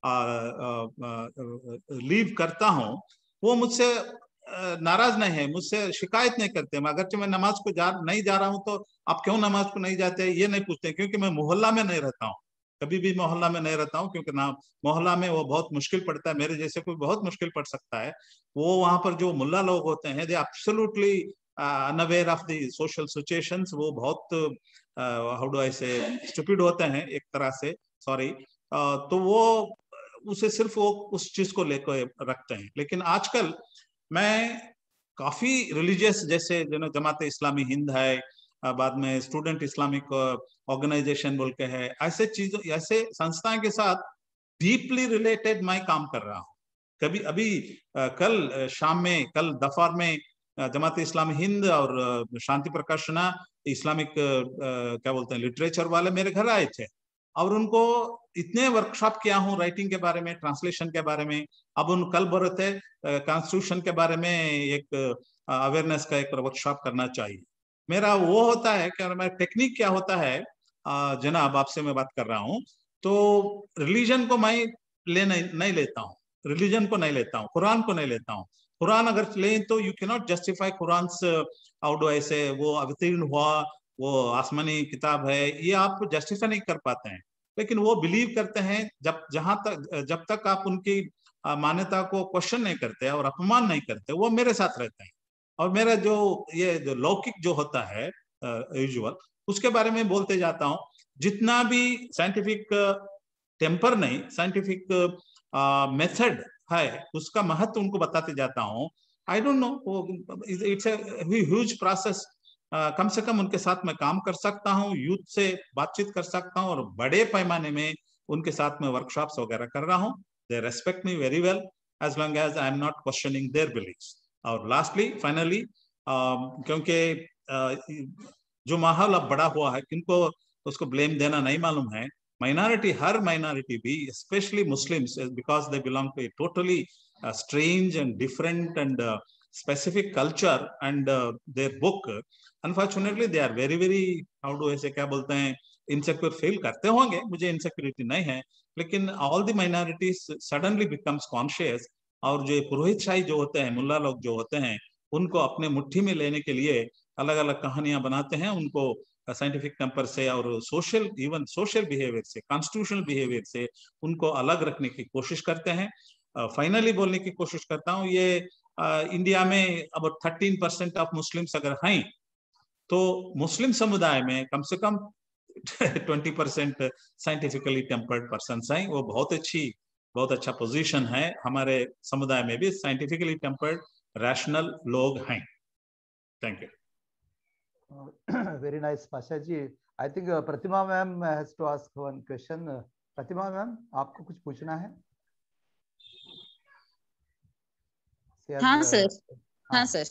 लीव करता हूँ, वो मुझसे नाराज नहीं है, मुझसे शिकायत नहीं करते। अगरचे मैं नमाज को जा नहीं जा रहा हूँ तो आप क्यों नमाज को नहीं जाते, ये नहीं पूछते, क्योंकि मैं मोहल्ला में नहीं रहता हूँ, कभी भी मोहल्ला में नहीं रहता हूँ, क्योंकि ना मोहल्ला में वो बहुत मुश्किल पड़ता है, मेरे जैसे कोई बहुत मुश्किल पड़ सकता है। वो वहां पर जो मुल्ला लोग होते हैं, they absolutely unaware of the social situations, वो बहुत हाउ डू आई से स्टूपिड होते हैं एक तरह से, सॉरी। तो वो उसे सिर्फ वो उस चीज को लेकर रखते हैं। लेकिन आजकल मैं काफी रिलीजियस, जैसे जो जमात इस्लामी हिंद है, बाद में स्टूडेंट इस्लामिक ऑर्गेनाइजेशन बोल के है, ऐसे चीजों ऐसे संस्थाएं के साथ डीपली रिलेटेड मैं काम कर रहा हूँ। कभी अभी कल शाम में, कल दफार में जमात इस्लामी हिंद और शांति प्रकाशना इस्लामिक क्या बोलते हैं लिटरेचर वाले मेरे घर आए थे, और उनको इतने वर्कशॉप किया हूँ राइटिंग के बारे में, ट्रांसलेशन के बारे में। अब उन कल बोल रहे थे कॉन्स्टिट्यूशन के बारे में एक अवेयरनेस का एक वर्कशॉप करना चाहिए। मेरा वो होता है कि मेरा टेक्निक क्या होता है, जनाब आपसे मैं बात कर रहा हूँ, तो रिलीजन को मैं ले नहीं, नहीं लेता हूँ, रिलीजन को नहीं लेता हूँ, कुरान को नहीं लेता हूँ। कुरान अगर लें तो you can not justify Quran out ऐसे वो अवतीर्ण हुआ, वो आसमानी किताब है, ये आप जस्टिफाई नहीं कर पाते हैं। लेकिन वो बिलीव करते हैं, जब जहां तक जब तक आप उनकी मान्यता को क्वेश्चन नहीं करते और अपमान नहीं करते, वो मेरे साथ रहते हैं। और मेरा जो ये जो लौकिक जो होता है यूजुअल, उसके बारे में बोलते जाता हूँ। जितना भी साइंटिफिक टेम्पर नहीं, साइंटिफिक मेथड है, उसका महत्व उनको बताते जाता हूँ। I don't know, it's a huge process. कम से कम उनके साथ मैं काम कर सकता हूँ, यूथ से बातचीत कर सकता हूँ, और बड़े पैमाने में उनके साथ में वर्कशॉप्स वगैरह कर रहा हूँ। They respect me very well as long as I am not questioning their beliefs. और लास्टली फाइनली, क्योंकि uh, जो माहौल अब बड़ा हुआ है, किनको उसको ब्लेम देना नहीं मालूम है, माइनॉरिटी, हर माइनॉरिटी भी, specially Muslims, because they belong to a totally strange and different and specific culture and uh, their book, unfortunately they are very very how do I say, क्या बोलते हैं, insecure feel करते होंगे, मुझे insecurity नहीं है, लेकिन all the minorities suddenly becomes conscious, और जो पुरोहित शाही जो होते हैं, मुल्ला लोग जो होते हैं, उनको अपने मुट्ठी में लेने के लिए अलग अलग कहानियां बनाते हैं, उनको साइंटिफिक टेम्पर से और सोशल इवन सोशल बिहेवियर से, कॉन्स्टिट्यूशनल बिहेवियर से उनको अलग रखने की कोशिश करते हैं। फाइनली uh, बोलने की कोशिश करता हूँ, ये इंडिया uh, में अब थर्टीन परसेंट ऑफ मुस्लिम्स अगर हैं, तो मुस्लिम समुदाय में कम से कम twenty percent scientifically tempered person हैं। वो बहुत अच्छी बहुत अच्छा पोजीशन है, हमारे समुदाय में भी साइंटिफिकली टेम्पर्ड रैशनल लोग हैं। Thank you. Very nice Pasha ji. I think Pratima ma'am has to ask one question. Pratima ma'am, आपको कुछ पूछना है? हाँ सर, हाँ सर,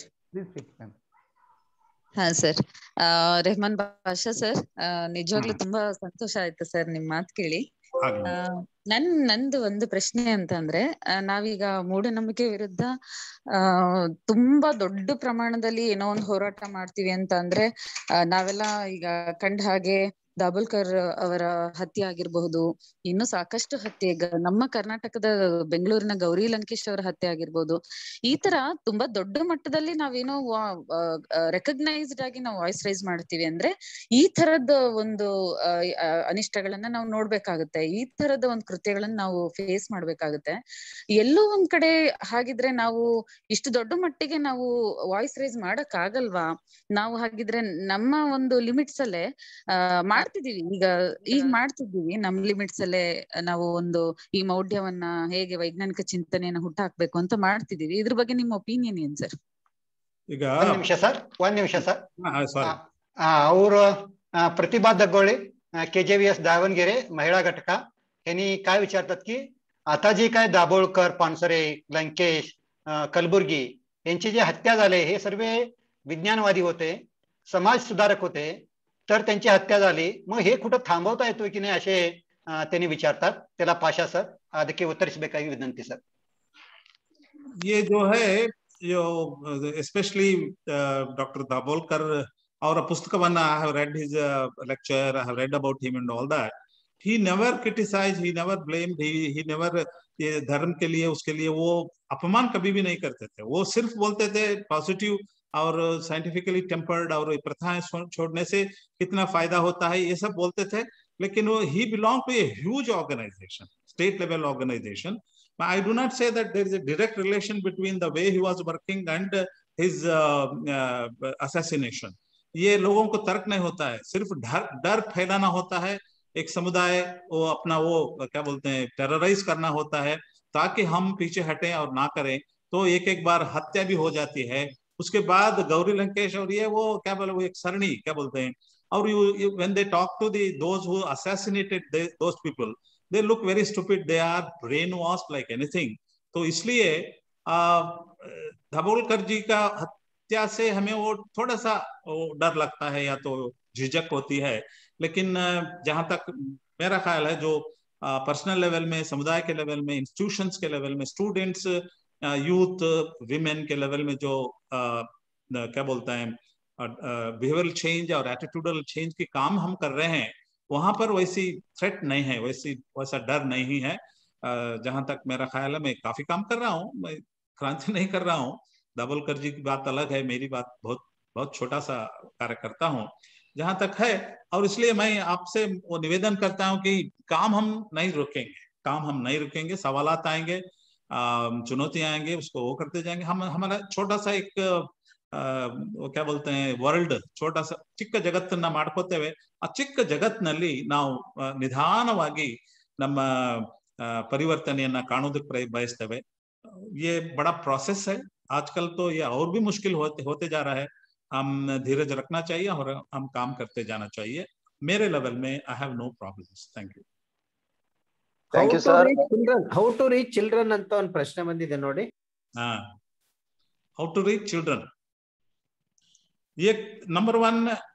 ಹಾ ಸರ್, ರೆಹಮಾನ್ ಬಾಷಾ ಸರ್, ನಿಜವಾಗ್ಲೂ ತುಂಬಾ ಸಂತೋಷ ಆಯ್ತು ಸರ್ ನಿಮ್ ಮಾತು ಕೇಳಿ. ನನ್ ನಂದು ಒಂದು ಪ್ರಶ್ನೆ ಅಂತ ಅಂದ್ರೆ, ನಾವೀಗ ಮೂಢನಂಬಿಕೆ ವಿರುದ್ಧ ಆ ತುಂಬಾ ದೊಡ್ಡ ಪ್ರಮಾಣದಲ್ಲಿ ಏನೋ ಒಂದು ಹೋರಾಟ ಮಾಡ್ತೀವಿ ಅಂತ ಅಂದ್ರೆ, ನಾವೆಲ್ಲ ಈಗ ಕಂಡ ಹಾಗೆ ದಾಬೋಲ್ಕರ್ ಅವರ ಹತ್ಯೆ ಆಗಿರಬಹುದು, ಇನ್ನು ಸಾಕಷ್ಟು ಹತ್ಯೆ, ನಮ್ಮ ಕರ್ನಾಟಕದ ಬೆಂಗಳೂರಿನ ಗೌರಿ ಲಂಕೇಶ್ ಅವರ ಹತ್ಯೆ ಆಗಿರ್ಬೋದು, ಈ ತರ ತುಂಬಾ ದೊಡ್ಡ ಮಟ್ಟದಲ್ಲಿ ನಾವೇನೋ ರೆಕಗ್ನೈಸ್ಡ್ ಆಗಿ ನಾವು ವಾಯ್ಸ್ ರೈಸ್ ಮಾಡ್ತೀವಿ ಅಂದ್ರೆ, ಈ ತರದ ಒಂದು ಅನಿಷ್ಟಗಳನ್ನ ನಾವು ನೋಡ್ಬೇಕಾಗುತ್ತೆ, ಈ ತರದ ಒಂದು ಕೃತ್ಯಗಳನ್ನ ನಾವು ಫೇಸ್ ಮಾಡ್ಬೇಕಾಗುತ್ತೆ. ಎಲ್ಲೋ ಒಂದ್ ಕಡೆ ಹಾಗಿದ್ರೆ ನಾವು ಇಷ್ಟು ದೊಡ್ಡ ಮಟ್ಟಿಗೆ ನಾವು ವಾಯ್ಸ್ ರೈಸ್ ಮಾಡಕ್ ಆಗಲ್ವಾ? ನಾವು ಹಾಗಿದ್ರೆ ನಮ್ಮ ಒಂದು ಲಿಮಿಟ್ಸ್ ಅಲ್ಲೇ ಅಹ್ ಮಾಡ್ತಿದೀವಿ, ಈಗ ಈಗ ಮಾಡ್ತಿದ್ದೀವಿ ನಮ್ ಲಿಮಿಟ್ಸ್ ಅಲ್ಲೇ ನಾವು ಒಂದು ಈ ಮೌಢ್ಯವನ್ನ ಹೇಗೆ ವೈಜ್ಞಾನಿಕ ಚಿಂತನೆಯನ್ನ ಹುಟ್ಟಾಕ್ಬೇಕು ಅಂತ ಮಾಡ್ತಿದೀವಿ. ಇದ್ರ ಬಗ್ಗೆ ನಿಮ್ಮ ಒಪಿನಿಯನ್ ಏನ್ ಸರ್? ಈಗ ಒಂದ್ ನಿಮಿಷ ಸರ್, ಒಂದ್ ನಿಮಿಷ ಸರ್. ಅವರು प्रतिभा दगोळे, केजेवीएस दावणगेरे महिला घटका, यांनी काय विचारतात की आता जे काय दाभोळकर, पानसरे, लंकेश, कलबुर्गी यांची जे हत्या झाले हे सर्व विज्ञानवादी होते, समाज सुधारक होते, तर त्यांची हत्या झाली, मग हे कुठं थांबवता येतोय की नाही असे त्यांनी विचारतात. त्याला पाशा सर ಅದಕ್ಕೆ ಉತ್ತರಿಸಬೇಕಾಗಿ ವಿನಂತಿ ಸರ್. ये जो है जो especially डॉक्टर दाभोलकर और पुस्तकवನ್ನ I have read his uh, lecture, I have read about him and all that. He never criticized, he never blamed, he he never ये धर्म के लिए उसके लिए वो अपमान कभी भी नहीं करते थे. वो सिर्फ बोलते थे पॉजिटिव और साइंटिफिकली टेम्पर्ड और प्रथाएं छोड़ने से कितना फायदा होता है, ये सब बोलते थे. लेकिन वो he belonged to a huge organization, state level organization. I do not say that there is a direct relation between the way he was working and his uh, uh, assassination. ये लोगों को तर्क नहीं होता है, सिर्फ डर डर फैलाना होता है, एक समुदाय वो अपना वो क्या बोलते हैं टेरराइज करना होता है ताकि हम पीछे हटें और ना करें. तो एक एक बार हत्या भी हो जाती है. उसके बाद गौरी लंकेश और ये वो क्या बोले वो एक सरणी क्या बोलते हैं. और you, you, when they talk to the those who assassinated they, those people, they look very stupid, they are brainwashed like anything. तो इसलिए दाभोलकर जी का हत्या से हमें वो थोड़ा सा वो डर लगता है या तो झिझक होती है. लेकिन जहां तक मेरा ख्याल है जो पर्सनल लेवल में, समुदाय के लेवल में, इंस्टीट्यूशंस के लेवल में, स्टूडेंट्स, यूथ, विमेन के लेवल में जो आ, क्या बोलते हैं बिहेवियरल चेंज और एटीट्यूडल चेंज के काम हम कर रहे हैं, वहां पर वैसी थ्रेट नहीं है, वैसी वैसा डर नहीं है. जहां तक मेरा ख्याल है मैं काफी काम कर रहा हूँ, मैं क्रांति नहीं कर रहा हूँ. दाभोलकर जी की बात अलग है, मेरी बात बहुत बहुत छोटा सा कार्य करता हूँ जहां तक है. और इसलिए मैं आपसे वो निवेदन करता हूँ कि काम हम नहीं रुकेंगे, काम हम नहीं रुकेंगे. सवालात आएंगे, चुनौतियां आएंगे, उसको वो करते जाएंगे. हम हमारा छोटा सा एक वो क्या बोलते हैं ವರ್ಲ್ಡ್ छोटा सा ಚಿಕ್ಕ ಜಗತ್ತನ್ನ ಮಾಡ್ಕೋತೇವೆ. ಆ ಚಿಕ್ಕ ಜಗತ್ತಿನಲ್ಲಿ ನಾವು ನಿಧಾನವಾಗಿ ನಮ್ಮ ಪರಿವರ್ತನೆಯನ್ನ ಕಾಣೋದಕ್ಕೆ ಬಯಸ್ತೇವೆ. ये बड़ा प्रोसेस है आजकल, तो ये और भी मुश्किल होते होते जा रहा है. हम धीरज रखना चाहिए और हम काम करते जाना चाहिए. मेरे लेवल में I have no problems. Thank you. Thank you sir. Children, how to reach children ಅಂತ ಒಂದು ಪ್ರಶ್ನೆ ಬಂದಿದೆ ನೋಡಿ. ಹಾ, how to reach children. ये नंबर वन,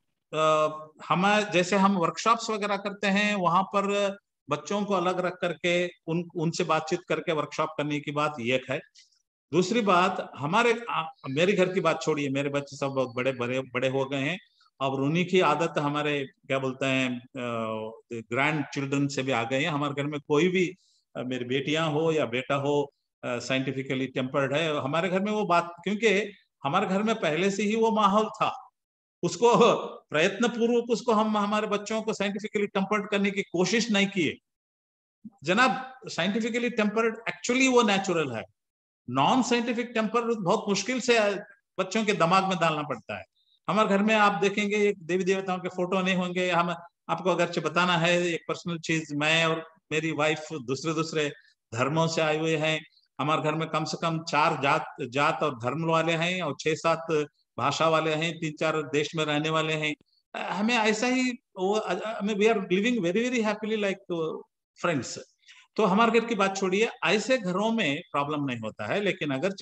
हम जैसे हम वर्कशॉप्स वगैरह करते हैं वहां पर बच्चों को अलग रख करके उन उनसे बातचीत करके वर्कशॉप करने की बात एक है. दूसरी बात, हमारे मेरे घर की बात छोड़िए, मेरे बच्चे सब बहुत बड़े बड़े बड़े हो गए हैं और उन्हीं की आदत हमारे क्या बोलते हैं ग्रैंड चिल्ड्रन से भी आ गए हैं. हमारे घर में कोई भी मेरी बेटियां हो या बेटा हो साइंटिफिकली टेम्पर्ड है. हमारे घर में वो बात, क्योंकि हमारे घर में पहले से ही वो माहौल था, उसको प्रयत्न पूर्वक उसको हम हमारे बच्चों को साइंटिफिकली टेम्पर्ड करने की कोशिश नहीं किए. जनाब, साइंटिफिकली टेम्पर्ड एक्चुअली वो नेचुरल है. नॉन साइंटिफिक टेम्पर बहुत मुश्किल से बच्चों के दिमाग में डालना पड़ता है. हमारे घर में आप देखेंगे एक देवी देवताओं के फोटो नहीं होंगे. हम आपको अगर बताना है एक पर्सनल चीज, मैं और मेरी वाइफ दूसरे दूसरे धर्मों से आए हुए हैं. हमारे घर में कम से कम चार जात जात और धर्म वाले हैं और छह सात भाषा वाले हैं, तीन चार देश में रहने वाले हैं. हमें ऐसा ही वो we are living very very happily like friends. तो हमारे घर की बात छोड़िए, ऐसे घरों में प्रॉब्लम नहीं होता है. लेकिन अगरचे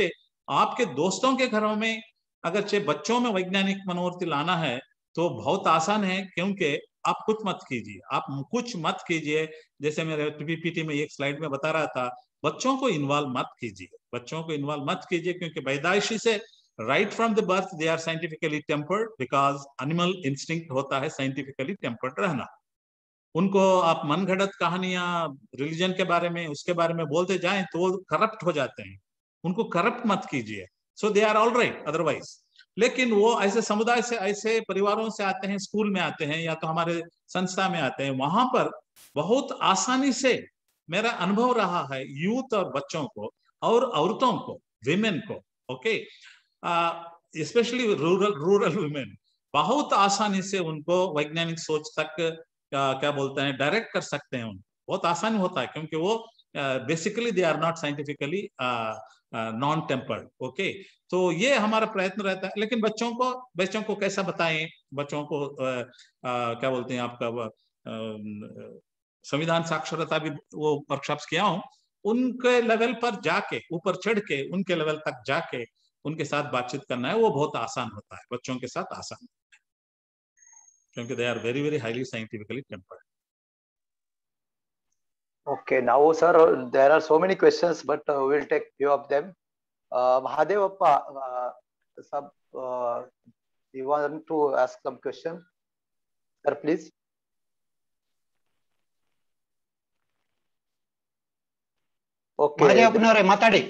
आपके दोस्तों के घरों में अगरचे बच्चों में वैज्ञानिक मनोवृत्ति लाना है तो बहुत आसान है, क्योंकि आप कुछ मत कीजिए, आप कुछ मत कीजिए। जैसे मेरे पीपीटी में एक स्लाइड में बता रहा था, बच्चों को इन्वॉल्व मत कीजिए, बच्चों को इन्वॉल्व मत कीजिए, क्योंकि पैदाइशी से right from the birth they are scientifically tempered, because animal instinct होता है साइंटिफिकली टेम्पर्ड रहना। उनको आप मनगढ़ंत कहानियां रिलीजन के बारे में, उसके बारे में बोलते जाएं तो वो करप्ट हो जाते हैं। उनको करप्ट मत कीजिए, so they are all right otherwise. लेकिन वो ऐसे समुदाय से, ऐसे परिवारों से आते हैं, स्कूल में आते हैं या तो हमारे संस्था में आते हैं, वहां पर बहुत आसानी से मेरा अनुभव रहा है यूथ और बच्चों को और औरतों को, विमेन को, okay, specially rural rural women, बहुत आसानी से उनको वैज्ञानिक सोच तक uh, क्या बोलते हैं डायरेक्ट कर सकते हैं। उनको बहुत आसानी होता है, क्योंकि वो basically they are not scientifically non tempered, okay. तो ये हमारा प्रयत्न रहता है। लेकिन बच्चों को बच्चों को कैसा बताएं, बच्चों को uh, uh, क्या बोलते हैं आपका uh, संविधान साक्षरता भी वो वर्कशॉप्स किया हूँ, उनके लेवल पर जाके, ऊपर चढ़ के उनके लेवल तक जाके उनके साथ बातचीत करना है, वो बहुत आसान होता है, बच्चों के साथ आसान होता है, क्योंकि they are very very highly scientifically tempered. Okay, now sir, there are so many questions, but uh, we'll take few of them. Uh, Mahadev Appa, uh, sub, uh, you want to ask some question? Sir, please. Okay. Mahadev Appa, matadi.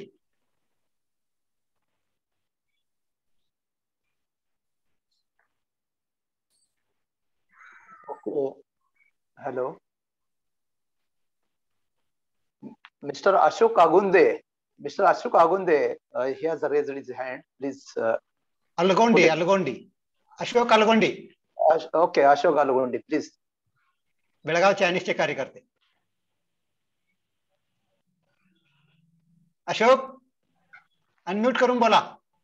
Okay. Hello. Mister Ashok Agunde, Mister Ashok Agunde, uh, he has raised his hand. Please. Uh, Algondi, Algondi. Ashok Algondi. Ash, okay, Ashok Algondi, please. Belgaum चायनीजचे कार्यकर्ते. Ashok, unmute करून बोला.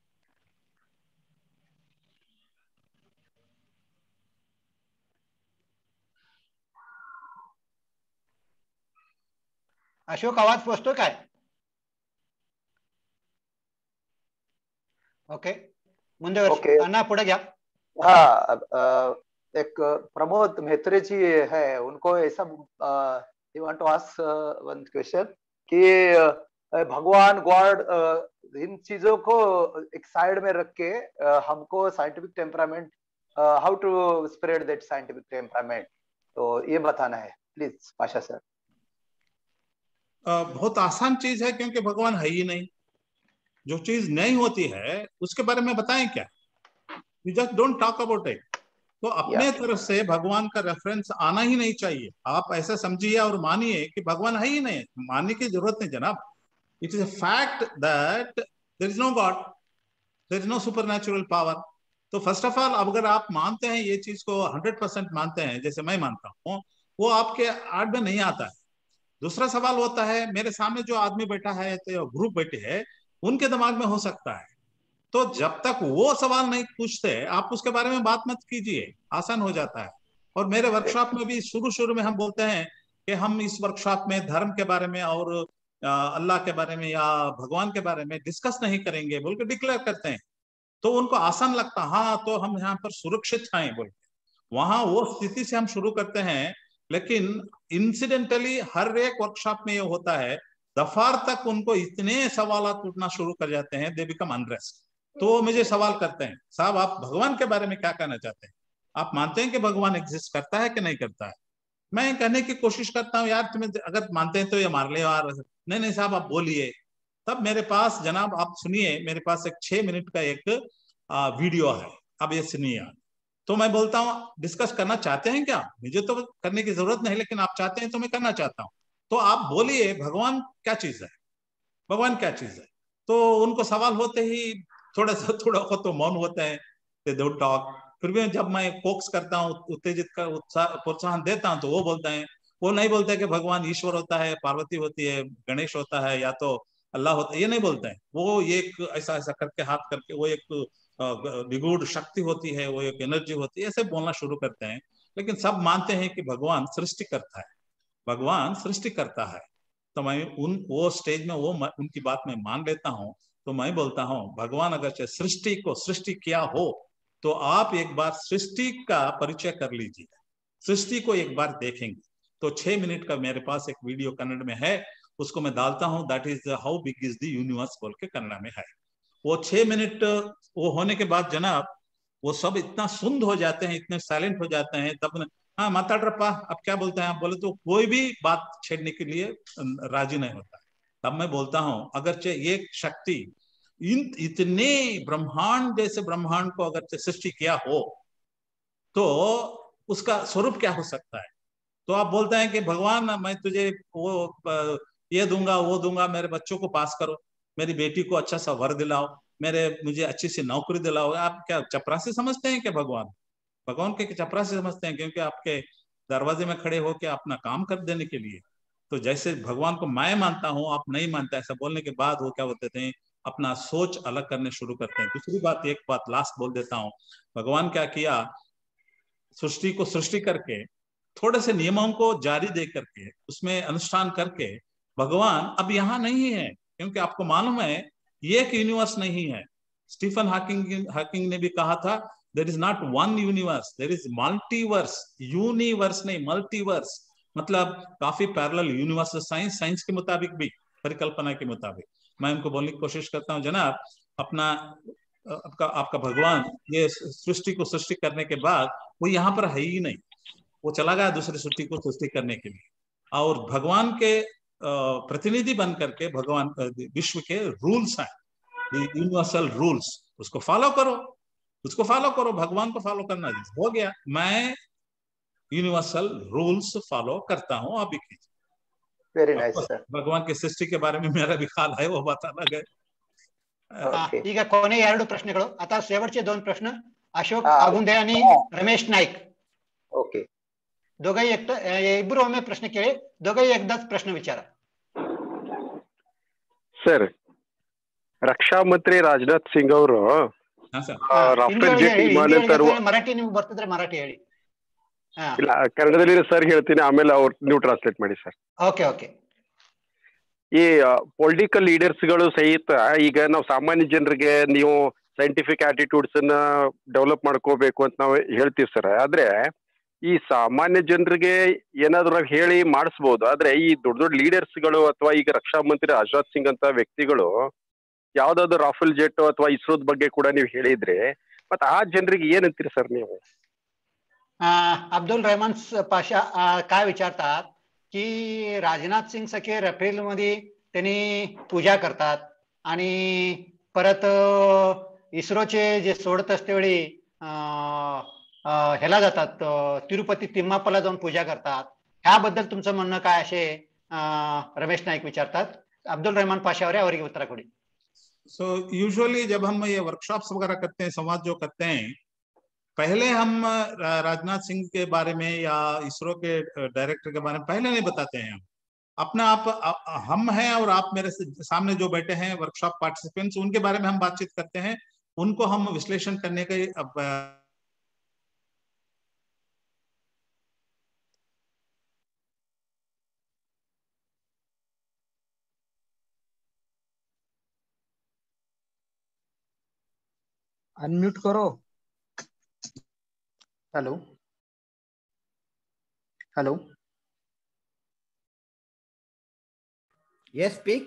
अशोक, आवाज पोहोचतो काय? Okay, मुंदे वर्ष अन्ना पुढे घ्या. हाँ, एक प्रमोद मेहत्रे जी है, उनको ऐसा you want to ask one question कि भगवान, गॉड, इन चीजों को एक साइड में रख के हमको scientific temperament, how to spread that scientific temperament, तो ये बताना है प्लीज पाशा सर. बहुत आसान चीज है, क्योंकि भगवान है ही नहीं. जो चीज नहीं होती है उसके बारे में बताएं क्या? You just don't talk about it. तो अपने yeah. तरफ से भगवान का रेफरेंस आना ही नहीं चाहिए. आप ऐसा समझिए और मानिए कि भगवान है ही नहीं. मानने की जरूरत नहीं जनाब. It is a fact that there is no God, there is no supernatural power. तो फर्स्ट ऑफ ऑल, अगर आप मानते हैं ये चीज को हंड्रेड परसेंट मानते हैं, जैसे मैं मानता हूँ, वो आपके आर्ट में नहीं आता है. दूसरा सवाल होता है, मेरे सामने जो आदमी बैठा है, तो ग्रुप बैठे है, उनके दिमाग में हो सकता है. तो जब तक वो सवाल नहीं पूछते, आप उसके बारे में बात मत कीजिए, आसान हो जाता है. और मेरे वर्कशॉप में भी शुरू शुरू में हम बोलते हैं कि हम इस वर्कशॉप में धर्म के बारे में और अल्लाह के बारे में या भगवान के बारे में डिस्कस नहीं करेंगे बोल के डिक्लेयर करते हैं. तो उनको आसान लगता, हाँ तो हम यहाँ पर सुरक्षित हैं बोल के, वहां वो स्थिति से हम शुरू करते हैं. लेकिन इंसिडेंटली हर एक वर्कशॉप में ये होता है, दफार तक उनको इतने सवाल उठना शुरू कर जाते हैं, दे बिकम अनरेस्ट. तो मुझे सवाल करते हैं, साहब आप भगवान के बारे में क्या कहना चाहते हैं? आप मानते हैं कि भगवान एग्जिस्ट करता है कि नहीं करता है? मैं कहने की कोशिश करता हूँ, यार तुम्हें अगर मानते हैं तो ये मार ले यार. नहीं नहीं साहब आप बोलिए. तब मेरे पास, जनाब आप सुनिए, मेरे पास एक छह मिनट का एक आ, वीडियो है, अब ये सुनिए. तो मैं बोलता हूँ, डिस्कस करना चाहते हैं क्या? मुझे तो करने की जरूरत नहीं, लेकिन आप चाहते हैं तो मैं करना चाहता हूँ. तो आप बोलिए, भगवान क्या चीज है, भगवान क्या चीज है? तो उनको सवाल होते ही थोड़ा सा थोड़ा को तो मौन होते हैं, दे डोंट टॉक. फिर भी जब मैं फोकस करता हूँ, उत्तेजित कर उत्साह प्रोत्साहन देता हूँ, तो वो बोलते हैं. वो नहीं बोलते कि भगवान ईश्वर होता है, पार्वती होती है, गणेश होता है, या तो अल्लाह होता है, ये नहीं बोलते हैं. वो एक ऐसा ऐसा करके हाथ करके, वो एक निगूढ़ शक्ति होती है, वो एक एनर्जी होती है, ऐसे बोलना शुरू करते हैं. लेकिन सब मानते हैं कि भगवान सृष्टि करता है, भगवान सृष्टि करता है. तो मैं उन वो स्टेज में वो उनकी बात में मान लेता हूँ. तो मैं बोलता हूँ भगवान अगर चाहे सृष्टि को सृष्टि किया हो तो आप एक बार सृष्टि का परिचय कर लीजिए, सृष्टि को एक बार देखेंगे। तो छह मिनट का मेरे पास एक वीडियो कन्नड़ में है, उसको मैं डालता हूँ, that is how big is the universe बोल के कन्नड़ में है। वो छह मिनट वो होने के बाद जनाब वो सब इतना सुंद हो जाते हैं, इतने साइलेंट हो जाते हैं, तब हाँ माताड्रप्पा अब क्या बोलते हैं आप बोले तो कोई भी बात छेड़ने के लिए राजी नहीं होता। तब मैं बोलता हूँ अगर ये शक्ति इन इतने ब्रह्मांड जैसे ब्रह्मांड को अगर सृष्टि किया हो तो उसका स्वरूप क्या हो सकता है। तो आप बोलते हैं कि भगवान मैं तुझे वो ये दूंगा वो दूंगा, मेरे बच्चों को पास करो, मेरी बेटी को अच्छा सा वर दिलाओ, मेरे मुझे अच्छी सी नौकरी दिलाओ। आप क्या चपरासी समझते हैं क्या भगवान? भगवान के चपरासी समझते हैं क्योंकि आपके दरवाजे में खड़े होकर अपना काम कर देने के लिए। तो जैसे भगवान को मैं मानता हूँ आप नहीं मानता, ऐसा बोलने के बाद वो क्या बोलते थे अपना सोच अलग करने शुरू करते हैं। दूसरी बात, एक बात लास्ट बोल देता हूँ, भगवान क्या किया, सृष्टि को सृष्टि करके थोड़े से नियमों को जारी दे करके उसमें अनुष्ठान करके भगवान अब यहाँ नहीं है, क्योंकि आपको मालूम है ये एक यूनिवर्स नहीं है। स्टीफन हॉकिंग हॉकिंग ने भी कहा था there is not one universe, there is multiverse. Universe नहीं मल्टीवर्स, मतलब काफी पैरेलल यूनिवर्स। साइंस साइंस के मुताबिक भी, परिकल्पना के मुताबिक मैं उनको बोलने की कोशिश करता हूँ जनाब अपना आपका आपका भगवान ये सृष्टि को सृष्टि करने के बाद वो यहाँ पर है ही नहीं, वो चला गया दूसरी सृष्टि को सृष्टि करने के लिए। और भगवान के प्रतिनिधि बन करके भगवान विश्व के रूल्स हैं, यूनिवर्सल रूल्स, उसको फॉलो करो, उसको फॉलो करो, भगवान को फॉलो करना हो गया। मैं यूनिवर्सल रूल्स फॉलो करता हूँ, आप भी कीजिए। Very nice sir. भगवान की सृष्टि के बारे में मेरा भी ख्याल है, वो बात अलग है। ಈಗ ಕೊನೆ ಎರಡು ಪ್ರಶ್ನೆಗಳು आता शेवटचे दोन प्रश्न अशोक आगुंदे आणि रमेश नाईक. ओके, दोघंही एक इब्बರು ಒಮ್ಮೆ ಪ್ರಶ್ನೆ ಕೇಳಿ, दोघंही एकदाच प्रश्न विचारा. ಸರ್, ರಕ್ಷಾ ಮಂತ್ರಿ ರಾಜನಾಥ್ ಸಿಂಗ್ ಅವರು ರಾಫೆಲ್ ಜೆಟ್ ವಿಮಾನ ಮರಾಠಿ ನಿಮ್ಗೆ ಬರ್ತಿದ್ರೆ ಮರಾಠಿ ಹೇಳಿ. ಇಲ್ಲ ಕನ್ನಡದಲ್ಲಿ ಸರ್ ಹೇಳ್ತೀನಿ, ಆಮೇಲೆ ಅವ್ರು ನೀವು ಟ್ರಾನ್ಸ್ಲೇಟ್ ಮಾಡಿ ಸರ್. Okay okay. ಈ ಪೊಲಿಟಿಕಲ್ ಲೀಡರ್ಸ್ ಗಳು ಸಹಿತ ಈಗ ನಾವು ಸಾಮಾನ್ಯ ಜನರಿಗೆ ನೀವು ಸೈಂಟಿಫಿಕ್ ಆಟಿಟ್ಯೂಡ್ಸ್ ಅನ್ನ ಡೆವಲಪ್ ಮಾಡ್ಕೋಬೇಕು ಅಂತ ನಾವು ಹೇಳ್ತೀವಿ ಸರ್. ಆದ್ರೆ ಈ ಸಾಮಾನ್ಯ ಜನರಿಗೆ ಏನಾದ್ರು ನಾವು ಹೇಳಿ ಮಾಡಿಸ್ಬೋದು, ಆದ್ರೆ ಈ ದೊಡ್ಡ ದೊಡ್ಡ ಲೀಡರ್ಸ್ ಗಳು ಅಥವಾ ಈಗ ರಕ್ಷಾ ಮಂತ್ರಿ ರಾಜನಾಥ್ ಸಿಂಗ್ ಅಂತ ವ್ಯಕ್ತಿಗಳು ಯಾವ್ದಾದ್ರು ರಾಫೆಲ್ ಜೆಟ್ ಅಥವಾ ಇಸ್ರೋದ ಬಗ್ಗೆ ಕೂಡ ನೀವು ಹೇಳಿದ್ರೆ ಮತ್ತೆ ಆ ಜನರಿಗೆ ಏನಂತೀರಿ ಸರ್ ನೀವು? अब्दुल रहमान पाशा काय विचारतात की राजनाथ सिंग सखे रफेल मध्ये त्यांनी पूजा करतात आणि परत इस्रोचे जे सोडत असते वेळी ह्याला जातात तिरुपती तिम्माप्पाला जाऊन पूजा करतात. ह्याबद्दल तुमचं म्हणणं काय असे रमेश नाईक विचारतात. अब्दुल रहमान पाशावर ಅವರಿಗೆ उत्तर ಕೊಡಿ. सो यूजुअली जब हम ये वर्कशॉप्स वगैरह करते हैं, संवाद जो करते हैं, पहले हम राजनाथ सिंह के बारे में या इसरो के डायरेक्टर के बारे में पहले नहीं बताते हैं। हम अपना आप हम हैं और आप मेरे सामने जो बैठे हैं वर्कशॉप पार्टिसिपेंट्स, उनके बारे में हम बातचीत करते हैं, उनको हम विश्लेषण करने के अब अनम्यूट करो। Hello hello yes speak.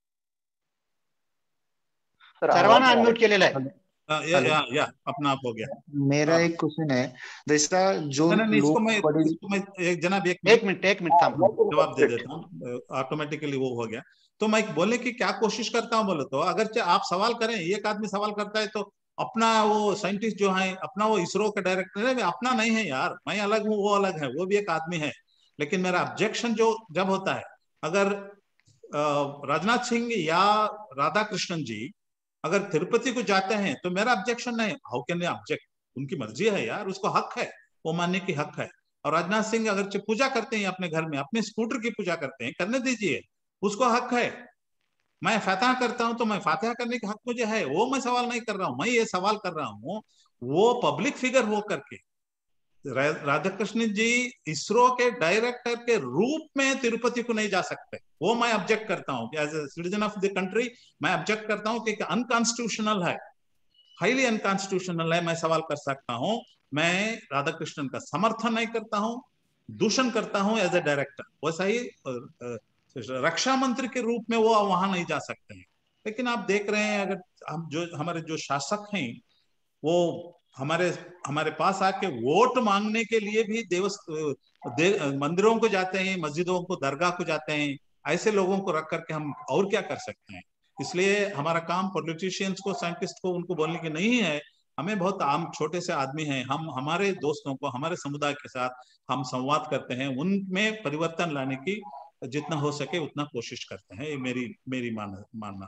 सर्वांना अनम्यूट केलेला आहे। या, या, या, अपना आप हो गया। मेरा एक क्वेश्चन है, जैसा जो इसको मैं, इसको मैं एक जनाब एक एक मिनट एक मिनट थाम जवाब दे देता हूँ, ऑटोमेटिकली वो हो गया। तो मैं बोलने की क्या कोशिश करता हूँ बोले तो, अगर आप सवाल करें, एक आदमी सवाल करता है तो अपना वो साइंटिस्ट जो है, अपना वो इसरो का डायरेक्टर है, अपना नहीं है यार, मैं अलग हूँ वो अलग है, वो भी एक आदमी है। लेकिन मेरा ऑब्जेक्शन जो जब होता है, अगर राजनाथ सिंह या राधा कृष्णन जी अगर तिरुपति को जाते हैं तो मेरा ऑब्जेक्शन नहीं। How can I object? उनकी मर्जी है यार, उसको हक है, वो मानने की हक है। और राजनाथ सिंह अगर पूजा करते हैं अपने घर में, अपने स्कूटर की पूजा करते हैं, करने दीजिए, उसको हक है। मैं फातिहा करता हूं तो मैं फातिहा करने का हक मुझे है, वो मैं सवाल नहीं कर रहा हूं। मैं ये सवाल कर रहा हूं वो पब्लिक फिगर हो करके राधाकृष्णन जी इसरो के डायरेक्टर के रूप में तिरुपति को नहीं जा सकते, वो मैं ऑब्जेक्ट करता हूँ as a citizen of the country. मैं ऑब्जेक्ट करता हूँ कि अनकॉन्स्टिट्यूशनल है, हाईली अनकॉन्स्टिट्यूशनल है। मैं सवाल कर सकता हूँ, मैं राधाकृष्णन का समर्थन नहीं करता हूँ, दूषण करता हूँ एज ए डायरेक्टर। वैसा ही रक्षा मंत्री के रूप में वो वहां नहीं जा सकते हैं। लेकिन आप देख रहे हैं, अगर हम जो हमारे जो शासक हैं वो हमारे हमारे पास आके वोट मांगने के लिए भी देवस्थ दे, मंदिरों को जाते हैं, मस्जिदों को, दरगाह को जाते हैं। ऐसे लोगों को रख करके हम और क्या कर सकते हैं? इसलिए हमारा काम पॉलिटिशियंस को, साइंटिस्ट को उनको बोलने की नहीं है। हमें बहुत आम छोटे से आदमी हैं, हम हमारे दोस्तों को, हमारे समुदाय के साथ हम संवाद करते हैं, उनमें परिवर्तन लाने की जितना हो सके उतना कोशिश करते हैं। ये मेरी मेरी मान मानना।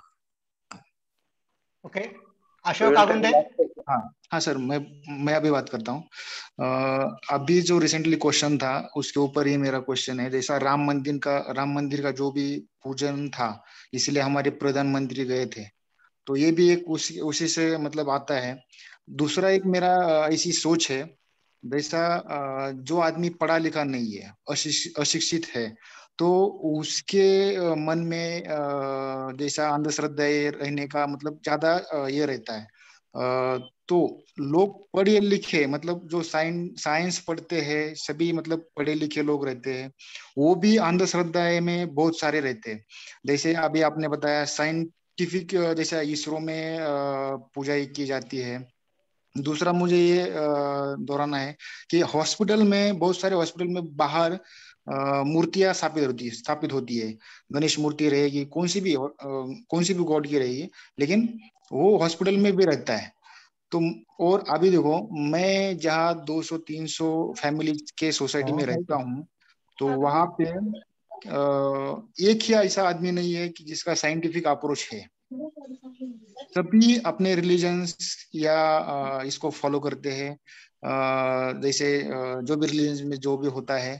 ओके, अशोक आगुंदे। हाँ हाँ सर, मैं मैं अभी बात करता हूँ। अभी जो रिसेंटली क्वेश्चन था उसके ऊपर ही मेरा क्वेश्चन है। जैसा राम मंदिर का राम मंदिर का जो भी पूजन था, इसलिए हमारे प्रधानमंत्री गए थे, तो ये भी एक उसी उसी से मतलब आता है। दूसरा एक मेरा ऐसी सोच है, जैसा जो आदमी पढ़ा लिखा नहीं है, अशिक्षित है, तो उसके मन में जैसा अंधश्रद्धाएं रहने का मतलब ज्यादा ये रहता है। तो लोग पढ़े लिखे, मतलब जो साइंस साइंस पढ़ते हैं, सभी मतलब पढ़े लिखे लोग रहते हैं, वो भी अंधश्रद्धाएं में बहुत सारे रहते हैं। जैसे अभी आपने बताया साइंटिफिक, जैसा इसरो में पूजा की जाती है। दूसरा मुझे ये दोहराना है कि हॉस्पिटल में, बहुत सारे हॉस्पिटल में बाहर मूर्तियां स्थापित होती है स्थापित होती है गणेश मूर्ति रहेगी, कौन सी भी कौन सी भी गॉड की रहेगी, लेकिन वो हॉस्पिटल में भी रहता है। तो और अभी देखो, मैं जहाँ दो सौ तीन सौ फैमिली के सोसाइटी में रहता हूँ, तो वहां पे एक ही ऐसा आदमी नहीं है कि जिसका साइंटिफिक अप्रोच है। सभी अपने रिलीजन्स या इसको फॉलो करते हैं। जैसे जो भी रिलीजन में जो भी होता है,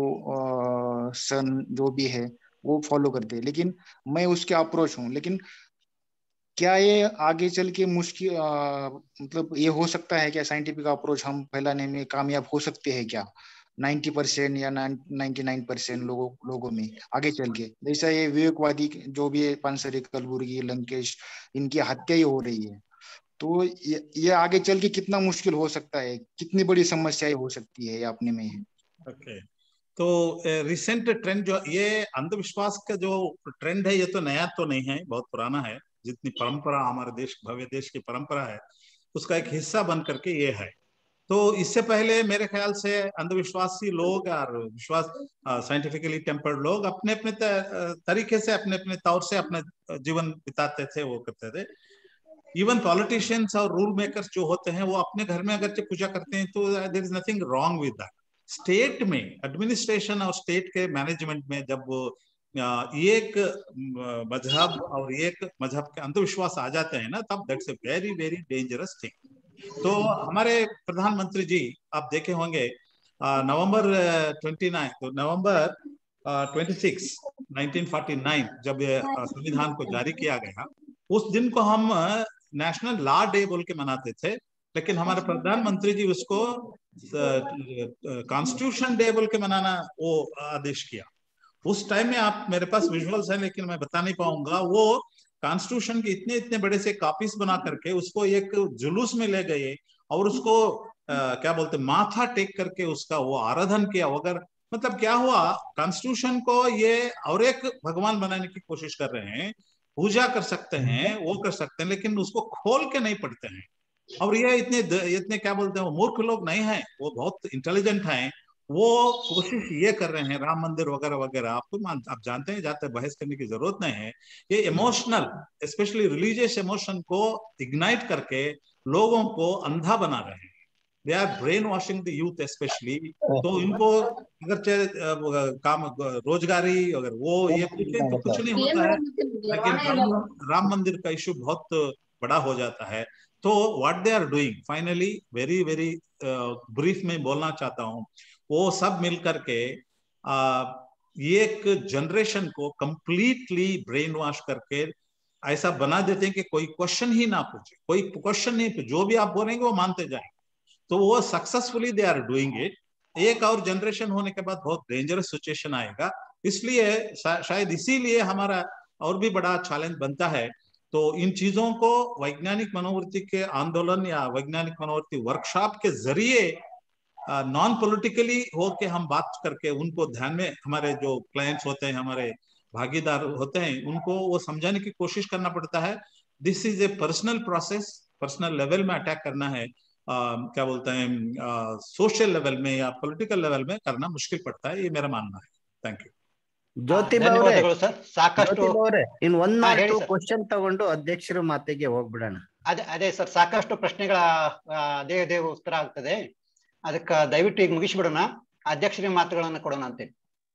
तो सन जो भी है वो फॉलो करते हैं, लेकिन मैं उसके अप्रोच हूँ। लेकिन क्या ये आगे चल के मुश्किल, मतलब ये हो सकता है क्या, साइंटिफिक अप्रोच हम फैलाने में कामयाब हो सकते हैं क्या नब्बे परसेंट या निन्यानवे परसेंट लोगों लोगों में आगे चल के? जैसा ये विवेकवादी जो भी है, पानसरे, कलबुर्गी, लंकेश, इनकी हत्या ही हो रही है, तो ये, ये आगे चल के कितना मुश्किल हो सकता है, कितनी बड़ी समस्याएं हो सकती है, ये अपने में है। ओके, तो रिसेंट ट्रेंड जो ये अंधविश्वास का जो ट्रेंड है, ये तो नया तो नहीं है, बहुत पुराना है। जितनी परंपरा हमारे देश, भव्य देश की परंपरा है, उसका एक हिस्सा बन करके ये है। तो इससे पहले मेरे ख्याल से अंधविश्वासी लोग और विश्वास साइंटिफिकली टेम्पर्ड लोग अपने अपने तरीके से, अपने अपने तौर से अपना जीवन बिताते थे, वो करते थे। इवन पॉलिटिशियंस और रूल मेकर्स जो होते हैं, वो अपने घर में अगर पूजा करते हैं तो there is nothing wrong with that. State में एडमिनिस्ट्रेशन और स्टेट के मैनेजमेंट में जब एक मजहब और एक मजहब के अंधविश्वास आ जाते हैं ना, तब that's a very very dangerous thing. तो हमारे प्रधानमंत्री जी, आप देखे होंगे नवंबर ट्वेंटी नाइन तो November twenty six nineteen forty nine जब संविधान को जारी किया गया, उस दिन को हम नेशनल लॉ डे बोल के मनाते थे, लेकिन हमारे प्रधानमंत्री जी उसको कॉन्स्टिट्यूशन डे बोल के मनाना वो आदेश किया। उस टाइम में आप, मेरे पास विजुअल्स है लेकिन मैं बता नहीं पाऊंगा, वो कॉन्स्टिट्यूशन के इतने इतने बड़े से कॉपीज बना करके उसको एक जुलूस में ले गए और उसको आ, क्या बोलते, माथा टेक करके उसका वो आराधन किया। अगर मतलब क्या हुआ, कॉन्स्टिट्यूशन को ये और एक भगवान बनाने की कोशिश कर रहे हैं। पूजा कर सकते हैं, वो कर सकते हैं, लेकिन उसको खोल के नहीं पढ़ते हैं। और ये इतने इतने क्या बोलते हैं, वो मूर्ख लोग नहीं हैं, वो बहुत इंटेलिजेंट हैं। वो कोशिश ये कर रहे हैं, राम मंदिर वगैरह वगैरह, आपको आप जानते हैं, जाते बहस करने की जरूरत नहीं है। ये इमोशनल, स्पेशली रिलीजियस इमोशन को इग्नाइट करके लोगों को अंधा बना रहे हैं। They are brainwashing the youth specially. तो इनको अगर काम रोजगारी अगर वो ये पूछे तो कुछ नहीं होता है, लेकिन राम, राम मंदिर का इश्यू बहुत बड़ा हो जाता है। तो what they are doing finally, very very brief में बोलना चाहता हूँ, वो सब मिलकर के एक जनरेशन को कंप्लीटली ब्रेन वॉश करके ऐसा बना देते हैं कि कोई क्वेश्चन ही ना पूछे, कोई क्वेश्चन नहीं, जो भी आप बोलेंगे वो मानते जाएंगे। तो वो successfully they are doing it. एक और जनरेशन होने के बाद बहुत डेंजरस सिचुएशन आएगा, इसलिए शा, शायद इसीलिए हमारा और भी बड़ा चैलेंज बनता है। तो इन चीजों को वैज्ञानिक मनोवृत्ति के आंदोलन या वैज्ञानिक मनोवृत्ति वर्कशॉप के जरिए नॉन पॉलिटिकली हो के हम बात करके उनको ध्यान में, हमारे जो क्लाइंट्स होते हैं, हमारे भागीदार होते हैं, उनको वो समझाने की कोशिश करना पड़ता है। This is a personal process, personal level में अटैक करना है, Uh, क्या बोलते हैं सोशल लेवल में या पॉलिटिकल लेवल में करना मुश्किल पड़ता है, ये मेरा मानना है। Thank you. ಜ್ಯೋತಿಬಾ ಅವರೇ, ಸರ್ ಸಾಕಷ್ಟು ಜ್ಯೋತಿಬಾ ಅವರೇ, ಇನ್ ಒನ್ ಹಾ, ಆರ್ ಹೇಳಿ ಟು ಸರ್. ಕ್ವಶನ್ ತಗೊಂಡು ಅಧ್ಯಕ್ಷರ ಮಾತಿಗೆ ಹೋಗ್ಬಿಡೋಣ. ಅದೇ ಅದೇ ಸರ್, ಸಾಕಷ್ಟು ಪ್ರಶ್ನೆಗಳ ಆ, ಅದೇ ಅದೇ ಉತ್ತರ ಆಗ್ತದೆ. ಅದಕ್ಕೆ ದಯವಿಟ್ಟು ಈಗ ಮುಗಿಸ್ಬಿಡೋಣ, ಅಧ್ಯಕ್ಷರಿಗೆ ಮಾತುಗಳನ್ನು ಕೊಡೋಣ ಅಂತೇಳಿ.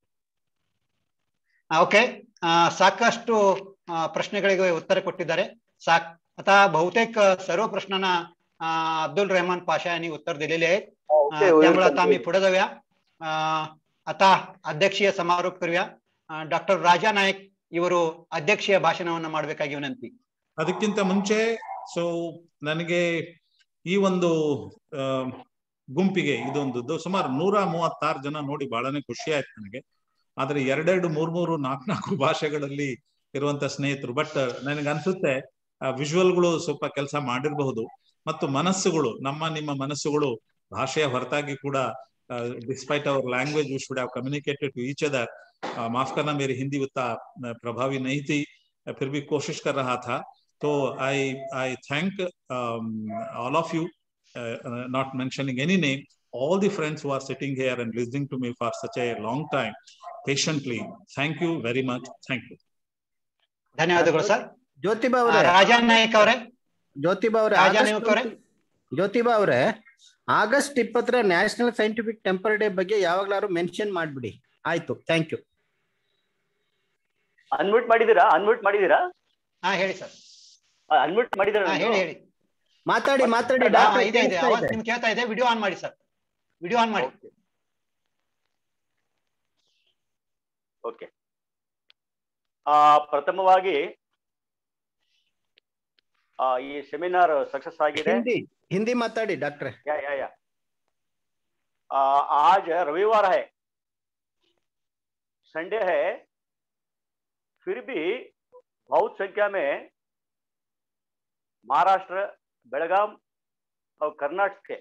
ಓಕೆ, ಸಾಕಷ್ಟು ಆ, ಪ್ರಶ್ನೆಗಳಿಗೆ ಉತ್ತರ ಕೊಟ್ಟಿದ್ದಾರೆ. साक आता बहुतेक सर्व प्रश्नांना अब्दुल रहमान पाशा यांनी उत्तर दिलेले आहेत. त्यामुळे आता आम्ही पुढे जाऊया. आता अध्यक्षीय समारोप करूया. डॉक्टर राजा नायक ಇವರು ಅಧ್ಯಕ್ಷೀಯ ಭಾಷಣವನ್ನು ಮಾಡಬೇಕಾಗಿ ವಿನಂತಿ. ಅದಕ್ಕಿಂತ ಮುಂಚೆ ಸೊ ನನಗೆ ಈ ಒಂದು ಗುಂಪಿಗೆ ಇದೊಂದು ಸುಮಾರು ನೂರ ಮೂವತ್ತಾರು ಜನ ನೋಡಿ ಬಹಳನೇ ಖುಷಿ ಆಯ್ತು ನನಗೆ. ಆದ್ರೆ ಎರಡೆರಡು ಮೂರ್ ಮೂರು ನಾಲ್ಕು ನಾಲ್ಕು ಭಾಷೆಗಳಲ್ಲಿ ಇರುವಂತ ಸ್ನೇಹಿತರು. ಬಟ್ ನನಗೆ ಅನ್ಸುತ್ತೆ ವಿಜುವಲ್ಗಳು ಸ್ವಲ್ಪ ಕೆಲಸ ಮಾಡಿರಬಹುದು, ಮತ್ತು ಮನಸ್ಸುಗಳು, ನಮ್ಮ ನಿಮ್ಮ ಮನಸ್ಸುಗಳು ಭಾಷೆಯ ಹೊರತಾಗಿ ಕೂಡ despite our language we should have communicated to each other. माफ करना मेरी हिंदी उतना प्रभावी नहीं थी, फिर भी कोशिश कर रहा था. तो I I thank all of you, not mentioning any name, all the friends who are sitting here and listening to me for such a long time patiently. Thank you very much. Thank you. ಧನ್ಯವಾದಗಳು sir. Jyotiba ಅವರೇ, ರಾಜಾ ನಾಯಕ್ ಅವರೇ, ಜ್ಯೋತಿಬಾ ಅವರೇ, ರಾಜಾ ನಾಯಕ್ ಅವರೇ, ಜ್ಯೋತಿಬಾ ಅವರೇ, August ಇಪ್ಪತ್ತರ national scientific temple day ಬಗ್ಗೆ ಯಾವಾಗ್ಲಾರು mention ಮಾಡ್ಬಿಡಿ. ಆಯ್ತು, ಥ್ಯಾಂಕ್ ಯು. ಅನ್ಮ್ಯೂಟ್ ಮಾಡಿದೀರಾ? ಅನ್ಮ್ಯೂಟ್ ಮಾಡಿದೀರಾ? ಹಾ ಹೇಳಿ ಸರ್. ಅನ್ಮ್ಯೂಟ್ ಮಾಡಿದೀರಾ? ಹೇಳಿ ಹೇಳಿ, ಮಾತಾಡಿ ಮಾತಾಡಿ. ಇದೆ ಇದೆ, ಆವಾಜ್ ನಿಮ್ಗೆ ಕೇಳ್ತಾ ಇದೆ. ವಿಡಿಯೋ ಆನ್ ಮಾಡಿ ಸರ್, ವಿಡಿಯೋ ಆನ್ ಮಾಡಿ. ಓಕೆ, ಆ ಪ್ರಥಮವಾಗಿ ಆ ಈ ಸೆಮಿನಾರ್ सक्सेस ಆಗಿದೆ. हिंदी हिंदी माताड़ी डॉक्टर. या या या आ, आज रविवार है, संडे है, फिर भी बहुत संख्या में महाराष्ट्र, बेलगाम और कर्नाटक के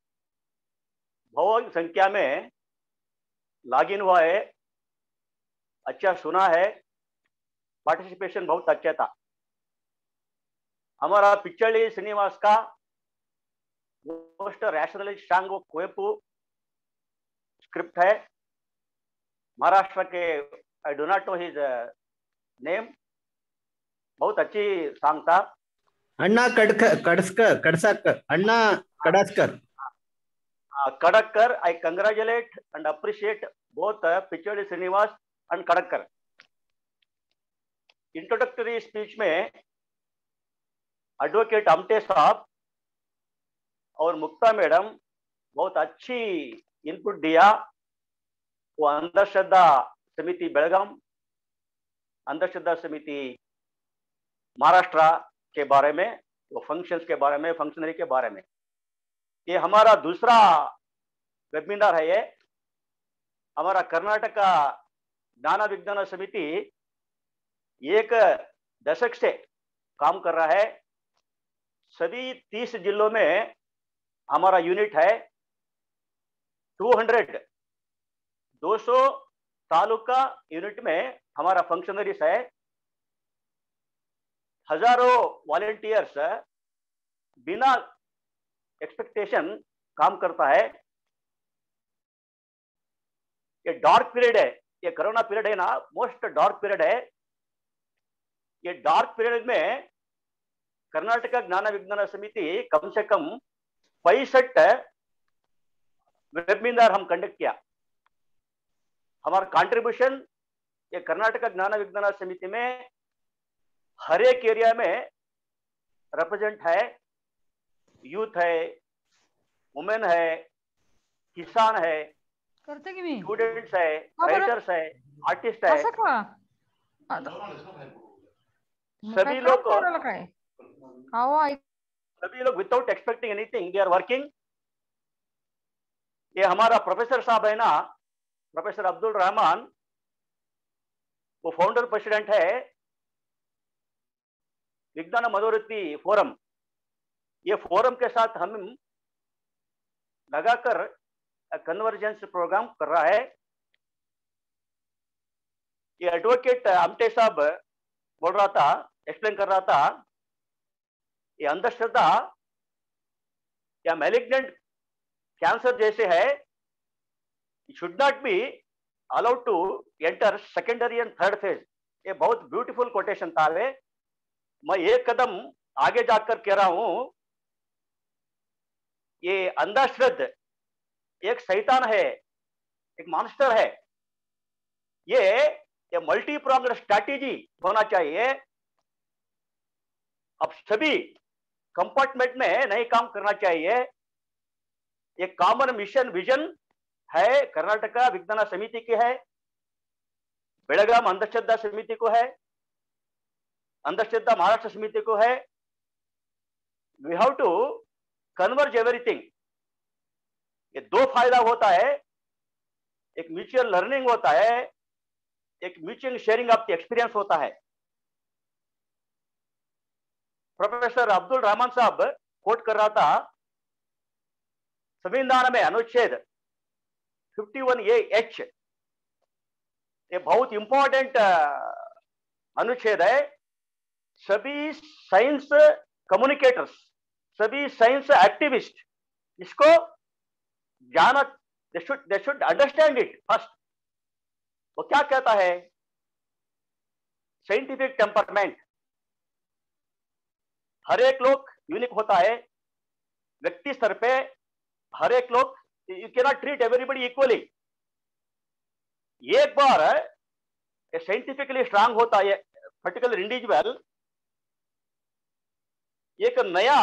बहुत संख्या में लॉगिन हुआ है. अच्छा सुना है, पार्टिसिपेशन बहुत अच्छा था. हमारा पिच्चली श्रीनिवास का मोस्ट रैशनलिस्ट सांग कुवेंपु स्क्रिप्ट है. महाराष्ट्र के I do not know his name, बहुत अच्छी सांग था. अन्ना कड़क कड़स्कर कड़साकर Anna Kadaskar Kadakkar. I congratulate and appreciate both पिच्चली Shrinivas and Kadakkar. Introductory speech में एडवोकेट अमटे साहब और मुक्ता मैडम बहुत अच्छी इनपुट दिया. वो अंधश्रद्धा समिति बेलगाम, अंधश्रद्धा समिति महाराष्ट्र के बारे में, वो फंक्शंस के बारे में, फंक्शनरी के बारे में. ये हमारा दूसरा वेबिनार है. ये हमारा कर्नाटक ज्ञान विज्ञान समिति एक दशक से काम कर रहा है. सभी तीस जिलों में हमारा यूनिट है. दो सौ तालुका यूनिट में हमारा फंक्शनरीज है. हजारों वॉलंटियर्स बिना एक्सपेक्टेशन काम करता है. ये डार्क पीरियड है, ये कोरोना पीरियड है ना, मोस्ट डार्क पीरियड है. ये डार्क पीरियड में कर्नाटक ज्ञान विज्ञान समिति कम से कम पैंसठ वेबिनार हम कंडक्ट किया. हमारा कंट्रीब्यूशन ये कर्नाटक ज्ञान विज्ञान समिति में हर एक एरिया में रिप्रेजेंट है. यूथ है, वुमेन है, किसान है, स्टूडेंट्स है, राइटर्स है, आर्टिस्ट है. सभी लोग सभी लोग without expecting anything they are working ये हमारा प्रोफेसर साहब है ना, प्रोफेसर अब्दुल रहमान, वो फाउंडर प्रेसिडेंट है विज्ञान मनोवृत्ति फोरम। ये फोरम के साथ हम लगाकर कन्वर्जेंस प्रोग्राम कर रहा है। ये एडवोकेट आमटे साहब बोल रहा था, एक्सप्लेन कर रहा था, ये अंधश्रद्धा या मैलिग्नेंट कैंसर जैसे है, should not be allowed to enter secondary and third phase. ये बहुत ब्यूटीफुल कोटेशन था। वे मैं एक कदम आगे जाकर कह रहा हूं, ये अंधश्रद्धा एक शैतान है, एक मॉन्स्टर है। ये ये मल्टी प्रोग्राम स्ट्रैटेजी होना चाहिए। अब सभी कंपार्टमेंट में नए काम करना चाहिए। एक कॉमन मिशन विजन है, कर्नाटका विज्ञान समिति की है, बेळगाम अंधश्रद्धा समिति को है, अंधश्रद्धा महाराष्ट्र समिति को है। We have to converge everything. ये दो फायदा होता है, एक म्यूचुअल लर्निंग होता है, एक mutual sharing of the experience होता है। प्रोफेसर अब्दुल रहमान साहब कोट कर रहा था, संविधान में अनुच्छेद इक्यावन ए एच, ये बहुत इंपॉर्टेंट अनुच्छेद है। सभी साइंस कम्युनिकेटर्स, सभी साइंस एक्टिविस्ट इसको जाना, they should they should understand it first. वो क्या कहता है? साइंटिफिक टेम्परमेंट, हर एक लोग यूनिक होता है। व्यक्ति स्तर पे हर एक लोग, you can not treat everybody equally. एक बार साइंटिफिकली स्ट्रांग होता है पर्टिकुलर इंडिविजुअल, एक नया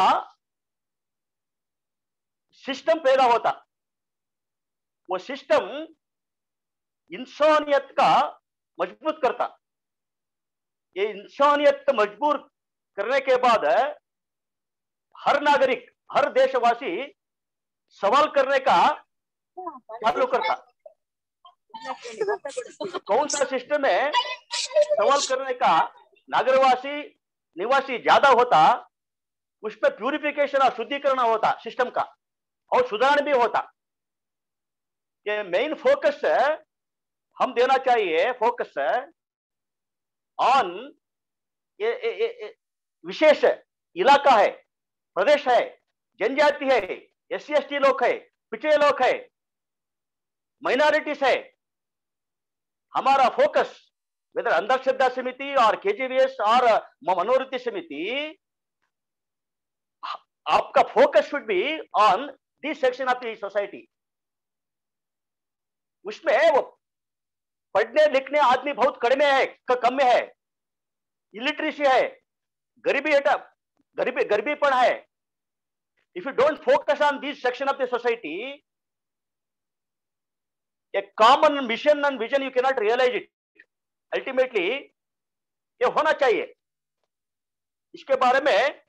सिस्टम पैदा होता। वो सिस्टम इंसानियत का मजबूत करता। ये इंसानियत को मजबूर करने के बाद हर नागरिक, हर देशवासी सवाल करने का चालू करता। कौन सा सिस्टम है सवाल करने का नागरवासी निवासी ज्यादा होता, उस पर प्यूरिफिकेशन और शुद्धिकरण होता सिस्टम का, और सुधारण भी होता। ये मेन फोकस हम देना चाहिए, फोकस ऑन ये, ये, ये विशेष इलाका है, प्रदेश है, जनजाति है, एस सी एस टी लोग है, पिछड़े लोग है, माइनॉरिटीज है। हमारा फोकस वेदर अंधश्रद्धा समिति और केजीवीएस और मनोवृत्ति समिति, आपका focus should be on this section of the society. उसमें वो पढ़ने लिखने आदमी बहुत कड़मे है, कम है, इलिटरेसी है, गरीबी है, गरीबी गरीबीपन है। If you don't focus on this section of the society, a common mission and vision you can not realise it. Ultimately ये होना चाहिए। इसके बारे में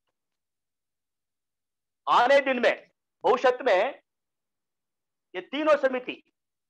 आने दिन में, भविष्य में, ये तीनों समिति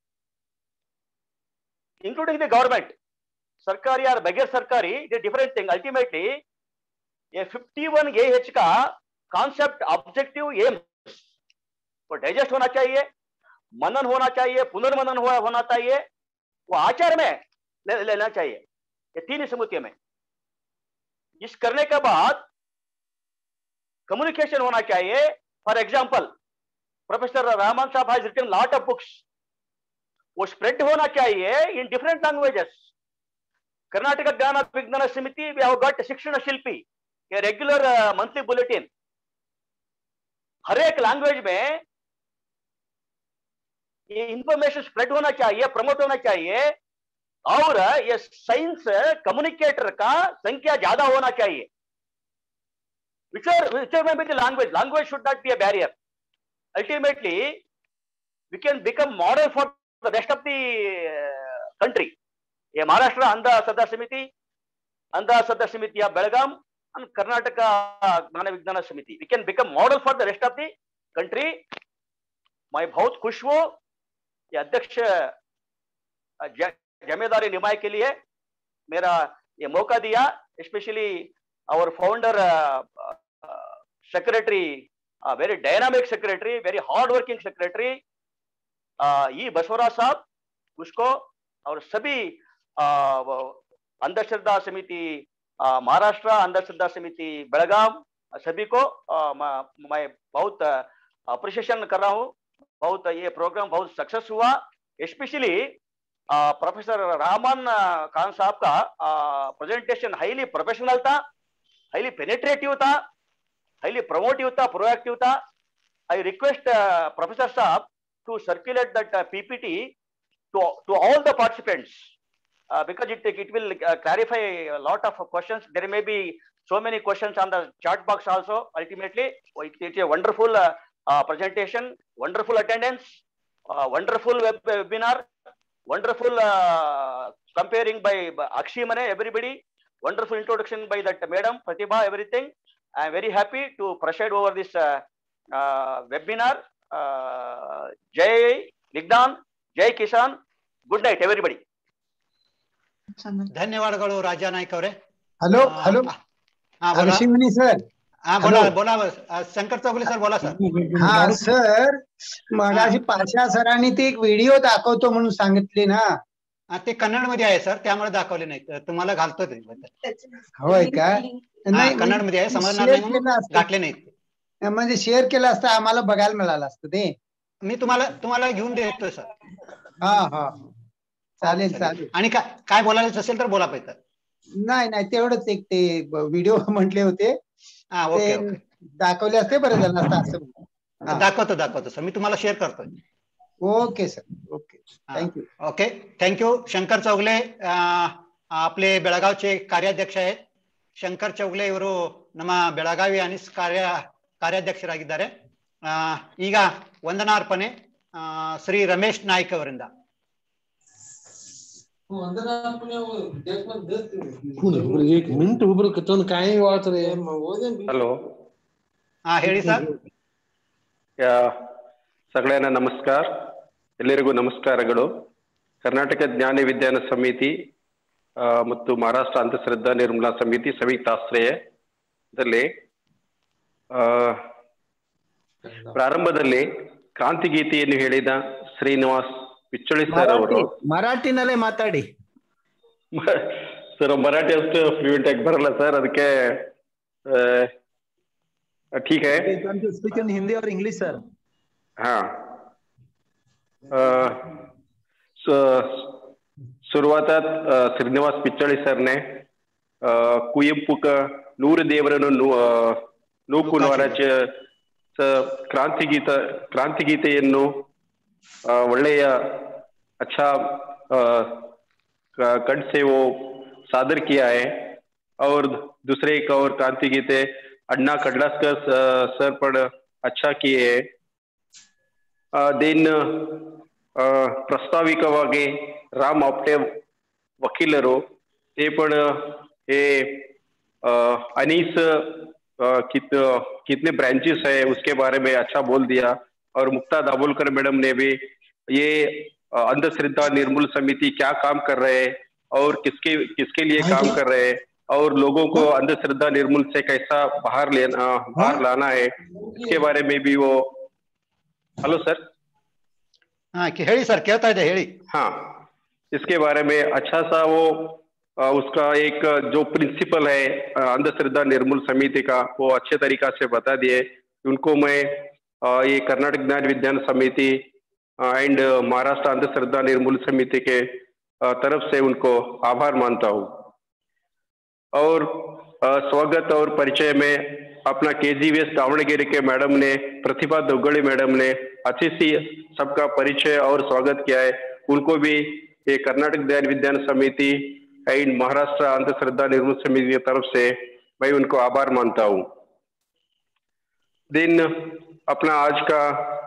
इंक्लूडिंग द गवर्नमेंट, सरकारी और बगैर सरकारी, ये डिफरेंट थिंग। अल्टीमेटली ये इक्यावन ए एच का कॉन्सेप्ट, ऑब्जेक्टिव, एम्स वो डाइजेस्ट होना चाहिए, मनन होना चाहिए, पुनर्मनन हो, होना चाहिए, वो आचार में ले, लेना चाहिए। ये तीन समितियों में इस करने के बाद कम्युनिकेशन होना चाहिए। फॉर एग्जाम्पल, प्रोफेसर रहमान साहब has written lot of books, वो स्प्रेड होना चाहिए इन डिफरेंट लैंग्वेजेस। कर्नाटक ज्ञान विज्ञान समिति, वी हैव गॉट शिक्षण शिल्पी, ये रेगुलर मंथली बुलेटिन, हर एक लैंग्वेज में ये इंफॉर्मेशन स्प्रेड होना चाहिए, प्रमोट होना चाहिए। और ये साइंस कम्युनिकेटर का संख्या ज्यादा होना चाहिए। whichever whichever may be the language, language should not be a barrier. Ultimately, we can become model for the rest of the uh, country. ये महाराष्ट्र अंधश्रद्धा समिति, अंधश्रद्धा समिति of Belgaum and Karnataka ज्ञान विज्ञान समिति, we can become model for the rest of the country. मैं बहुत खुश हूँ ये अध्यक्ष जिम्मेदारी निभाने के लिए मेरा ये मौका दिया, specially our founder uh, uh, secretary, uh, very dynamic secretary, very hard working secretary E Basavaraj साहब, उसको और सभी अंधश्रद्धा समिति महाराष्ट्र, अंधश्रद्धा समिति बेलगाम, सभी को मैं बहुत अप्रिशिएशन कर रहा हूँ। बहुत ये प्रोग्राम बहुत सक्सेस हुआ, स्पेशली प्रोफेसर रहमान खान साहब का प्रेजेंटेशन हाईली प्रोफेशनल था, हाईली पेनिट्रेटिव था, हाईली प्रमोटिव था, प्रोएक्टिव था। आई रिक्वेस्ट प्रोफेसर साहब to circulate that uh, P P T to to all the participants uh, because it it will uh, clarify a lot of questions. There may be so many questions on the chat box also. Ultimately, it, it's a wonderful uh, uh, presentation, wonderful attendance, uh, wonderful web webinar, wonderful uh, comparing by, by Akshi Mane, everybody, wonderful introduction by that madam Pratibha, everything. I am very happy to preside over this uh, uh, webinar. जय विज्ञान, जय किसान, good night everybody. धन्यवादಗಳು राजा नाईक ಅವರೇ। Hello hello Rishimuni sir, हा बोला बोला Shankar Chougule sir बोला सर। हा सर, मगाशी पाशा सरांनी ते एक व्हिडिओ दाखवतो म्हणून सांगितले ना, ते कन्नड मध्ये आहे सर, त्यामुळे दाखवले नाही, तुम्हाला घालतो ते। होय का? नाही कन्नड मध्ये आहे, समजणार नाही म्हणून घातले नाही, म्हणजे शेअर केलं असतं आम्हाला बघायला मिळालं असतं ते। मी तुम्हाला तुम्हाला घेऊन देतो सर। हा हा चालेल चालेल। आणि काय काय बोलायचं असेल तर बोला पाहिजे। नाही नाही तेवढंच एक ते व्हिडिओ म्हटले होते, हा ओके ओके दाखवले असते बरं झालं असतं असं। दाखवतो दाखवतो सर, मी तुम्हाला शेअर करतो। Okay sir, okay thank you. Okay thank you. Shankar Chougule आपले ಬೆಳಗಾವಿचे ಕಾರ್ಯಾಧ್ಯಕ್ಷ आहेत। ಶಂಕರ್ ಚೌಗಲೆ ಇವರು ನಮ್ಮ ಬೆಳಗಾವಿ ಅನಿಸ್ ಕಾರ್ಯ ಕಾರ್ಯಾಧ್ಯಕ್ಷರಾಗಿದ್ದಾರೆ। ಈಗ ವಂದನಾರ್ಪಣೆ ಶ್ರೀ ರಮೇಶ್ ನಾಯ್ಕ್ ಅವರಿಂದ। एक मिनिट उभं कटून काय वाटतंय। हॅलो हा ಹೇಳಿ ಸರ್। ಯಾ ಸಗಳೆನ ನಮಸ್ಕಾರ, ಎಲ್ಲರಿಗೂ ನಮಸ್ಕಾರಗಳು। ಕರ್ನಾಟಕ ಜ್ಞಾನ ವಿಜ್ಞಾನ ಸಮಿತಿ ಮತ್ತು ಮಹಾರಾಷ್ಟ್ರ ಅಂಧಶ್ರದ್ಧಾ ನಿರ್ಮೂಲನಾ ಸಮಿತಿ ಸಂಯುಕ್ತಾಶ್ರಯದಲ್ಲಿ ಪ್ರಾರಂಭದಲ್ಲಿ ಕ್ರಾಂತಿ ಗೀತೆಯನ್ನು ಹೇಳಿದ ಶ್ರೀನಿವಾಸ್ ಪಿಚ್ಚಳಿ ಸರ್ ಅವರು ಮರಾಠಿನಲ್ಲೇ ಮಾತಾಡಿ ಸರ್। ಮರಾಠಿ ಅಷ್ಟು ಫ್ಲೂಯೆಂಟ್ ಆಗಿ ಬರಲ್ಲ ಸರ್, ಅದಕ್ಕೆ ठीक है। स्पीक इन हिंदी और इंग्लिश सर। हाँ सुरुवातात श्रीनिवास पिच्चळी सरने कुವೆಂಪು ನೂರು ದೇವರನ್ನು ನೂಕುನವರಾಜ ಕ್ರಾಂತಿಗೀತ ಕ್ರಾಂತಿಗೀತೆಯನ್ನು ಒಳ್ಳೆಯ अच्छा कंठ से वो सादर किया है। और दूसरे एक और क्रांति गीते अण्णा कड़लास्कर सर पर अच्छा किए है। देन ಪ್ರಸ್ತಾವಿಕವಾಗಿ ರಾಮ್ ಆಪ್ಟೆ ವಕೀಲರು ते पण हे अनीस कित कितने ब्रांचेस है उसके बारे में अच्छा बोल दिया। और मुक्ता दाभोलकर मैडम ने भी ये अंधश्रद्धा निर्मूल समिति क्या काम कर रहे हैं और किसके किसके लिए काम कर रहे हैं और लोगों को अंधश्रद्धा निर्मूल से कैसा बाहर लेना बाहर लाना है, इसके बारे में भी वो। Hello sir. हाँ ಹೇಳಿ सर, कहता है ಹೇಳಿ। हाँ, इसके बारे में अच्छा सा वो उसका एक जो प्रिंसिपल है अंधश्रद्धा निर्मूल समिति का वो अच्छे तरीका से बता दिए। उनको मैं ये कर्नाटक ज्ञान विज्ञान समिति एंड महाराष्ट्र अंधश्रद्धा निर्मूल समिति के तरफ से उनको आभार मानता हूँ। और स्वागत और परिचय में अपना केजीवीएस दावणगेरे के मैडम ने, प्रतिभा दोगड़ी मैडम ने अच्छी सी सबका परिचय और स्वागत किया है। उनको भी ये कर्नाटक ज्ञान विज्ञान समिति एंड महाराष्ट्र अंधश्रद्धा निर्मूल समिति की तरफ से मैं उनको आभार मानता हूँ। दिन अपना आज का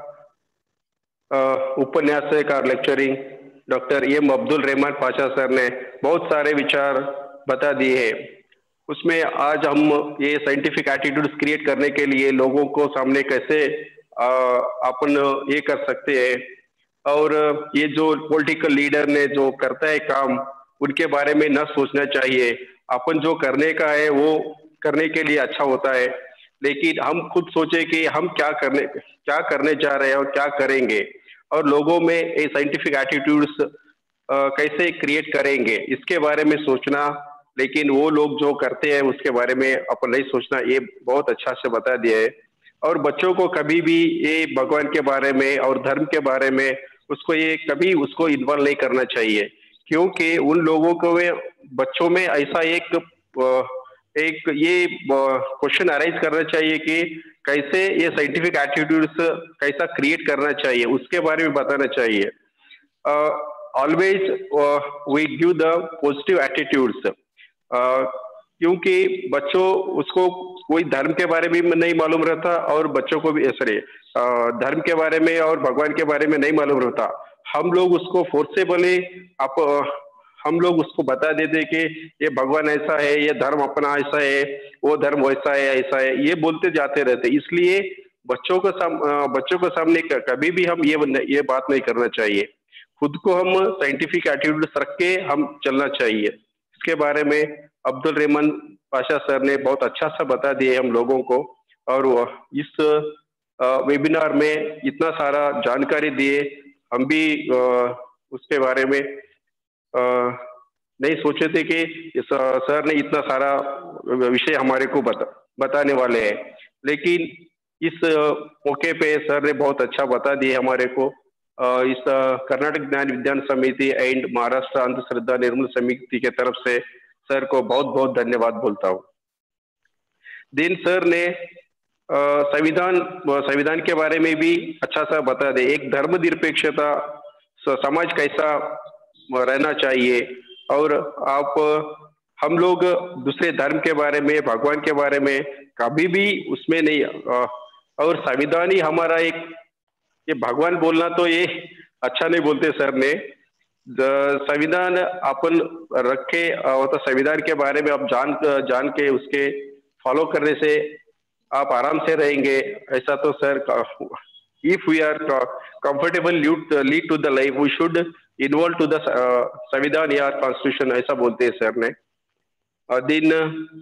उपन्यासक और lecturing doctor M Abdul Rahman Pasha sir ने बहुत सारे विचार बता दिए हैं। उसमें आज हम ये साइंटिफिक एटीट्यूड्स क्रिएट करने के लिए लोगों को सामने कैसे अपन ये कर सकते हैं। और ये जो पॉलिटिकल लीडर ने जो करता है काम, उनके बारे में न सोचना चाहिए। अपन जो करने का है वो करने के लिए अच्छा होता है, लेकिन हम खुद सोचे कि हम क्या करने क्या करने जा रहे हैं और क्या करेंगे, और लोगों में ये साइंटिफिक एटीट्यूड्स कैसे क्रिएट करेंगे, इसके बारे में सोचना। लेकिन वो लोग जो करते हैं उसके बारे में अपन नहीं सोचना, ये बहुत अच्छा से बता दिया है। और बच्चों को कभी भी ये भगवान के बारे में और धर्म के बारे में उसको ये कभी उसको इन्वॉल्व नहीं करना चाहिए, क्योंकि उन लोगों को वे बच्चों में ऐसा एक एक ये क्वेश्चन अराइज करना चाहिए कि कैसे ये साइंटिफिक एटीट्यूड्स कैसा क्रिएट करना चाहिए, उसके बारे में बताना चाहिए। Always we give the positive attitudes, क्योंकि बच्चों उसको कोई धर्म के बारे में नहीं मालूम रहता और बच्चों को भी सॉरी धर्म के बारे में और भगवान के बारे में नहीं मालूम रहता। हम लोग उसको फोर्सेबली आप हम लोग उसको बता देते कि ये भगवान ऐसा है, ये धर्म अपना ऐसा है, वो धर्म वैसा है, ऐसा है, ये बोलते जाते रहते। इसलिए बच्चों को साम, बच्चों को सामने कभी भी हम ये ये बात नहीं करना चाहिए। खुद को हम साइंटिफिक एटीट्यूड रख के हम चलना चाहिए। इसके बारे में अब्दुल रहमान पाशा सर ने बहुत अच्छा सा बता दिए हम लोगों को, और इस वेबिनार में इतना सारा जानकारी दिए, हम भी उसके बारे में नहीं सोचे थे कि सर ने इतना सारा विषय हमारे को बता बताने वाले हैं। लेकिन इस मौके पे सर ने बहुत अच्छा बता दिए हमारे को। इस कर्नाटक ज्ञान विज्ञान समिति एंड महाराष्ट्र अंधश्रद्धा निर्मूलन समिति के तरफ से सर को बहुत बहुत धन्यवाद बोलता हूँ। दिन सर ने संविधान संविधान के बारे में भी अच्छा सा बता दे, एक धर्मनिरपेक्षता समाज कैसा रहना चाहिए, और आप हम लोग दूसरे धर्म के बारे में भगवान के बारे में कभी भी उसमें नहीं, और संविधान ही हमारा एक, ये भगवान बोलना तो ये अच्छा नहीं बोलते सर ने, संविधान अपन रखे तो संविधान के बारे में आप जान जान के उसके फॉलो करने से आप आराम से रहेंगे। ऐसा तो sir, if we are comfortable lead to the life we should involve to the संविधान या कॉन्स्टिट्यूशन, ऐसा बोलते हैं सर ने। दिन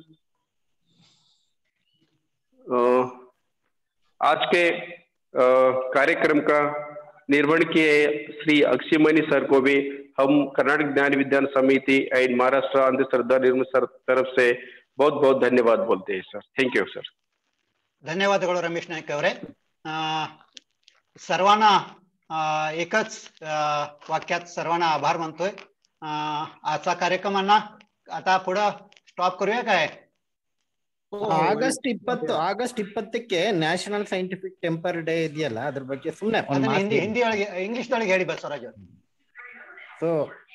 आज के कार्यक्रम का निर्वहन किए श्री अक्षयमणि सर को भी हम कर्नाटक ज्ञान विज्ञान समिति एंड महाराष्ट्र अंधश्रद्धा निर्मूलन सर तरफ से बहुत बहुत धन्यवाद बोलते हैं सर। Thank you sir. धन्यवादಗಳು रमेश नाईक ಅವರೇ. सर्वांना एकच वाक्यात सर्वांना आभार मानतोय. आजचा कार्यक्रमांना आता पुढे स्टॉप करूया काय? ಆಗಸ್ಟ್ ಇಪ್ಪತ್ತು ಆಗಸ್ಟ್ ಇಪ್ಪತ್ತಕ್ಕೆ ನ್ಯಾಷನಲ್ ಸೈಂಟಿಫಿಕ್ ಟೆಂಪರ್ ಡೇ ಇದೆಯಲ್ಲ, ಅದ್ರ ಬಗ್ಗೆ ಸುಮ್ಮನೆ ಹಿಂದಿ ಹಿಂದಿ ಒಳಗೆ ಇಂಗ್ಲಿಷ್ ಒಳಗೆ ಹೇಳಿ ಬಸವರಾಜ್. ಸೊ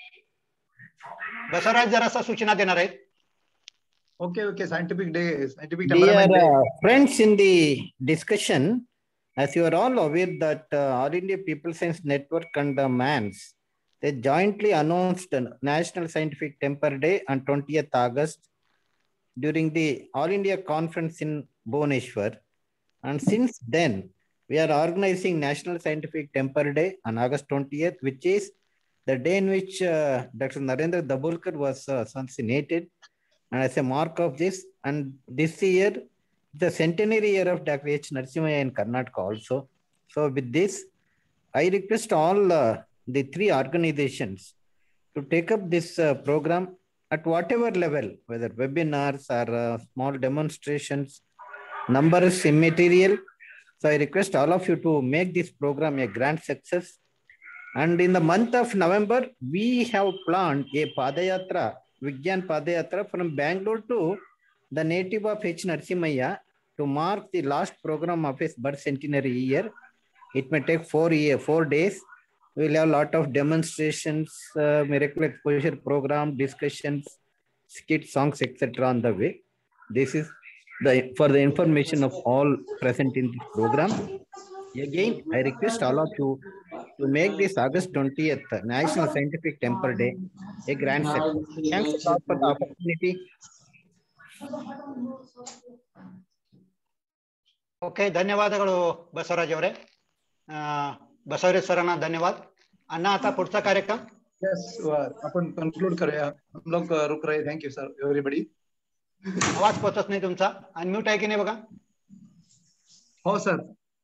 बसवराज जरासा सूचना देणार आहेत. Okay okay scientific day scientific temperament day. Friends, in the discussion, as you are all aware that uh, All India People Science Network and the M A N S, they jointly announced National Scientific Temper Day on twentieth August during the All India Conference in Bhubaneswar. And since then, we are organizing National Scientific Temper Day on August twentieth, which is the day in which uh, Doctor Narendra Dabholkar was uh, assassinated. And as a mark of this, and this year, the centenary year of Doctor H. Narasimhaya in Karnataka also. So with this, I request all uh, the three organizations to take up this uh, program at whatever level, whether webinars or uh, small demonstrations, number is immaterial. So I request all of you to make this program a grand success. And in the month of November, we have planned a Padayatra, Vigyan Padayatra from Bangalore to the native of H. Narasimhaya to mark the last program of his birth centenary year. It may take four year, four days. We'll have a lot of demonstrations, uh, miracle exposure program, discussions, skits, songs, et cetera on the way. This is the for the information of all present in this program. Again, I request all of you to make this August twentieth National Scientific Temper Day a grand success. Thanks a lot for the opportunity. Okay, ಧನ್ಯವಾದಗಳು बसवराज ಅವರೇ. बसवराज सरांना धन्यवाद. अन्ना आता पुढचा कार्यक्रम. Yes, आपण conclude करूया. हम लोग रुक रहे. Thank you sir everybody. आवाज पोहोचत नाही तुमचा. अनम्यूट आहे की नाही बघा. हो sir.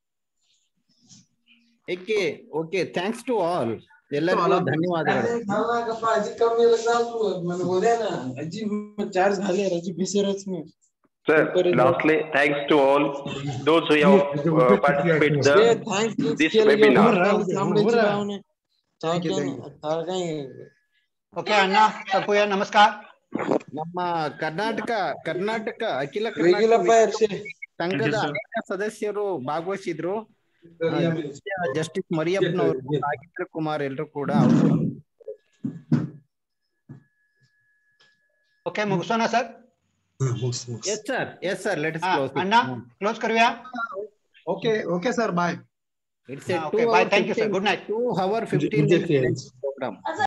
Okay okay, thanks to all. ಎಲ್ಲರಿಗೂ ಧನ್ಯವಾದಗಳು. Sir, lastly, thanks to all those who have uh, participated in this webinar. Okay अण्णा तपुया, नमस्कार. ನಮ್ಮ ಕರ್ನಾಟಕ ಕರ್ನಾಟಕ ಅಖಿಲ ಕರ್ನಾಟಕ ಸಂಘದ ಅನೇಕ ಸದಸ್ಯರು ಭಾಗವಹಿಸಿದ್ರು. ಜಸ್ಟಿಸ್ ಮರಿಯಪ್ಪನವರು, ನಾಗೇಂದ್ರ ಕುಮಾರ್ ಎಲ್ಲರೂ ಕೂಡ. ओके, मुगसोना sir. Yes sir, yes sir, let us close. अन्ना क्लोज करूया. Okay okay sir, bye. It's a okay, bye. Thank you sir. Good night. two hour fifteen minutes program.